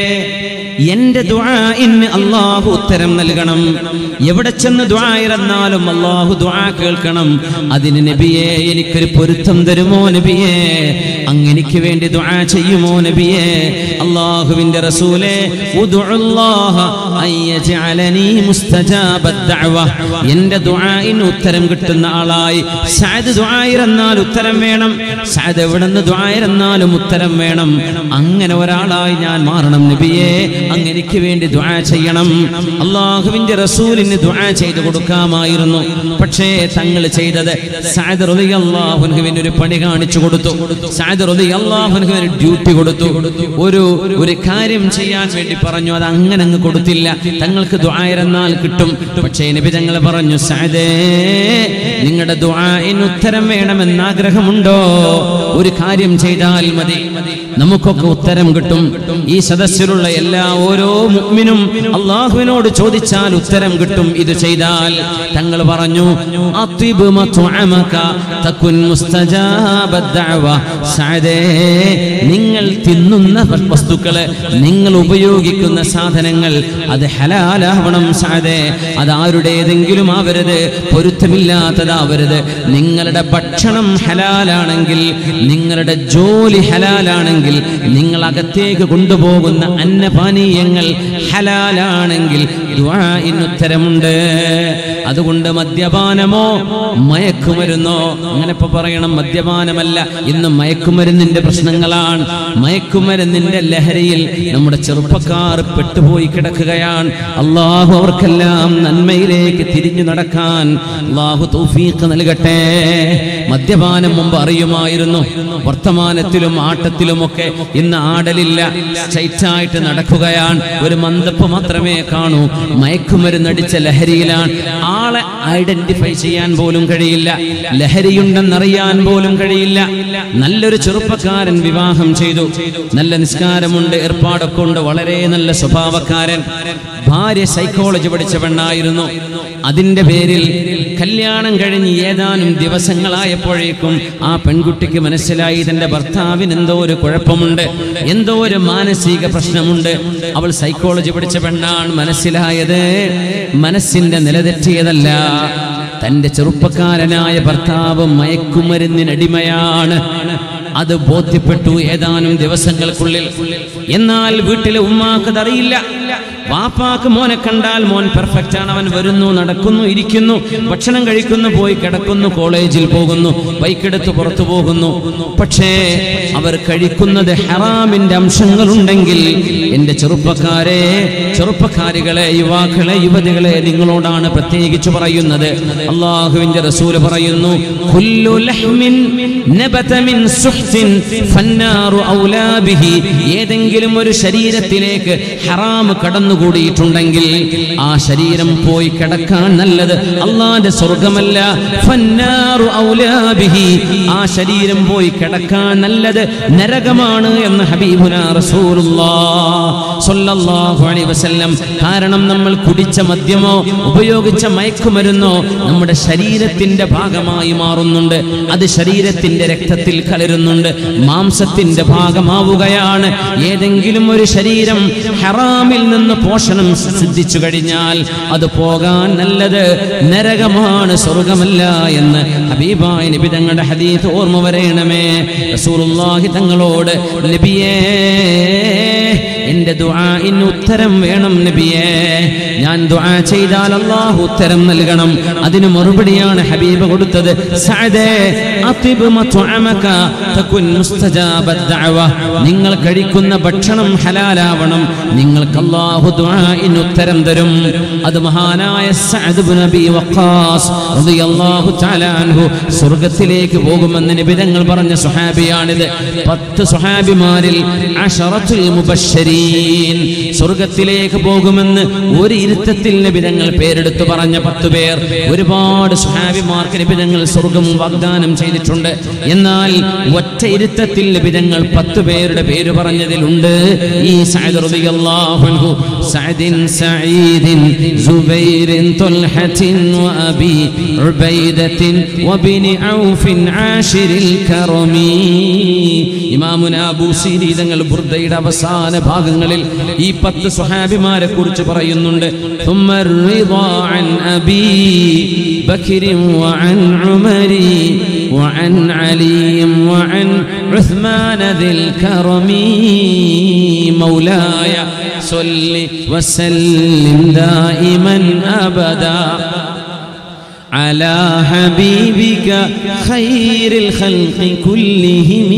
[SPEAKER 1] എന്റെ ദുആഇന് അല്ലാഹു ഉത്തരം നൽകണം. എവിടെ ചെന്ന് ദുആ ഇറന്നാലും അല്ലാഹു ദുആ കേൾക്കണം. അതിന് നബിയേ എനിക്കൊരു പൊരുത്തം തരുമോ നബിയേ? അങ്ങനെക്ക് വേണ്ടി ദുആ ചെയ്യുമോ നബിയേ? അല്ലാഹുവിന്റെ റസൂലേ, ഉദ്ഉല്ലാഹ അയ്യജഅലനി മുസ്തജാബദ് ദഅവ, എന്റെ ദുആഇന് ഉത്തരം കിട്ടുന്ന ആളായി. സഅദ് ദുആ ഇറന്നാൽ ഉത്തരം വേണം. സഅദ് എവിടെന്ന് ദുആ ഇറന്നാലും ഉത്തരം വേണം. അങ്ങനെ ഒരാളായി ഞാൻ മാറണം നബിയേ. അങ്ങനെക്ക് വേണ്ടി ദുആ ചെയ്യണം. അല്ലാഹുവിന്റെ റസൂലിന് ദുആ ചെയ്തു കൊടുക്കാമായിരുന്നു. പക്ഷേ തങ്ങൾ ചെയ്തത് സഅദ് റളിയല്ലാഹു അൻഹുവിന് ഒരു പണി കാണിച്ചു കൊടുത്തു. സഅദ് റളിയല്ലാഹു അൻഹുവിന് ഒരു ഡ്യൂട്ടി കൊടുത്തു. ഒരു കാര്യം ചെയ്യാൻ വേണ്ടി പറഞ്ഞു. അത് അങ്ങനെ അങ്ങ് കൊടുത്തില്ല. തങ്ങൾക്ക് ദുആ ഇറന്നാൽ കിട്ടും. പക്ഷേ നബി തങ്ങൾ പറഞ്ഞു, സഅദേ, നിങ്ങളുടെ ദുആഇന് ഉത്തരം വേണമെന്ന് ആഗ്രഹമുണ്ടോ? ഒരു കാര്യം ചെയ്താൽ മതി, നമുക്കൊക്കെ ഉത്തരം കിട്ടും. ഈ സദസ്സിലുള്ള ഓരോ മുഅ്മിനും അല്ലാഹുവിനോട് ചോദിച്ചാൽ ഉത്തരം കിട്ടും ഇത് ചെയ്താൽ. തങ്ങൾ പറഞ്ഞു, അത്യിബ് മത്അമക തകുൻ മുസ്തജാബദ് ദഅവ. സഅദേ, നിങ്ങൾ തിന്നുന്ന വസ്തുക്കള്, നിങ്ങൾ ഉപയോഗിക്കുന്ന സാധനങ്ങൾ അത് ഹലാലാവണം സഅദേ. അത് ആരുടേതെങ്കിലും ആവരുത്, പൊരുത്തമില്ലാത്തതാവരുത്. നിങ്ങളുടെ ഭക്ഷണം ഹലാലാണെങ്കിൽ, നിങ്ങളുടെ ജോലി ഹലാലാണെങ്കിൽ, നിങ്ങൾ അകത്തേക്ക് കൊണ്ടുപോകുന്ന അന്നപാനീയങ്ങൾ ഹലാലാണെങ്കിൽ ദുആഇന് ഉത്തരമുണ്ട്. അതുകൊണ്ട് മദ്യപാനമോ മയക്കുമരുന്നോ, അങ്ങനെ ഇപ്പൊ പറയണം, മദ്യപാനമല്ല, ഇന്ന് മയക്കുമരുന്നിന്റെ പ്രശ്നങ്ങളാണ്. മയക്കുമരുന്നിന്റെ ലഹരിയിൽ നമ്മുടെ ചെറുപ്പക്കാർ പെട്ടുപോയി കിടക്കുകയാണ്. അല്ലാഹു അവർക്കെല്ലാം നന്മയിലേക്ക് തിരിഞ്ഞു നടക്കാൻ അല്ലാഹു തൗഫീഖ് നൽകട്ടെ. മദ്യപാനം മുമ്പ് അറിയുമായിരുന്നു. വർത്തമാനത്തിലും ആട്ടത്തിലുമൊക്കെ ഇന്ന് ആടലില്ല, സ്ട്രൈറ്റായിട്ട് നടക്കുകയാണ്. ഒരു മന്ദപ്പ് മാത്രമേ കാണൂ. മയക്കുമരുന്നടിച്ച ലഹരിയിലാണ്. ആളെ ഐഡന്റിഫൈ ചെയ്യാൻ പോലും കഴിയില്ല, ലഹരിയുണ്ടെന്നറിയാൻ പോലും കഴിയില്ല. നല്ലൊരു ചെറുപ്പക്കാരൻ വിവാഹം ചെയ്തു, നല്ല നിസ്കാരമുണ്ട്, ഏർപ്പാടൊക്കെ ഉണ്ട്, വളരെ നല്ല സ്വഭാവക്കാരൻ. ഭാര്യ സൈക്കോളജി പഠിച്ച പെണ്ണായിരുന്നു. അതിന്റെ പേരിൽ കല്യാണം കഴിഞ്ഞ് ഏതാനും ദിവസങ്ങളായപ്പോഴേക്കും ആ പെൺകുട്ടിക്ക് മനസ്സിലായി തന്റെ ഭർത്താവിന് എന്തോ ഒരു കുഴപ്പമുണ്ട്, എന്തോ ഒരു മാനസിക പ്രശ്നമുണ്ട്. അവൾ സൈക്കോളജി പഠിച്ച പെണ്ണാണ്. മനസ്സിലായത് മനസ്സിന്റെ നിലതെറ്റിയതല്ല, തന്റെ ചെറുപ്പക്കാരനായ ഭർത്താവ് മയക്കുമരുന്നിനടിമയാണ്. അത് ബോധ്യപ്പെട്ടു ഏതാനും ദിവസങ്ങൾക്കുള്ളിൽ. എന്നാൽ വീട്ടിലെ ഉമ്മാക്കതറിയില്ല. വാപ്പാക്ക് മോനെ കണ്ടാൽ മോൻ പെർഫെക്റ്റ് ആണ്, അവൻ വരുന്നു, നടക്കുന്നു, ഇരിക്കുന്നു, ഭക്ഷണം കഴിക്കുന്നു, പോയി കിടക്കുന്നു, കോളേജിൽ പോകുന്നു, ബൈക്കെടുത്ത് പുറത്തു പോകുന്നു. പക്ഷേ അവർ കഴിക്കുന്നത് ഹറാമിന്റെ അംശങ്ങളുണ്ടെങ്കിൽ, എന്റെ ചെറുപ്പക്കാരെ, ചെറുപ്പക്കാരികളെ, യുവാക്കളെ, യുവതികളെ, നിങ്ങളോടാണ് പ്രത്യേകിച്ച് പറയുന്നത്. അല്ലാഹുവിന്റെ റസൂൽ പറയുന്നു, കുല്ലു ലഹ്മിൻ നബത മിൻ സുഹ്തിൻ ഫന്നാറു ഔലാ ബിഹി. ഏതെങ്കിലും ഒരു ശരീരത്തിലേക്ക് ഹറാം കടന്നുകൂടിയിട്ടുണ്ടെങ്കിൽ ആ ശരീരം പോയി കിടക്കാൻ നല്ലത് അല്ലാഹുവിന്റെ സ്വർഗ്ഗമല്ല. ഫന്നാറു ഔലാ ബിഹി, ആ ശരീരം പോയി കിടക്കാൻ നല്ലത് നരകമാണ് എന്ന് ഹബീബുനാ റസൂലുള്ളാഹി സ്വല്ലല്ലാഹു അലൈഹി വസല്ലം. കാരണം നമ്മൾ കുടിച്ച മദ്യമോ ഉപയോഗിച്ച മയക്കുമരുന്നോ നമ്മുടെ ശരീരത്തിന്റെ ഭാഗമായി മാറുന്നുണ്ട്. അത് ശരീരത്തിന്റെ രക്തത്തിൽ കലരുന്നുണ്ട്, മാംസത്തിന്റെ ഭാഗമാവുകയാണ്. ഏതെങ്കിലും ഒരു ശരീരം ഹറാമിൽ നിന്ന് പോഷണം സിദ്ധിച്ചു കഴിഞ്ഞാൽ അത് പോകാൻ നല്ലത് നരകമാണ്, സ്വർഗമല്ല എന്ന് ഹബീബായ നബി തങ്ങളുടെ ഹദീസ് ഓർമ്മ വരേണമേ. റസൂലുള്ളാഹി തങ്ങളോട് നബിയേ എന്റെ ദുആഇന് ഉത്തരം വേണം നബിയേ, ഞാൻ ദുആ ചെയ്താൽ അല്ലാഹു ഉത്തരം നൽകണം. അതിന് മറുപടിയാണ് ഹബീബ് കൊടുത്തത്, സഅദേ അതിബ് മത്അമക തകുൻ മുസ്തജാബദ് ദഅവ, നിങ്ങൾ കഴിക്കുന്ന ഭക്ഷണം ഹലാലാവണം, നിങ്ങൾക്ക് അല്ലാഹു ദുആഇന് ഉത്തരം തരും. അത് മഹാനായ സഅദ് ഇബ്നു അബീ വഖാസ് റളിയല്ലാഹു തആല അൻഹു സ്വർഗ്ഗത്തിലേക്ക് പോകുമെന്ന് നബി തങ്ങൾ പറഞ്ഞ സ്വഹാബിയാണിത്. 10 സ്വഹാബിമാരിൽ അശറത്തുൽ മുബശ്ശരീൻ സ്വർഗ്ഗത്തിലേക്ക് പോകുമെന്ന് ഒരു ഇരുത്തത്തിൽ നബി തങ്ങൾ പേരെടുത്തു പറഞ്ഞ 10 പേർ. ഒരുപാട് സ്വഹാബിമാർക്ക് നബി തങ്ങൾ സ്വർഗ്ഗം വാഗ്ദാനം ചെയ്തിട്ടുണ്ട്. എന്നാൽ ഒറ്റ ഇരുത്തത്തിൽ നബി തങ്ങൾ 10 പേരുടെ പേര് പറഞ്ഞതിലുണ്ട് ഈ സഅദ് റളിയല്ലാഹു അൻഹു. സഅദിൻ സഈദിൻ സുബൈറിൻ തുൽഹത്തിൻ വഅബി ഉബൈദത്തിൻ വബിനി ഔഫിൻ ആശിരിൽ കറമി. ഇമാമുനാ ബൂസീരി തങ്ങൾ ബുർദയുടെ അവസാന ഭാഗങ്ങളിൽ ഈ 10 സ്വഹാബിമാരെ കുറിച്ച് പറയുന്നുണ്ട്. ثم الرضا عن أبي بكر وعن عمر وعن علي وعن عثمان ذي الكرم مولاي صل وسلم دائما أبدا على حبيبك خير الخلق كلهم.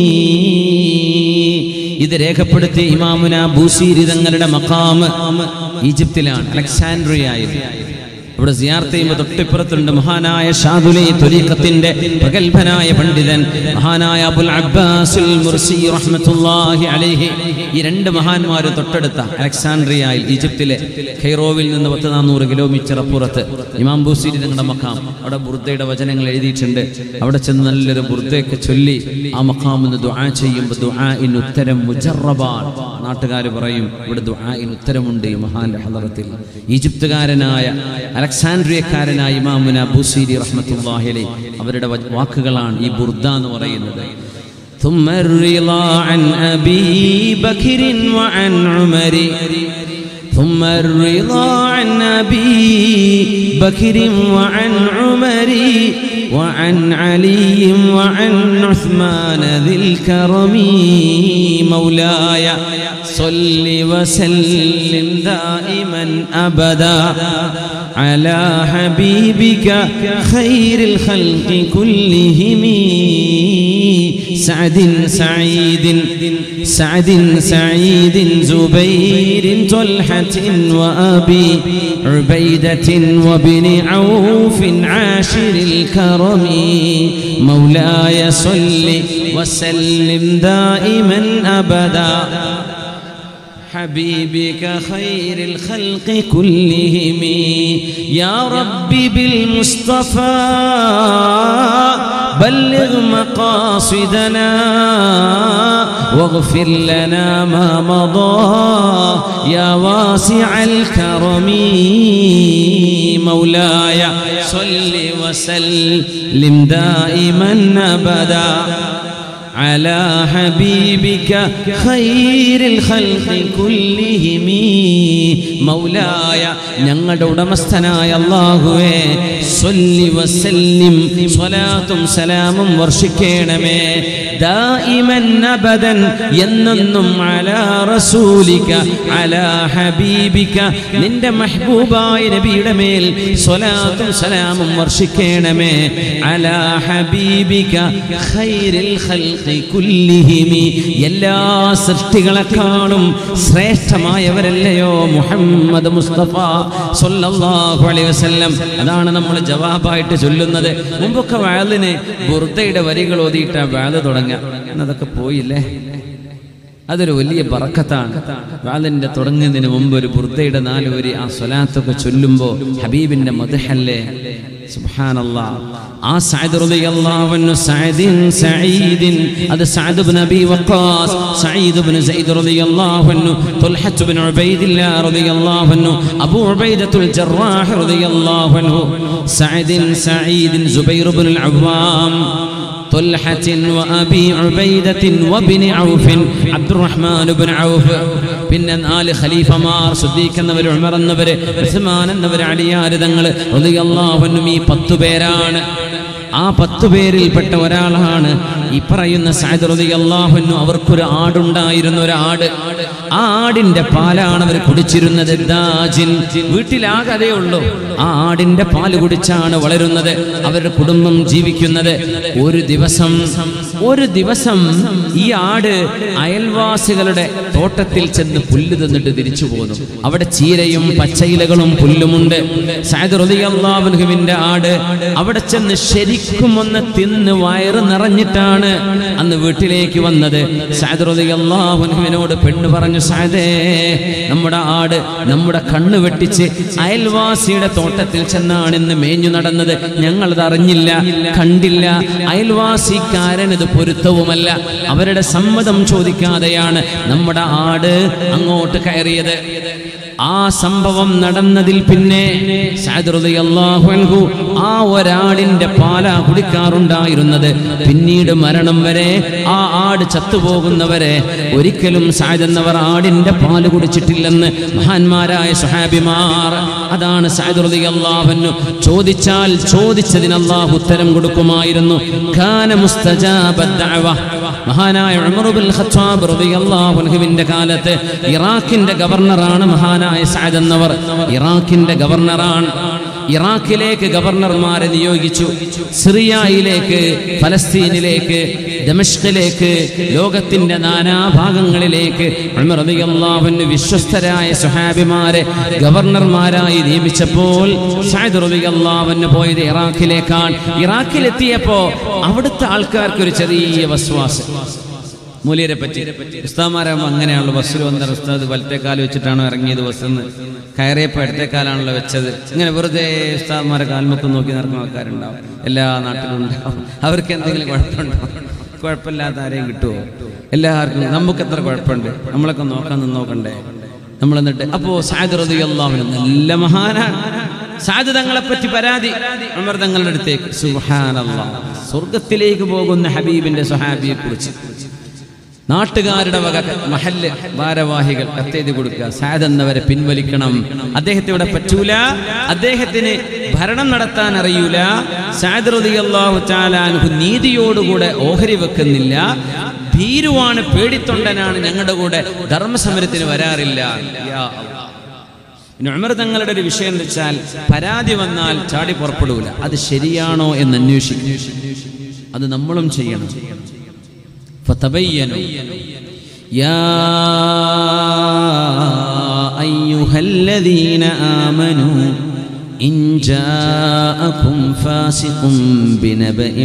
[SPEAKER 1] ഇത് രേഖപ്പെടുത്തിയ ഇമാമുനാ ബൂസീരി തങ്ങളുടെ മഖാം ഈജിപ്തിലാണ്, അലക്സാൻഡ്രിയയിൽ. ഇവിടെ സിയാറത്ത് ചെയ്യുമ്പോൾ തൊട്ടിപ്പുറത്തുണ്ട് മഹാനായ ഷാദുലി ത്വരീഖത്തിന്റെ പ്രഗൽഭനായ പണ്ഡിതൻ മഹാനായ അബുൽ അബ്ബാസുൽ മുർസി റഹ്മത്തുള്ളാഹി അലൈഹി. ഈ 2 മഹാന്മാരും തൊട്ടടുത്ത അലക്സാൻഡ്രിയയിൽ ഈജിപ്തിലെ ഖൈറോവിൽ നിന്ന് 400 കിലോമീറ്റർ അപ്പുറത്ത് ഇമാം ബൂസീരി തങ്ങളുടെ മഖാം. അവിടെ ബുർദയുടെ വചനങ്ങൾ എഴുതിയിട്ടുണ്ട്. അവിടെ ചെന്ന് നല്ലൊരു ബുർദയൊക്കെ ചൊല്ലി ആ മഖാമിന് ദുആ ചെയ്യുമ്പോൾ ദുആഇന് ഉത്തരം മുജറബാൻ. നാട്ടുകാർ പറയും ഇവിടെ ദുആഇന് ഉത്തരമുണ്ട് ഈ മഹാന്റെ ഹളറത്തിൽ. ഈജിപ്തുകാരനായ അലക്സാൻഡ്രിയക്കാരനായ ഇമാമുനാ ബൂസീരി റഹ്മത്തുള്ളാഹി അലൈഹി അവരുടെ വാക്കുകളാണ് ഈ ബുർദ എന്ന് പറയുന്നത്. ثم الرضا عن أبي بكر وعن عمر ثم الرضا عن أبي بكر وعن عمر وعن علي وعن عثمان ذي الكرم مولاي صل وسلم دائما أبدا على حبيبك خير الخلق كلهم. سعد سعيد سعد سعيد زبير طلحة وأبي عبيدة وابن عوف عاشر الكرم مولاي صل وسلم دائما أبدا حبيبك خير الخلق كلهم. يا ربي بالمصطفى بلغ مقاصدنا واغفر لنا ما مضى يا واسع الكرم مولاي صل وسلم دائما أبدا على حبيبك خير الخلق كلهم مولاي ഞങ്ങളുടെ ഉടമസ്ഥനായ അല്ലാഹുവേ സ്വല്ലി വസല്ലിം സ്വലാത്തും സലാമും വർഷിക്കണമേ ദായിമൻ അബദൻ എന്നെന്നും അലാ റസൂലിക അലാ ഹബീബിക നിന്റെ മെഹബൂബായ നബിയുടെ മേൽ സ്വലാത്തും സലാമും വർഷിക്കണമേ അലാ ഹബീബിക ഖൈറിൽ ഖൽഖി കുല്ലിഹിം എല്ലാ സൃഷ്ടികളെക്കാളും ശ്രേഷ്ഠമായവരല്ലയോ മുഹമ്മദ് മുസ്തഫ സ്വല്ലല്ലാഹു അലൈഹി വസല്ലം. അതാണ് നമ്മൾ ജവാബായിട്ട് ചൊല്ലുന്നത്. മുമ്പൊക്കെ വഅലിന് ബുർദയുടെ വരികൾ ഓതിയിട്ടാ വഅല് തുടങ്ങുക. എന്നതൊക്കെ പോയില്ലേ? അതൊരു വലിയ ബറക്കത്താണ്. വഅലിന്റെ തുടങ്ങുന്നതിന് മുമ്പ് ഒരു ബുർദയുടെ 4 വരി ആ സ്വലാത്തൊക്കെ ചൊല്ലുമ്പോൾ ഹബീബിന്റെ മദ്ഹല്ലേ. സുബ്ഹാനല്ലാഹ്. ആ സഅദ് റളിയല്ലാഹു അൻഹു സഈദിൻ അത് സഅദ് ഇബ്നു അബീ വഖാസ്, സഈദ് ഇബ്നു സഈദ് റളിയല്ലാഹു അൻഹു, തുൽഹത്ത് ഇബ്നു ഉബൈദില്ലാഹ് റളിയല്ലാഹു അൻഹു, അബൂ ഉബൈദത്തുൽ ജറാഹ് റളിയല്ലാഹു അൻഹു, സഈദിൻ സുബൈർ ഇബ്നുൽ അവ്വാം, തുൽഹത്തിൻ വഅബി ഉബൈദത്തിൻ വബ്നി ഔഫ് അബ്ദുറഹ്മാൻ ഇബ്നു ഔഫ്. പിന്നെ 4 ഖലീഫമാർ, സിദ്ദീഖ് എന്നവർ, ഉമർ എന്നവർ, ഉസ്മാൻ എന്നവർ, അലിയാർ തങ്ങൾ റളിയല്ലാഹു അൻഹും. ഈ 10 പേരാണ്. ആ 10 പേരിൽപ്പെട്ട ഒരാളാണ് ഈ പറയുന്ന സഅദ് റളിയല്ലാഹു അൻഹു. അവർക്കൊരു ആടുണ്ടായിരുന്നു, ഒരു ആട്. ആ ആടിന്റെ പാലാണ് അവർ കുടിച്ചിരുന്നത്. ദാജിൻ, വീട്ടിലാകെ അതേ ഉള്ളൂ. ആ ആടിന്റെ പാല് കുടിച്ചാണ് വളരുന്നത്, അവരുടെ കുടുംബം ജീവിക്കുന്നത്. ഒരു ദിവസം ഈ ആട് അയൽവാസികളുടെ തോട്ടത്തിൽ ചെന്ന് പുല്ല് തിന്നിട്ട് തിരിച്ചു പോന്നു. അവിടെ ചീരയും പച്ചയിലകളും പുല്ലുമുണ്ട്. സഅദ് റളിയല്ലാഹു അൻഹുവിന്റെ ആട് അവിടെ ചെന്ന് ശരിക്കും ഒന്ന് തിന്ന് വയറ് നിറഞ്ഞിട്ടാണ് അന്ന് വീട്ടിലേക്ക് വന്നത്. സഅദ് റളിയല്ലാഹു അൻഹുവിനോട് പെണ്ണ് പറഞ്ഞു, സഅദേ, നമ്മുടെ ആട് നമ്മുടെ കണ്ണ് വെട്ടിച്ച് അയൽവാസിയുടെ തോട്ടത്തിൽ ചെന്നാണ് ഇന്ന് മേഞ്ഞു നടന്നത്. ഞങ്ങളത് അറിഞ്ഞില്ല, കണ്ടില്ല. അയൽവാസിക്കാരനത് പൊരുത്തവുമല്ല. അവരുടെ സമ്മതം ചോദിക്കാതെയാണ് നമ്മുടെ ആട് അങ്ങോട്ട് കയറിയത്. ആ സംഭവം നടന്നതിൽ പിന്നെ സഅദ് റളിയല്ലാഹു അൻഹു ആ ഒരാടിന്റെ പാല കുടിക്കാറുണ്ടായിരുന്നത്. പിന്നീട് മരണം വരെ, ആ ആട് ചത്തുപോകുന്നവരെ ഒരിക്കലും സഅദ് എന്നവർ ആടിന്റെ പാല് കുടിച്ചിട്ടില്ലെന്ന് മഹാന്മാരായ സ്വഹാബിമാർ. അതാണ് സഅദ് റളിയല്ലാഹു അൻഹു ചോദിച്ചാൽ ചോദിച്ചതിന് അല്ലാഹു ഉത്തരം കൊടുക്കുമായിരുന്നു. കാന മുസ്തജാബദ് ദഅവ. മഹാനായ ഉമർ ഇബ്നുൽ ഖത്താബ് റളിയല്ലാഹു അൻഹുവിന്റെ കാലത്ത് ഇറാഖിന്റെ ഗവർണറാണ് മഹാനായ സഅദ് എന്നവർ. ഇറാഖിന്റെ ഗവർണറാണ്. ഇറാഖിലേക്ക് ഗവർണർമാരെ നിയോഗിച്ചു. സിറിയയിലേക്ക്, ഫലസ്തീനിലേക്ക്, ദമഷ്കിലേക്ക്, ലോകത്തിന്റെ നാനാഭാഗങ്ങളിലേക്ക് ഉമർ റളിയല്ലാഹു അൻഹു വിശ്വസ്തരായ സ്വഹാബിമാരെ ഗവർണർമാരായി നിയമിച്ചപ്പോൾ സഅദ് റളിയല്ലാഹു അൻഹു പോയത് ഇറാഖിലേക്കാണ്. ഇറാഖിലെത്തിയപ്പോ അവിടുത്തെ ആൾക്കാർക്ക് ഒരു ചെറിയ വസ്വാസം. മൂല്യരെ പറ്റി ഉസ്താദ്മാരാകുമ്പോൾ അങ്ങനെയാണല്ലോ. ബസ്സിൽ വന്ന ഉസ്താദ് വലത്തേക്കാല് വെച്ചിട്ടാണോ ഇറങ്ങിയത്, ബസ്സെന്ന് കയറിയപ്പോൾ ഇടത്തേക്കാലാണല്ലോ വെച്ചത്. ഇങ്ങനെ വെറുതെ ഉസ്താദ്മാരെ കാൽമുക്കം നോക്കി നടക്കുന്ന ആൾക്കാരുണ്ടാവും, എല്ലാ നാട്ടിലും ഉണ്ടാവും. അവർക്ക് എന്തെങ്കിലും കുഴപ്പമുണ്ടോ? കുഴപ്പമില്ലാത്ത ആരെയും കിട്ടുമോ? എല്ലാവർക്കും നമുക്ക് എത്ര കുഴപ്പമുണ്ട്, നമ്മളൊക്കെ നോക്കാൻ നോക്കണ്ടേ നമ്മൾ. എന്നിട്ട് അപ്പോൾ സഅദ് റളിയല്ലാഹു അൻഹു നല്ല മഹാനാണ്. സഅദ് തങ്ങളെ പറ്റി പരാതി ഉമർ തങ്ങളുടെ അടുത്തേക്ക്. സുബ്ഹാനല്ലാഹ്, സ്വർഗത്തിലേക്ക് പോകുന്ന ഹബീബിന്റെ സ്വഹാബിയെ കുറിച്ച് നാട്ടുകാരുടെ വക മഹല്ല് ഭാരവാഹികൾ കത്തെഴുതി കൊടുക്കുക, സഅദ് എന്നവരെ പിൻവലിക്കണം, അദ്ദേഹത്തെ ഇവിടെ പറ്റൂല, അദ്ദേഹത്തിന് ഭരണം നടത്താൻ അറിയൂല, സഅദ് റളിയല്ലാഹു തആല അൻഹു നീതിയോടുകൂടെ ഓഹരി വെക്കുന്നില്ല, ഭീരുവാണ്, പേടിത്തൊണ്ടനാണ്, ഞങ്ങളുടെ കൂടെ ധർമ്മസമരത്തിന് വരാറില്ല. പിന്നെ ഉമർ തങ്ങളുടെ ഒരു വിഷയം എന്ന് വെച്ചാൽ പരാതി വന്നാൽ ചാടി പുറപ്പെടൂല. അത് ശരിയാണോ എന്ന് അന്വേഷിക്കും. അത് നമ്മളും ചെയ്യണം. فتبينوا يا أيها الذين آمنوا إن جاءكم فاسق بنبأ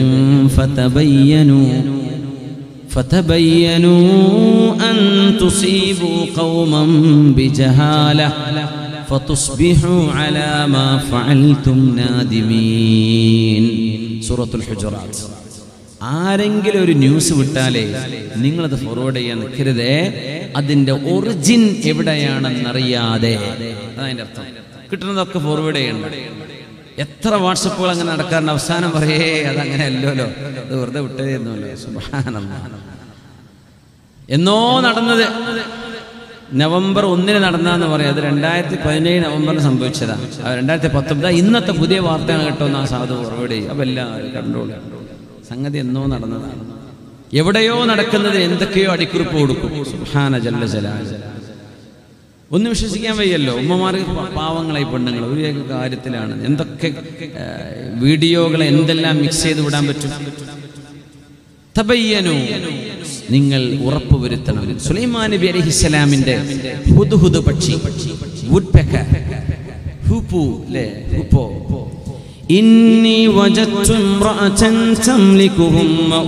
[SPEAKER 1] فتبينوا أن تصيبوا قوما بجهالة فتصبحوا على ما فعلتم نادمين. سورة الحجرات. ആരെങ്കിലും ഒരു ന്യൂസ് വിട്ടാലേ നിങ്ങളത് ഫോർവേഡ് ചെയ്യാൻ നിൽക്കരുതേ, അതിന്റെ ഒറിജിൻ എവിടെയാണെന്നറിയാതെ. അതതിൻ്റെ അർത്ഥം. കിട്ടുന്നതൊക്കെ ഫോർവേഡ് ചെയ്യണ്ട. എത്ര വാട്സപ്പുകൾ അങ്ങനെ നടക്കാറുണ്ട്. അവസാനം പറയേ അതങ്ങനെ അല്ലല്ലോ, അത് വെറുതെ വിട്ടേന്നല്ലോ. സുബ്ഹാനല്ലാഹ്. എന്നോ നടന്നത് നവംബർ 1 നടന്നാന്ന് പറയാം. അത് 2017 നവംബറിൽ സംഭവിച്ചതാണ്. 2019 ഇന്നത്തെ പുതിയ വാർത്തയാണ് കേട്ടോ എന്ന് ആ സാധു ഫോർവേഡ് ചെയ്യും. അപ്പം എല്ലാവരും കണ്ടോളൂ. സംഗതി എന്നോ നടന്നതാണ്. എവിടെയോ നടക്കുന്നത് എന്തൊക്കെയോ അടിക്കുറിപ്പ് കൊടുക്കും. സുബ്ഹാന ജല്ല ജലാലുഹു. ഒന്നും വിശ്വസിക്കാൻ വയ്യല്ലോ. ഉമ്മമാർക്ക് പാവങ്ങളായി പെണ്ണുങ്ങൾ ഒരു കാര്യത്തിലാണ്. എന്തൊക്കെ വീഡിയോകളെ എന്തെല്ലാം മിക്സ് ചെയ്ത് വിടാൻ പറ്റും. തബയ്യനു, നിങ്ങൾ ഉറപ്പുവരുത്തണം. സുലൈമാൻ നബി അലൈഹിസ്സലാമിന്റെ ഹുദ്ഹുദ് പക്ഷി, വുഡ് പെക്കർ, ഹൂപ്പു, അല്ലേ, ഹൂപ്പോ. إني وجدت امرأة تملكهم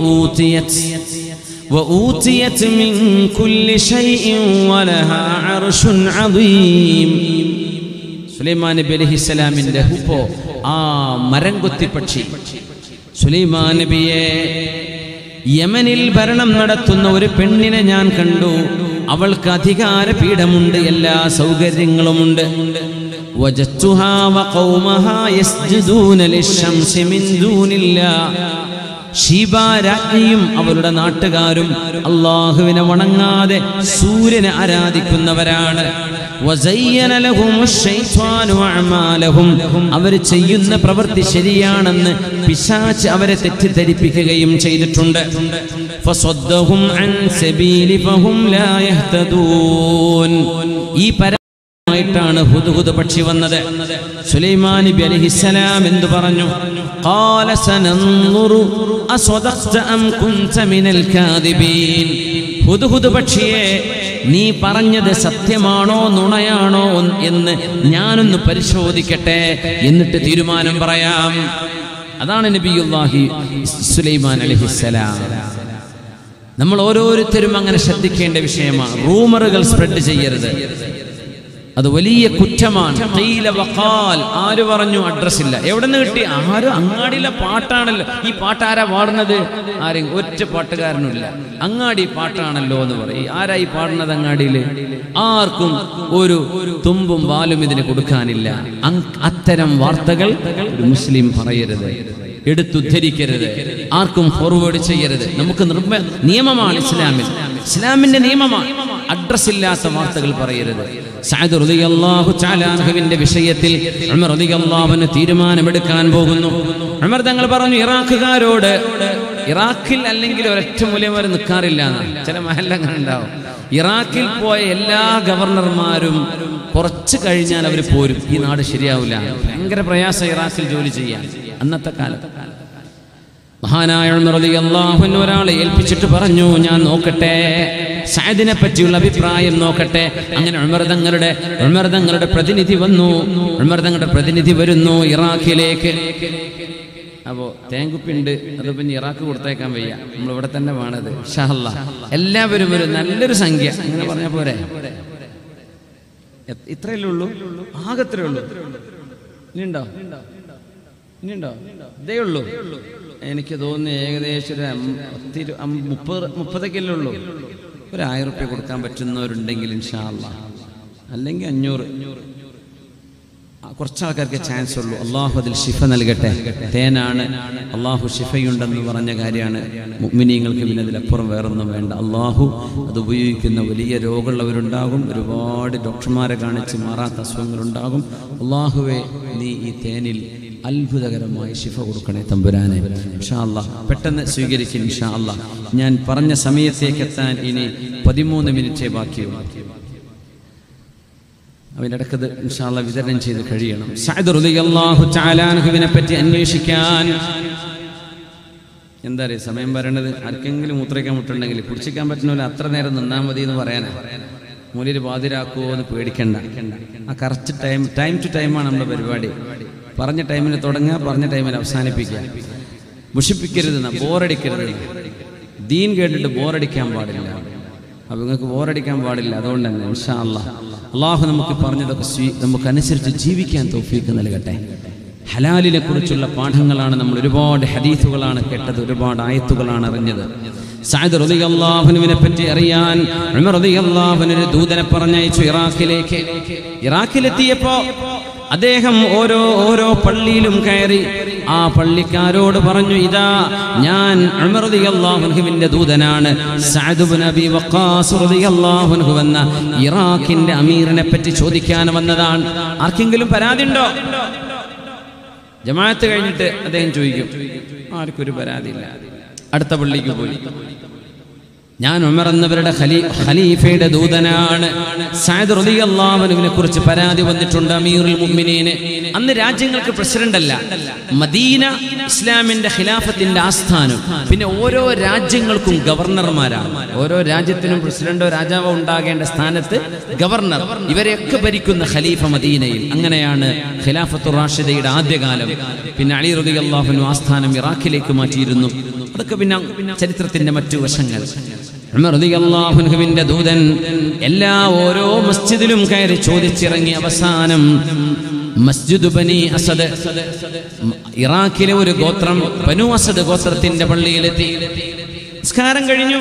[SPEAKER 1] وأوتيت من كل شيء ولها عرش عظيم. സുലൈമാൻ നബി അലൈഹിസ്സലാമിന്റെ ഹുപ്പോ, ആ മരംകൊത്തി പക്ഷി. സുലൈമാൻ നബിയെ യമനിൽ ഭരണം നടത്തുന്ന ഒരു പെണ്ണിനെ ഞാൻ കണ്ടു. അവൾക്ക് അധികാര പീഠമുണ്ട്, എല്ലാ സൗകര്യങ്ങളുമുണ്ട്. وجدتها وقومها يسجدون للشمس من دون الله. ഷീബ രാജ്ഞിയും അവരുടെ നാട്ടുകാരും അല്ലാഹുവിനെ വണങ്ങാതെ സൂര്യനെ ആരാധിക്കുന്നവരാണ്. അവർ ചെയ്യുന്ന പ്രവൃത്തി ശരിയാണെന്ന് പിശാച് അവരെ തെറ്റിദ്ധരിപ്പിക്കുകയും ചെയ്തിട്ടുണ്ട്. ഈ ാണ് ഹുദ്ഹുദ് പക്ഷി വന്നത്. സുലൈമാൻ നബി അലൈഹിസ്സലാം എന്തു പറഞ്ഞു? ഖാല സനൻദുറു അസ്വദഖ്ത അം കുൻത മിനൽ കാദിബീൻ. ഹുദ്ഹുദ് പക്ഷിയെ, നീ പറഞ്ഞത് സത്യമാണോ നുണയാണോ എന്ന് ഞാനൊന്ന് പരിശോധിക്കട്ടെ, എന്നിട്ട് തീരുമാനം പറയാം. അതാണ് നബിയുല്ലാഹി സുലൈമാൻ അലൈഹിസ്സലാം. നമ്മൾ ഓരോരുത്തരും അങ്ങനെ ശ്രദ്ധിക്കേണ്ട വിഷയമാണ്. റൂമറുകൾ സ്പ്രെഡ് ചെയ്യരുത്, അത് വലിയ കുറ്റമാണ്. ആര് പറഞ്ഞു? അഡ്രസ് ഇല്ല. എവിടെ നിന്ന് കിട്ടി? ആരും അങ്ങാടിയിലെ പാട്ടാണല്ലോ. ഈ പാട്ടാരാ പാടുന്നത്? ആരെയും ഒറ്റ പാട്ടുകാരനുമില്ല. അങ്ങാടി പാട്ടാണല്ലോ എന്ന് പറയും. ആരാ ഈ പാടുന്നത് അങ്ങാടിയിൽ? ആർക്കും ഒരു തുമ്പും വാലും ഇതിന് കൊടുക്കാനില്ല. അത്തരം വാർത്തകൾ ഒരു മുസ്ലിം പറയരുത്, എടുത്തുദ്ധരിക്കരുത്, ആർക്കും ഫോർവേഡ് ചെയ്യരുത്. നമുക്ക് നിയമമാണ് ഇസ്ലാമിന്റെ നിയമമാണ്. അഡ്രസ് ഇല്ലാത്ത വാർത്തകൾ പറയരുത്. സഅദ് റളിയല്ലാഹു തആല അൻഹുവിന്റെ വിഷയത്തിൽ ഉമർ റളിയല്ലാഹു അൻഹു തീരുമാനമെടുക്കാൻ പോകുന്നു. ഉമർ തങ്ങൾ പറഞ്ഞു ഇറാഖുകാരോട്, ഇറാഖിൽ അല്ലെങ്കിൽ ഒരൊറ്റ മൂലം വരെ നിൽക്കാറില്ല എന്നാണ്. ചില മഹല്ല അങ്ങനെ ഉണ്ടാവും. ഇറാഖിൽ പോയ എല്ലാ ഗവർണർമാരും കുറച്ച് കഴിഞ്ഞാൽ അവർ പോരും. ഈ നാട് ശരിയാവില്ല. ഭയങ്കര പ്രയാസം ഇറാഖിൽ ജോലി ചെയ്യാൻ അന്നത്തെ കാലത്ത്. മഹാനായ ഉമർ റളിയല്ലാഹു അൻഹു ഒരാളെ ഏൽപ്പിച്ചിട്ട് പറഞ്ഞു, ഞാൻ നോക്കട്ടെ, സഅദിനെ പറ്റിയുള്ള അഭിപ്രായം നോക്കട്ടെ. അങ്ങനെ ഉമർ തങ്ങളുടെ പ്രതിനിധി വന്നു. ഉമർ തങ്ങളുടെ പ്രതിനിധി വരുന്നു ഇറാഖിലേക്ക്. അപ്പോ തേങ്കുപ്പിണ്ട്, അത് പിന്നെ ഇറാഖ് കൊടുത്തേക്കാൻ വയ്യ, നമ്മളിവിടെ തന്നെ വേണത്. ഇൻഷാ അല്ലാഹ് എല്ലാവരും ഒരു നല്ലൊരു സംഖ്യ അങ്ങനെ പറഞ്ഞ പോരെ? ഇത്രയല്ലേ ഉള്ളൂ? ആകത്രേ ഉള്ളൂ. ഇനിയുണ്ടോ? ഇതേ ഉള്ളൂ. എനിക്ക് തോന്നുന്നു ഏകദേശം ഒരു 30 ഉള്ളൂ. ഒരു 1000 റുപ്യ കൊടുക്കാൻ പറ്റുന്നവരുണ്ടെങ്കിൽ ഇൻഷാ അല്ലാഹ്, അല്ലെങ്കിൽ 500. കുറച്ച് ആൾക്കാർക്ക് ചാൻസ് ഉള്ളൂ. അള്ളാഹു അതിൽ ശിഫ നൽകട്ടെ. തേനാണ്, അള്ളാഹു ശിഫയുണ്ടെന്ന് പറഞ്ഞ കാര്യമാണ്. മുഅ്മിനീങ്ങൾക്ക് പിന്നെ അതിലപ്പുറം വേറൊന്നും വേണ്ട. അള്ളാഹു അത് ഉപയോഗിക്കുന്ന വലിയ രോഗമുള്ളവരുണ്ടാകും, ഒരുപാട് ഡോക്ടർമാരെ കാണിച്ച് മാറാത്ത അസുഖങ്ങളുണ്ടാകും. അള്ളാഹുവെ, നീ ഈ തേനിൽ അത്ഭുതകരമായി ശിഫ കൊടുക്കണേ തമ്പുരാനെ. ഇൻഷാ അല്ലാഹ് പെട്ടെന്ന് സ്വീകരിക്കും. ഇൻഷാ അല്ലാഹ് ഞാൻ പറഞ്ഞ സമയത്തേക്ക് എത്താൻ ഇനി 13 മിനിറ്റേ ബാക്കിയുള്ളൂ. അവനിടക്കത് ഇൻഷാ അല്ലാഹ് വിതരണം ചെയ്ത് കഴിയണം. സഅദ് റളിയല്ലാഹു തആല അൻഹുവിനെ പറ്റി അന്വേഷിക്കാൻ എന്താ അറിയാം, സമയം പറയണത് ആർക്കെങ്കിലും മൂത്രയ്ക്കാൻ മുട്ടുണ്ടെങ്കിൽ കുടിച്ചിക്കാൻ പറ്റുന്നില്ല, അത്ര നേരം നിന്നാൽ മതി എന്ന് പറയാനാ. മൂലിൽ ബാധിരാക്കുമോ എന്ന് പേടിക്കണ്ട. ആ കറക്റ്റ് ടൈം ടു ടൈമാണ് നമ്മുടെ പരിപാടി. പറഞ്ഞ ടൈമിന് തുടങ്ങുക, പറഞ്ഞ ടൈമിൽ അവസാനിപ്പിക്കുക. മുഷിപ്പിക്കരുത്, ബോറടിക്കരുത്. ദീൻ കേട്ടിട്ട് ബോറടിക്കാൻ പാടില്ല. അപ്പം നിങ്ങൾക്ക് ബോറടിക്കാൻ പാടില്ല. അതുകൊണ്ട് തന്നെ ഇൻഷാ അല്ലാഹ് അള്ളാഹു നമുക്ക് പറഞ്ഞതൊക്കെ നമുക്കനുസരിച്ച് ജീവിക്കാൻ തൗഫീഖ് നൽകട്ടെ. ഹലാലിനെ കുറിച്ചുള്ള പാഠങ്ങളാണ് നമ്മൾ, ഒരുപാട് ഹദീസുകളാണ് കേട്ടത്, ഒരുപാട് ആയത്തുകളാണ് അറിഞ്ഞത്. സഅദ് റളിയല്ലാഹു അൻഹുവിനെ പറ്റി അറിയാൻ ഉമർ റളിയല്ലാഹു അൻഹു ഒരു ദൂതനെ പറഞ്ഞയച്ചു ഇറാഖിലേക്ക്. ഇറാഖിലെത്തിയപ്പോൾ അദ്ദേഹം ഓരോ പള്ളിയിലും കയറി ആ പള്ളിക്കാരോട് പറഞ്ഞു, ഇതാ ഞാൻ ഉമർ റളിയല്ലാഹു അൻഹുവിന്റെ ദൂതനാണ്. സഅദ് ഇബ്നു അബീ വഖാസ് റളിയല്ലാഹു അൻഹു എന്ന ഇറാഖിന്റെ അമീറിനെ പറ്റി ചോദിക്കാൻ വന്നതാണ്. ആർക്കെങ്കിലും പരാതി ഉണ്ടോ? ജമാഅത്ത് കഴിഞ്ഞിട്ട് അദ്ദേഹം ചോദിക്കും. ആർക്കൊരു പരാതിയില്ല. അടുത്ത പള്ളിക്ക് പോയി, ഞാൻ ഉമർ എന്നവരുടെ ഖലീഫയുടെ ദൂതനാണ്. സഅദ് റളിയല്ലാഹു അൻഹുവിനെ കുറിച്ച് പരാതി വന്നിട്ടുണ്ട് അമീറുൽ മുഅ്മിനീന്. അന്ന് രാജ്യങ്ങൾക്ക് പ്രസിഡന്റ് അല്ല, മദീന ഇസ്ലാമിന്റെ ഖിലാഫത്തിന്റെ ആസ്ഥാനം. പിന്നെ ഓരോ രാജ്യങ്ങൾക്കും ഗവർണർമാരാണ്. ഓരോ രാജ്യത്തിനും പ്രസിഡന്റോ രാജാവോ ഉണ്ടാകേണ്ട സ്ഥാനത്ത് ഗവർണർ. ഇവരെയൊക്കെ ഭരിക്കുന്ന ഖലീഫ മദീനയിൽ. അങ്ങനെയാണ് ഖിലാഫത്തുർ റാഷിദയുടെ ആദ്യകാലം. പിന്നെ അലി റളിയല്ലാഹു അൻഹു ആസ്ഥാനം ഇറാഖിലേക്ക് മാറ്റിയിരുന്നു. അതൊക്കെ പിന്നെ ചരിത്രത്തിന്റെ മറ്റു വശങ്ങൾ. ഉമർ റളിയല്ലാഹു അൻഹുവിന്റെ ദൂതൻ ഓരോ മസ്ജിദിലും കയറി ചോദിച്ചിറങ്ങി. അവസാനം മസ്ജിദ് ബനി അസദ്, ഇറാഖിലെ ഒരു ഗോത്രം, ബനു അസദ് ഗോത്രത്തിന്റെ പള്ളിയിലെത്തി. നിസ്കാരം കഴിഞ്ഞു.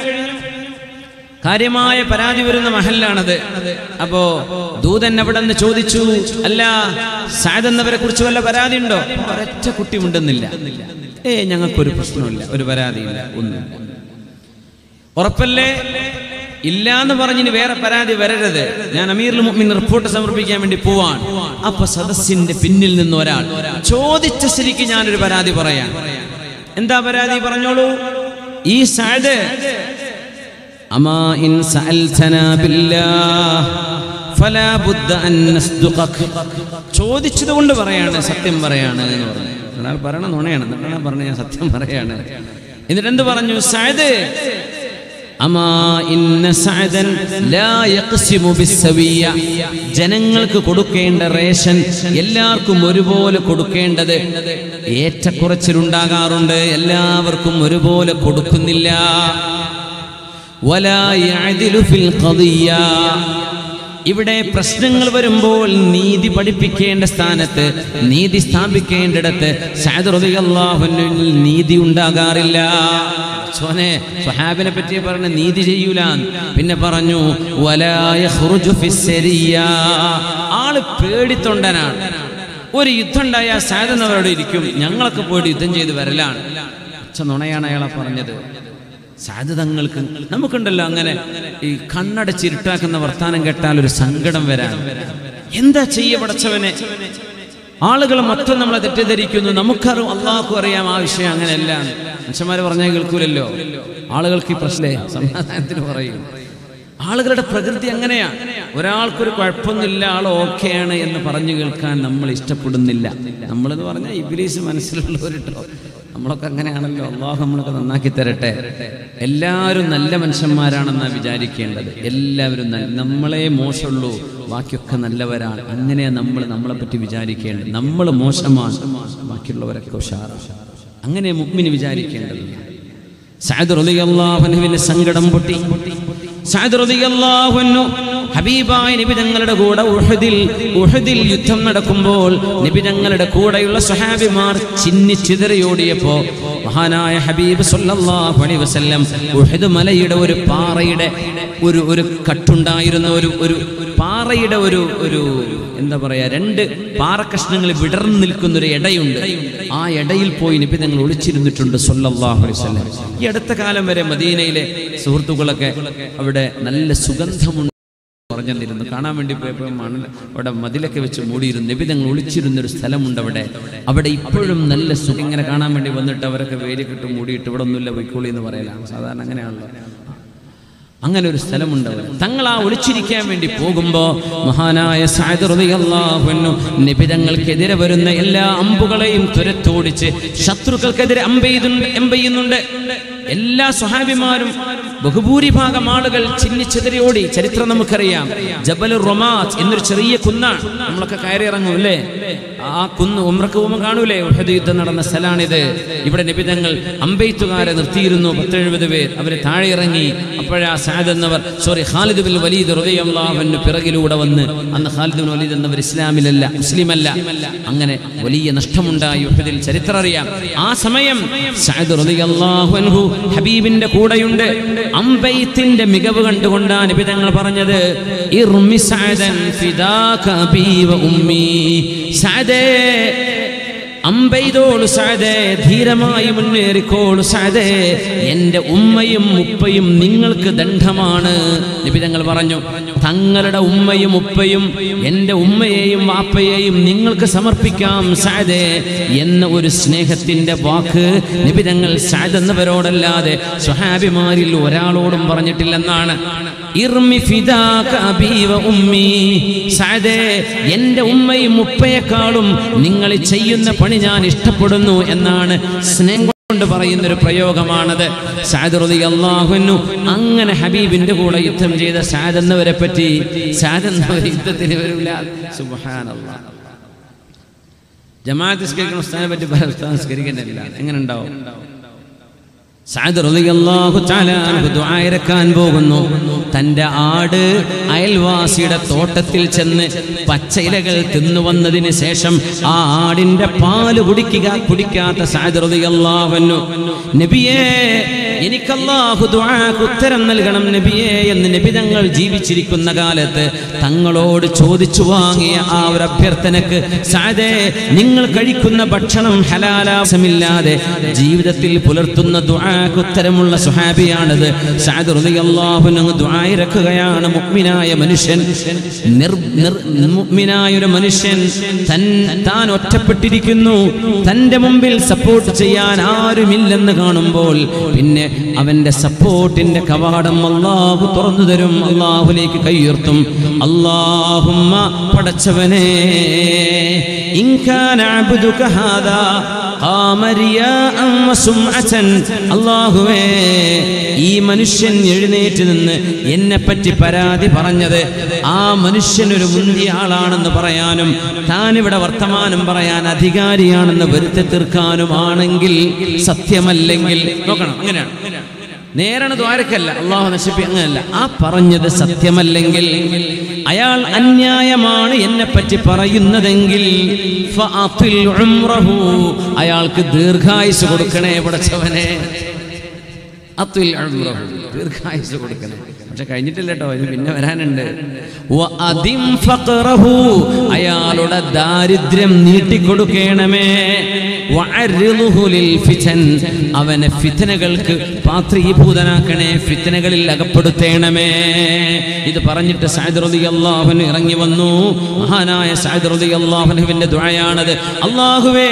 [SPEAKER 1] കാര്യമായ പരാതി വരുന്ന മഹല്ലാണത്. അപ്പോ ദൂതൻ അവിടെ നിന്ന് ചോദിച്ചു, അല്ല സഅദ് എന്നവരെ കുറിച്ച് വല്ല പരാതി ഉണ്ടോ? ഒരൊറ്റ കുട്ടി ഉണ്ടെന്നില്ല. ഞങ്ങൾക്കൊരു പ്രശ്നമില്ല, ഒരു പരാതിയില്ല, ഒന്നുമില്ല. ഉറപ്പല്ലേ? ഇല്ല എന്ന് പറഞ്ഞിന് വേറെ പരാതി വരരുത്. ഞാൻ അമീറുൽ മുഅ്മിനീൻ റിപ്പോർട്ട് സമർപ്പിക്കാൻ വേണ്ടി പോവാൻ. അപ്പൊ സദസ്സിന്റെ പിന്നിൽ നിന്ന് ഒരാൾ ചോദിച്ച ശരിക്ക് ഞാനൊരു പരാതി പറയാം. എന്താ പരാതി? പറഞ്ഞോളൂ. ഈ സഅദ് അമാ ഇൻ സഅൽതനാ ബില്ലാഹ് ഫലാ ബുദ്ദ അൻ നസ്ദുഖക, ചോദിച്ചത് കൊണ്ട് പറയാണ്, സത്യം പറയാണ് എന്ന് പറഞ്ഞു. ഒരാൾ പറയണ നുണയാണ്, എന്നിട്ടാണ് പറഞ്ഞു ഞാൻ സത്യം പറയാണ്. എന്നിട്ട് എന്ത് പറഞ്ഞു? സഅദ് അമാ ഇന്ന സഅദൻ ലാ യഖ്സിമു ബിസ്സവിയ്യ, ജനങ്ങൾക്ക് കൊടുക്കേണ്ട റേഷൻ എല്ലാവർക്കും ഒരുപോലെ കൊടുക്കേണ്ടത് ഏറ്റക്കുറച്ചിലുണ്ടാകാറുണ്ട്, എല്ലാവർക്കും ഒരുപോലെ കൊടുക്കുന്നില്ല. വലാ യഅദിലു ഫിൽ ഖദിയ്യ, ഇവിടെ പ്രശ്നങ്ങൾ വരുമ്പോൾ നീതി പഠിപ്പിക്കേണ്ട സ്ഥാനത്ത്, നീതി സ്ഥാപിക്കേണ്ടിടത്ത് സഅദ് റളിയല്ലാഹു അൻഹു നീതി ഉണ്ടാകാറില്ല. സ്വഹാബിനെ പറ്റി പറഞ്ഞ നീതി ചെയ്യൂല. പിന്നെ പറഞ്ഞു വലാ യഖ്റുജു ഫിസ്സരിയ്യ, ആള് പേടിത്തൊണ്ടനാണ്. ഒരു യുദ്ധം ഉണ്ടായാൽ സഅദ് എന്നവരോട് ഇരിക്കും, ഞങ്ങളൊക്കെ പോയിട്ട് യുദ്ധം ചെയ്ത് വരലാണ്. നുണയാണ് അയാളെ പറഞ്ഞത്. സഅദ് തങ്ങൾക്ക് നമുക്കുണ്ടല്ലോ അങ്ങനെ ഈ കണ്ണടച്ചിരുട്ടാക്കുന്ന വർത്താനം കേട്ടാൽ ഒരു സങ്കടം വരാൻ. എന്താ ചെയ്യ പടച്ചവനെ? ആളുകൾ മൊത്തം നമ്മളെ തെറ്റിദ്ധരിക്കുന്നു. നമുക്കറിയാം, അള്ളാഹു അറിയാം ആ വിഷയം അങ്ങനെയല്ല. മനുഷ്യന്മാര് പറഞ്ഞാൽ കേൾക്കൂലല്ലോ. ആളുകൾക്ക് ഈ പ്രശ്നേ സമാധാനത്തിന് പറയും. ആളുകളുടെ പ്രകൃതി അങ്ങനെയാണ്. ഒരാൾക്കൊരു കുഴപ്പമൊന്നുമില്ല, ആൾ ഓക്കെയാണ് എന്ന് പറഞ്ഞു കേൾക്കാൻ നമ്മൾ ഇഷ്ടപ്പെടുന്നില്ല. നമ്മളെന്ന് പറഞ്ഞാൽ ഇബ്ലീസ് മനസ്സിലുള്ളവരിട്ടോ, നമ്മളൊക്കെ അങ്ങനെയാണല്ലോ. അള്ളാഹു നമ്മളൊക്കെ നന്നാക്കി തരട്ടെ. എല്ലാവരും നല്ല മനുഷ്യന്മാരാണെന്നാണ് വിചാരിക്കേണ്ടത്. എല്ലാവരും നമ്മളെ മോശമുള്ളൂ, ബാക്കിയൊക്കെ നല്ലവരാണ്. അങ്ങനെ നമ്മളെ പറ്റി വിചാരിക്കേണ്ടത്. നമ്മൾ മോശമാണ്, ബാക്കിയുള്ളവരൊക്കെ ഉഷാറാണ്. അങ്ങനെ മുഅ്മിൻ വിചാരിക്കേണ്ടത്. സഅദ് റളിയല്ലാഹു അൻഹുവിന് സങ്കടം പൊട്ടി. സഅദ് റളിയല്ലാഹു അൻഹു ഹബീബായ നബി തങ്ങളുടെ കൂടെ ഉഹദിൽ യുദ്ധം നടക്കുമ്പോൾ നബി തങ്ങളുടെ കൂടെയുള്ള സ്വഹാബിമാർ ചിന്നിച്ചിതറിയോടിയപ്പോ മഹാനായ ഹബീബ് സല്ലല്ലാഹു അലൈഹി വസല്ലം ഉഹദ് മലയുടെ ഒരു പാറയുടെ ഒരു കട്ടുണ്ടായിരുന്ന ഒരു പാറയുടെ ഒരു എന്താ പറയാ, രണ്ട് പാറക്കഷ്ണങ്ങൾ വിടർന്നു നിൽക്കുന്ന ഒരു ഇടയുണ്ട്. ആ ഇടയിൽ പോയി നബി തങ്ങൾ ഒളിച്ചിരുന്നിട്ടുണ്ട് സല്ലല്ലാഹു അലൈഹി വസല്ലം. ഈ അടുത്ത കാലം വരെ മദീനയിലെ സുഹൃത്തുക്കളൊക്കെ അവിടെ നല്ല സുഗന്ധമുണ്ട് പറഞ്ഞിരുന്നു. കാണാൻ വേണ്ടി പോയപ്പോൾ അവിടെ മതിലൊക്കെ വെച്ച് മൂടിയിരുന്നു. നബി തങ്ങൾ ഒളിച്ചിരുന്നൊരു സ്ഥലമുണ്ട് അവിടെ ഇപ്പോഴും നല്ല സുഖം. ഇങ്ങനെ കാണാൻ വേണ്ടി വന്നിട്ട് അവരൊക്കെ വേലിക്കിട്ട് മൂടിയിട്ട് ഇവിടെ ഒന്നുമില്ല പൊയ്ക്കോളി എന്ന് പറയലാണ് സാധാരണ. അങ്ങനെയാണല്ലോ. അങ്ങനെ ഒരു സ്ഥലമുണ്ട്. തങ്ങൾ ആ ഒളിച്ചിരിക്കാൻ വേണ്ടി പോകുമ്പോ മഹാനായ സഅദ് റളിയല്ലാഹു അൻഹു നബി തങ്ങൾക്കെതിരെ വരുന്ന എല്ലാ അമ്പുകളെയും തുരത്തോടിച്ച് ശത്രുക്കൾക്കെതിരെ അമ്പെയ്യുന്നുണ്ട്. എല്ലാ സ്വഹാബിമാരും ബഹുഭൂരിഭാഗം ആളുകൾ ചിന്നിച്ചെതിരിയോടി. ചരിത്രം നമുക്കറിയാം. ജബലുർ റമാത്ത് എന്നൊരു ചെറിയ കുന്നാണ്. നമ്മളൊക്കെ കയറി ഇറങ്ങും അല്ലേ? ആ കുന്ന് ഉംറക്ക് പോകുമ്പോൾ കാണൂലേ? ഉഹദ് യുദ്ധം നടന്ന സ്ഥലമാണിത്. ഇവിടെ നബി തങ്ങൾ അമ്പെയ്ത്തുകാരെ നിർത്തിയിരുന്നു, 10-70 പേർ. അവര് താഴെ ഇറങ്ങി. അപ്പോഴാ സഅദ് എന്നവർ ഖാലിദ് ബിൻ വലീദ് റളിയല്ലാഹു അൻഹു പിറകിലൂടെ വന്ന്, അന്ന് ഖാലിദ് ബിൻ വലീദ് എന്നവർ മുസ്ലിമല്ല. അങ്ങനെ വലിയ നഷ്ടമുണ്ടായി ഉഹദിൽ. ചരിത്രം അറിയാം. ആ സമയം സഅദ് റളിയല്ലാഹു അൻഹു ഹബീബിന്റെ കൂടെയുണ്ട്. അമ്പെയ്ത്തിന്റെ മികവ് കണ്ടുകൊണ്ടാണ് നബി തങ്ങൾ പറഞ്ഞത്, ഇർമി സഅദൻ ഫിദാക ബി വ ഉമ്മി, സഅദേ അമ്പെയ്തോളു സഅദേ, ധീരമായി മുന്നേറിക്കോളു സഅദേ, എന്റെ ഉമ്മയും ഉപ്പയും നിങ്ങൾക്ക് ദണ്ഡമാണ്. നബി തങ്ങൾ പറഞ്ഞു, തങ്ങളുടെ ഉമ്മയും ഉപ്പയും എന്റെ ഉമ്മയെയും വാപ്പയെയും നിങ്ങൾക്ക് സമർപ്പിക്കാം സഅദേ എന്ന ഒരു സ്നേഹത്തിന്റെ വാക്ക് നബി തങ്ങൾ സഅദ് എന്നവരോടല്ലാതെ സ്വഹാബിമാരിൽ ഒരാളോടും പറഞ്ഞിട്ടില്ലെന്നാണ്. ഇർമി ഫിദാക അബീ വ ഉമ്മി, സഅദേ എന്റെ ഉമ്മയും ഉപ്പയെക്കാളും നിങ്ങൾ ചെയ്യുന്ന പണി ഞാൻ ഇഷ്ടപ്പെടുന്നു എന്നാണ് സ്നേഹം കൊണ്ട് പറയുന്നൊരു പ്രയോഗമാണത്. സഅദ് റളിയല്ലാഹു അൻഹു അങ്ങനെ ഹബീബിന്റെ കൂടെ യുദ്ധം ചെയ്ത സഅദ് എന്നവരെ പറ്റി, സഅദ് എന്നവർ യുദ്ധത്തിന് വരില്ല. സുബ്ഹാനല്ലാഹ്. ജമാഅത്ത് നിസ്കരിക്കുന്ന ഉസ്താദിനെ പറ്റി നിസ്കരിക്കുന്നില്ല, എങ്ങനെ ഉണ്ടാവും? സഅദ് റളിയല്ലാഹു തആല അൻഹു ദുആ ഇറക്കാൻ പോകുന്നു. തന്റെ ആട് അയൽവാസിയുടെ തോട്ടത്തിൽ ചെന്ന് പച്ചയിലകൾ തിന്നു വന്നതിന് ശേഷം ആ ആടിന്റെ പാല് കുടിക്കാത്ത സഅദ് റളിയല്ലാഹു അൻഹു, നബിയേ എനിക്ക് അല്ലാഹു ദുആക്ക് ഉത്തരം നൽകണം നബിയേ എന്ന് നബി തങ്ങൾ ജീവിച്ചിരിക്കുന്ന കാലത്ത് തങ്ങളോട് ചോദിച്ചു വാങ്ങിയ ആ ഒരു അഭ്യർത്ഥനക്ക് സഅദേ നിങ്ങൾ കഴിക്കുന്ന ഭക്ഷണം ഹലാലാസമില്ലാതെ ജീവിതത്തിൽ പുലർത്തുന്ന ദുആക്ക് ഉത്തരമുള്ള സ്വഹാബിയാണത്. സഅദ് റളിയല്ലാഹു അൻഹു ദുആ ഇറക്കുകയാണ്. മുഅ്മിനായ മനുഷ്യൻ, മുഅ്മിനായ ഒരു മനുഷ്യൻ താൻ ഒറ്റപ്പെട്ടിരിക്കുന്നു, തന്റെ മുമ്പിൽ സപ്പോർട്ട് ചെയ്യാൻ ആരുമില്ലെന്ന് കാണുമ്പോൾ പിന്നെ അവന്റെ സപ്പോർട്ടിന്റെ കവാടം അല്ലാഹു തുറന്നു തരും. അല്ലാഹുവിലേക്ക് കൈയുയർത്തും. അല്ലാഹുമ്മ പടച്ചവനേ ഇൻ കാന അബ്ദുക ഹാദാ ഖാമ റിയാഅൻ വസുംഅതൻ, അല്ലാഹുവേ ഈ മനുഷ്യൻ എഴുന്നേറ്റ് നിന്ന് എന്നെപ്പറ്റി പരാതി പറഞ്ഞത് ആ മനുഷ്യനൊരു മുന്തിയ ആളാണെന്ന് പറയാനും താനിവിടെ വർത്തമാനം പറയാൻ അധികാരിയാണെന്ന് വരുത്തി തീർക്കാനുമാണെങ്കിൽ, സത്യമല്ലെങ്കിൽ നോക്കണം, അങ്ങനെയാണ് നേരാണ് ദ്വാരക്കല്ല, അള്ളാഹു നശിപ്പി അങ്ങനല്ല. ആ പറഞ്ഞത് സത്യമല്ലെങ്കിൽ, അയാൾ അന്യായമാണ് എന്നെപ്പറ്റി പറയുന്നതെങ്കിൽ ഫഅതിൽ ഉംറഹു, അയാൾക്ക് ദീർഘായുസ് കൊടുക്കണേ പടച്ചവനെ. അതിൽ ഉംറഹു, ദീർഘായുസ് കൊടുക്കണേ. പക്ഷെ കഴിഞ്ഞിട്ടില്ല കേട്ടോ, ഇത് പിന്നെ വരാനുണ്ട്. വഅദിം ഫഖറഹു, അയാളുടെ ദാരിദ്ര്യം നീട്ടിക്കൊടുക്കണമേ. വഅർളുഹു ലിൽ ഫിതൻ, അവനെ ഫിത്നകൾക്ക് പാത്രീഭൂതനാക്കണേ, ഫിത്നകളിൽ അകപ്പെടുത്തേണമേ. ഇത് പറഞ്ഞിട്ട് സഅദ് റളിയല്ലാഹു അൻഹു ഇറങ്ങി വന്നു. മഹാനായ സഅദ് റളിയല്ലാഹു അൻഹുവിന്റെ ദുആയാണത്. അല്ലാഹുവേ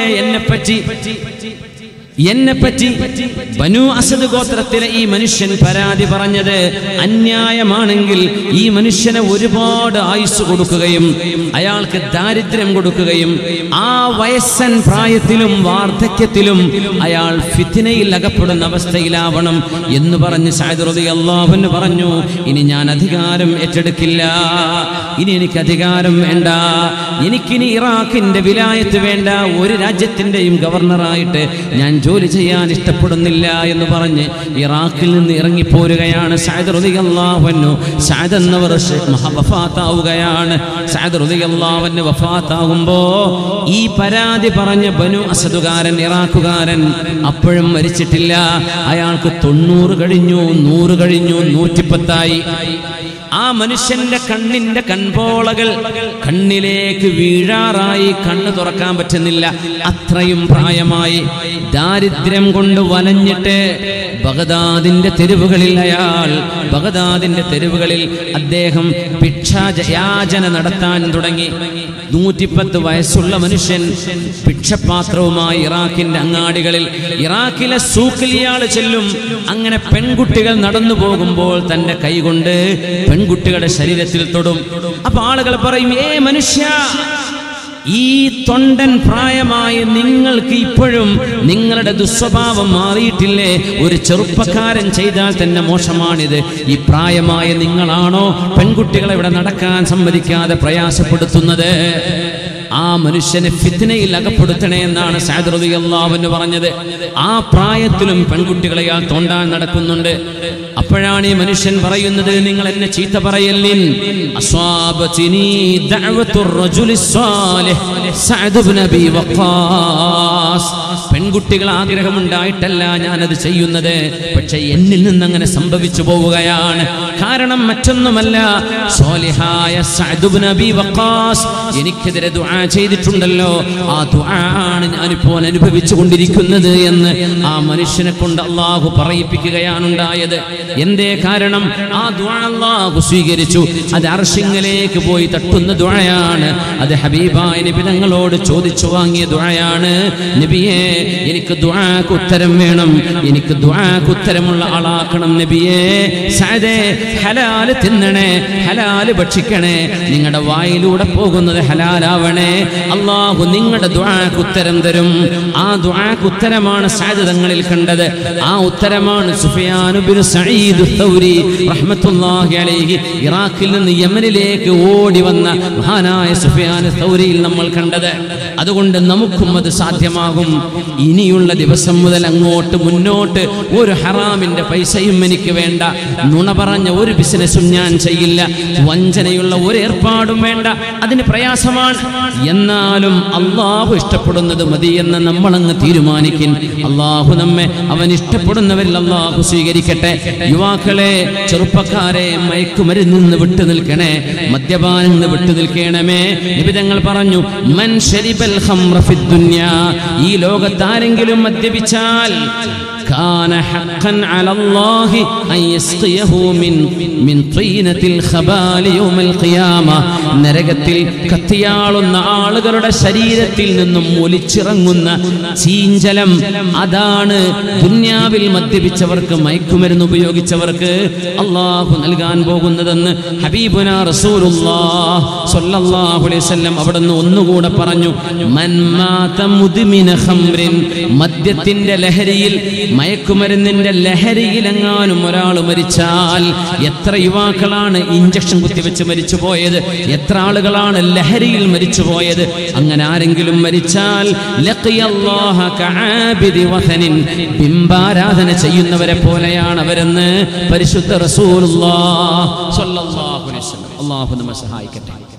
[SPEAKER 1] എന്നെപ്പറ്റി ബനു അസദ് ഗോത്രത്തിലെ ഈ മനുഷ്യൻ പരാതി പറഞ്ഞത് അന്യായമാണെങ്കിൽ ഈ മനുഷ്യനെ ഒരുപാട് ആയുസ് കൊടുക്കുകയും അയാൾക്ക് ദാരിദ്ര്യം കൊടുക്കുകയും ആ വയസ്സൻ പ്രായത്തിലും വാർദ്ധക്യത്തിലും അയാൾ ഫിത്നയിൽ അകപ്പെടുന്ന അവസ്ഥയിലാവണം എന്ന് പറഞ്ഞ് സഅദ് റളിയല്ലാഹു അൻഹു പറഞ്ഞു, ഇനി ഞാൻ അധികാരം ഏറ്റെടുക്കില്ല, ഇനി എനിക്ക് അധികാരം വേണ്ട, എനിക്കിനി ഇറാഖിന്റെ വിലായത്ത് വേണ്ട, ഒരു രാജ്യത്തിന്റെയും ഗവർണറായിട്ട് ഞാൻ ജോലി ചെയ്യാൻ ഇഷ്ടപ്പെടുന്നില്ല എന്ന് പറഞ്ഞ് ഇറാഖിൽ നിന്ന് ഇറങ്ങിപ്പോരുകയാണ് സഅദ് റളിയല്ലാഹു അൻഹു. സഅദ് എന്നവർ വഫാത്താവുകയാണ്. സഅദ് റളിയല്ലാഹു അൻഹു വഫാത്താകുമ്പോ ഈ പരാതി പറഞ്ഞ ബനു അസദുകാരൻ, ഇറാഖുകാരൻ അപ്പോഴും മരിച്ചിട്ടില്ല. അയാൾക്ക് 90 കഴിഞ്ഞു, 100 കഴിഞ്ഞു, 110 ആ മനുഷ്യന്റെ കണ്ണിന്റെ കൺപോളകൾ കണ്ണിലേക്ക് വീഴാറായി, കണ്ണ് തുറക്കാൻ പറ്റുന്നില്ല, അത്രയും പ്രായമായി. ദാരിദ്ര്യം കൊണ്ട് വലഞ്ഞിട്ട് ബഗ്ദാദിന്റെ തെരുവുകളിൽ അദ്ദേഹം ഭിക്ഷായാചന നടത്താൻ തുടങ്ങി. 110 വയസ്സുള്ള മനുഷ്യൻ ഭിക്ഷപാത്രവുമായി ഇറാഖിന്റെ അങ്ങാടികളിൽ, ഇറാഖിലെ സൂക്കിൽ ഇയാൾ ചെല്ലും. അങ്ങനെ പെൺകുട്ടികൾ നടന്നു പോകുമ്പോൾ തന്റെ കൈകൊണ്ട് പെൺകുട്ടികളുടെ ശരീരത്തിൽ തൊടും. അപ്പൊ ആളുകൾ പറയും, ഏ മനുഷ്യ, ഈ തൊണ്ടൻ പ്രായമായ നിങ്ങൾക്ക് ഇപ്പോഴും നിങ്ങളുടെ ദുസ്വഭാവം മാറിയിട്ടില്ലേ? ഒരു ചെറുപ്പക്കാരൻ ചെയ്താൽ തന്നെ മോശമാണിത്. ഈ പ്രായമായ നിങ്ങളാണോ പെൺകുട്ടികളെ ഇവിടെ നടക്കാൻ സമ്മതിക്കാതെ പ്രയാസപ്പെടുത്തുന്നത്? ആ മനുഷ്യനെ ഫിത്നയിൽ അകപ്പെടുത്തണേ എന്നാണ് സഅദ് റളിയല്ലാഹു അൻഹു പറഞ്ഞത്. ആ പ്രായത്തിലും പെൺകുട്ടികളെ അയാൾ തോണ്ടാൻ നടക്കുന്നുണ്ട്. അപ്പോഴാണ് ഈ മനുഷ്യൻ പറയുന്നത്, നിങ്ങൾ എന്നെ ചീത്ത പറയല്ലിൻ, അസ്വാബതിനി ദഅവത്തുർ റജുലിസ് സാലിഹ് സഅദ് ഇബ്നു അബി വഖാസ്. പെൺകുട്ടികൾ ആഗ്രഹമുണ്ടായിട്ടല്ല ഞാനത് ചെയ്യുന്നത്, പക്ഷെ എന്നിൽ നിന്ന് അങ്ങനെ സംഭവിച്ചു പോവുകയാണ്. കാരണം മറ്റൊന്നുമല്ല, സ്വാലിഹായ സഅദ് ഇബ്നു അബി വഖാസ് എനിക്കെതിരെ ദുആ ചെയ്തിട്ടുണ്ടല്ലോ, ആ ദുആ ആണ് ഞാനിപ്പോൾ അനുഭവിച്ചു കൊണ്ടിരിക്കുന്നത് എന്ന് ആ മനുഷ്യനെ കൊണ്ട് അല്ലാഹു പറയിപ്പിക്കുകയാണ് ഉണ്ടായത്. എന്തേ കാരണം? ആ ദുആ അല്ലാഹു സ്വീകരിച്ചു. അത് അർശിലേക്ക് പോയി തട്ടുന്ന ദുആയാണ്. അത് ഹബീബായ നബി തങ്ങളോട് ചോദിച്ചു വാങ്ങിയ ദുആയാണ്. നബിയേ, എനിക്ക് ദുആക്ക് ഉത്തരം വേണം, എനിക്ക് ദുആക്ക് ഉത്തരമുള്ള ആളാക്കണം നബിയേ. സഅദേ, ഹലാല് തിന്നണേ, ഹലാല് ഭക്ഷിക്കണേ, നിങ്ങളുടെ വായിലൂടെ പോകുന്നത് ഹലാലാവണേ. അല്ലാഹു നിങ്ങളുടെ ദുആക്ക് ഉത്തരം തരും. ആ ദുആക്ക് ഉത്തരമാണ് സഅദ് തങ്ങളിൽ കണ്ടത്. ആ ഉത്തരമാണ് സുഫിയാൻ ഇബ്നു സഈദ് തൗരി റഹ്മത്തുള്ളാഹി അലൈഹി ഇറാഖിൽ നിന്ന് യമനിലേക്ക് ഓടി വന്ന മഹാനായ സുഫിയാൻ തൗരിയിൽ നമ്മൾ കണ്ടത്. അതുകൊണ്ട് നമുക്കും അത് സാധ്യമാകും. ഇനിയുള്ള ദിവസം മുതൽ അങ്ങോട്ട് മുന്നോട്ട് ഒരു ഹറാമിന്റെ പൈസയും എനിക്ക് വേണ്ട, നുണ പറഞ്ഞ ഒരു ബിസിനസ്സും ഞാൻ ചെയ്യില്ല, വഞ്ചനയുള്ള ഒരു ഏർപ്പാടും വേണ്ട. അതിന് പ്രയാസമാണ്. എന്നാലും അള്ളാഹു ഇഷ്ടപ്പെടുന്നത് മതി എന്ന് നമ്മളങ്ങ് തീരുമാനിക്കും. അള്ളാഹു നമ്മെ അവൻ ഇഷ്ടപ്പെടുന്നവരിൽ അള്ളാഹു സ്വീകരിക്കട്ടെ. യുവാക്കളെ, ചെറുപ്പക്കാരെ, മയക്കുമരുന്നിൽ നിന്ന് വിട്ടു നിൽക്കണേ, മദ്യപാനം നിന്ന് വിട്ടു നിൽക്കണമേ. നബി തങ്ങൾ പറഞ്ഞു, മൻ ശരിബൽ ഖംറ ഫിദ് ദുനിയാ, ഈ ലോകത്താരെങ്കിലും മദ്യപിച്ചാൽ കാന ഹഖൻ അലല്ലാഹി അൻ യസ്ഖിയഹു മിൻ ത്വീനത്തിൽ ഖബാലി യൗമൽ ഖിയാമ, നരകത്തിൽ കത്തിയാളുന്ന ആളുകളുടെ ശരീരത്തിൽ നിന്നും ഒലിച്ചിറങ്ങുന്ന ചീഞ്ചലം, അതാണ് ദുനിയാവിൽ മദ്യപിച്ചവർക്ക്, മയക്കുമരുന്ന് ഉപയോഗിച്ചവർക്ക് അല്ലാഹു നൽകാൻ പോകുന്നതെന്ന് ഹബീബുനാ റസൂലുള്ളാഹി സ്വല്ലല്ലാഹു അലൈഹി വസല്ലം അവിടുന്ന് ഒന്നുകൂടെ പറഞ്ഞു. മൻ മാത മുദ്മിന ഖംറിൻ, മദ്യത്തിന്റെ ലഹരിയിൽ, മയക്കുമരുന്നിന്റെ ലഹരിയിലെങ്ങാനും ഒരാൾ മരിച്ചാൽ, എത്ര യുവാക്കളാണ് ഇഞ്ചക്ഷൻ കുത്തിവെച്ച് മരിച്ചു പോയത്, എത്ര ആളുകളാണ് ലഹരിയിൽ മരിച്ചു പോയത്. അങ്ങനെ ആരെങ്കിലും മരിച്ചാൽ ലഖിയല്ലാഹ കആബിദി വസനിൻ, ബിംബാരാധന ചെയ്യുന്നവരെ പോലെയാണ് അവരെന്ന് പരിശുദ്ധ റസൂലുള്ളാഹി സ്വല്ലല്ലാഹു അലൈഹി വസല്ലം. അല്ലാഹു നമ്മെ സഹായിക്കട്ടെ.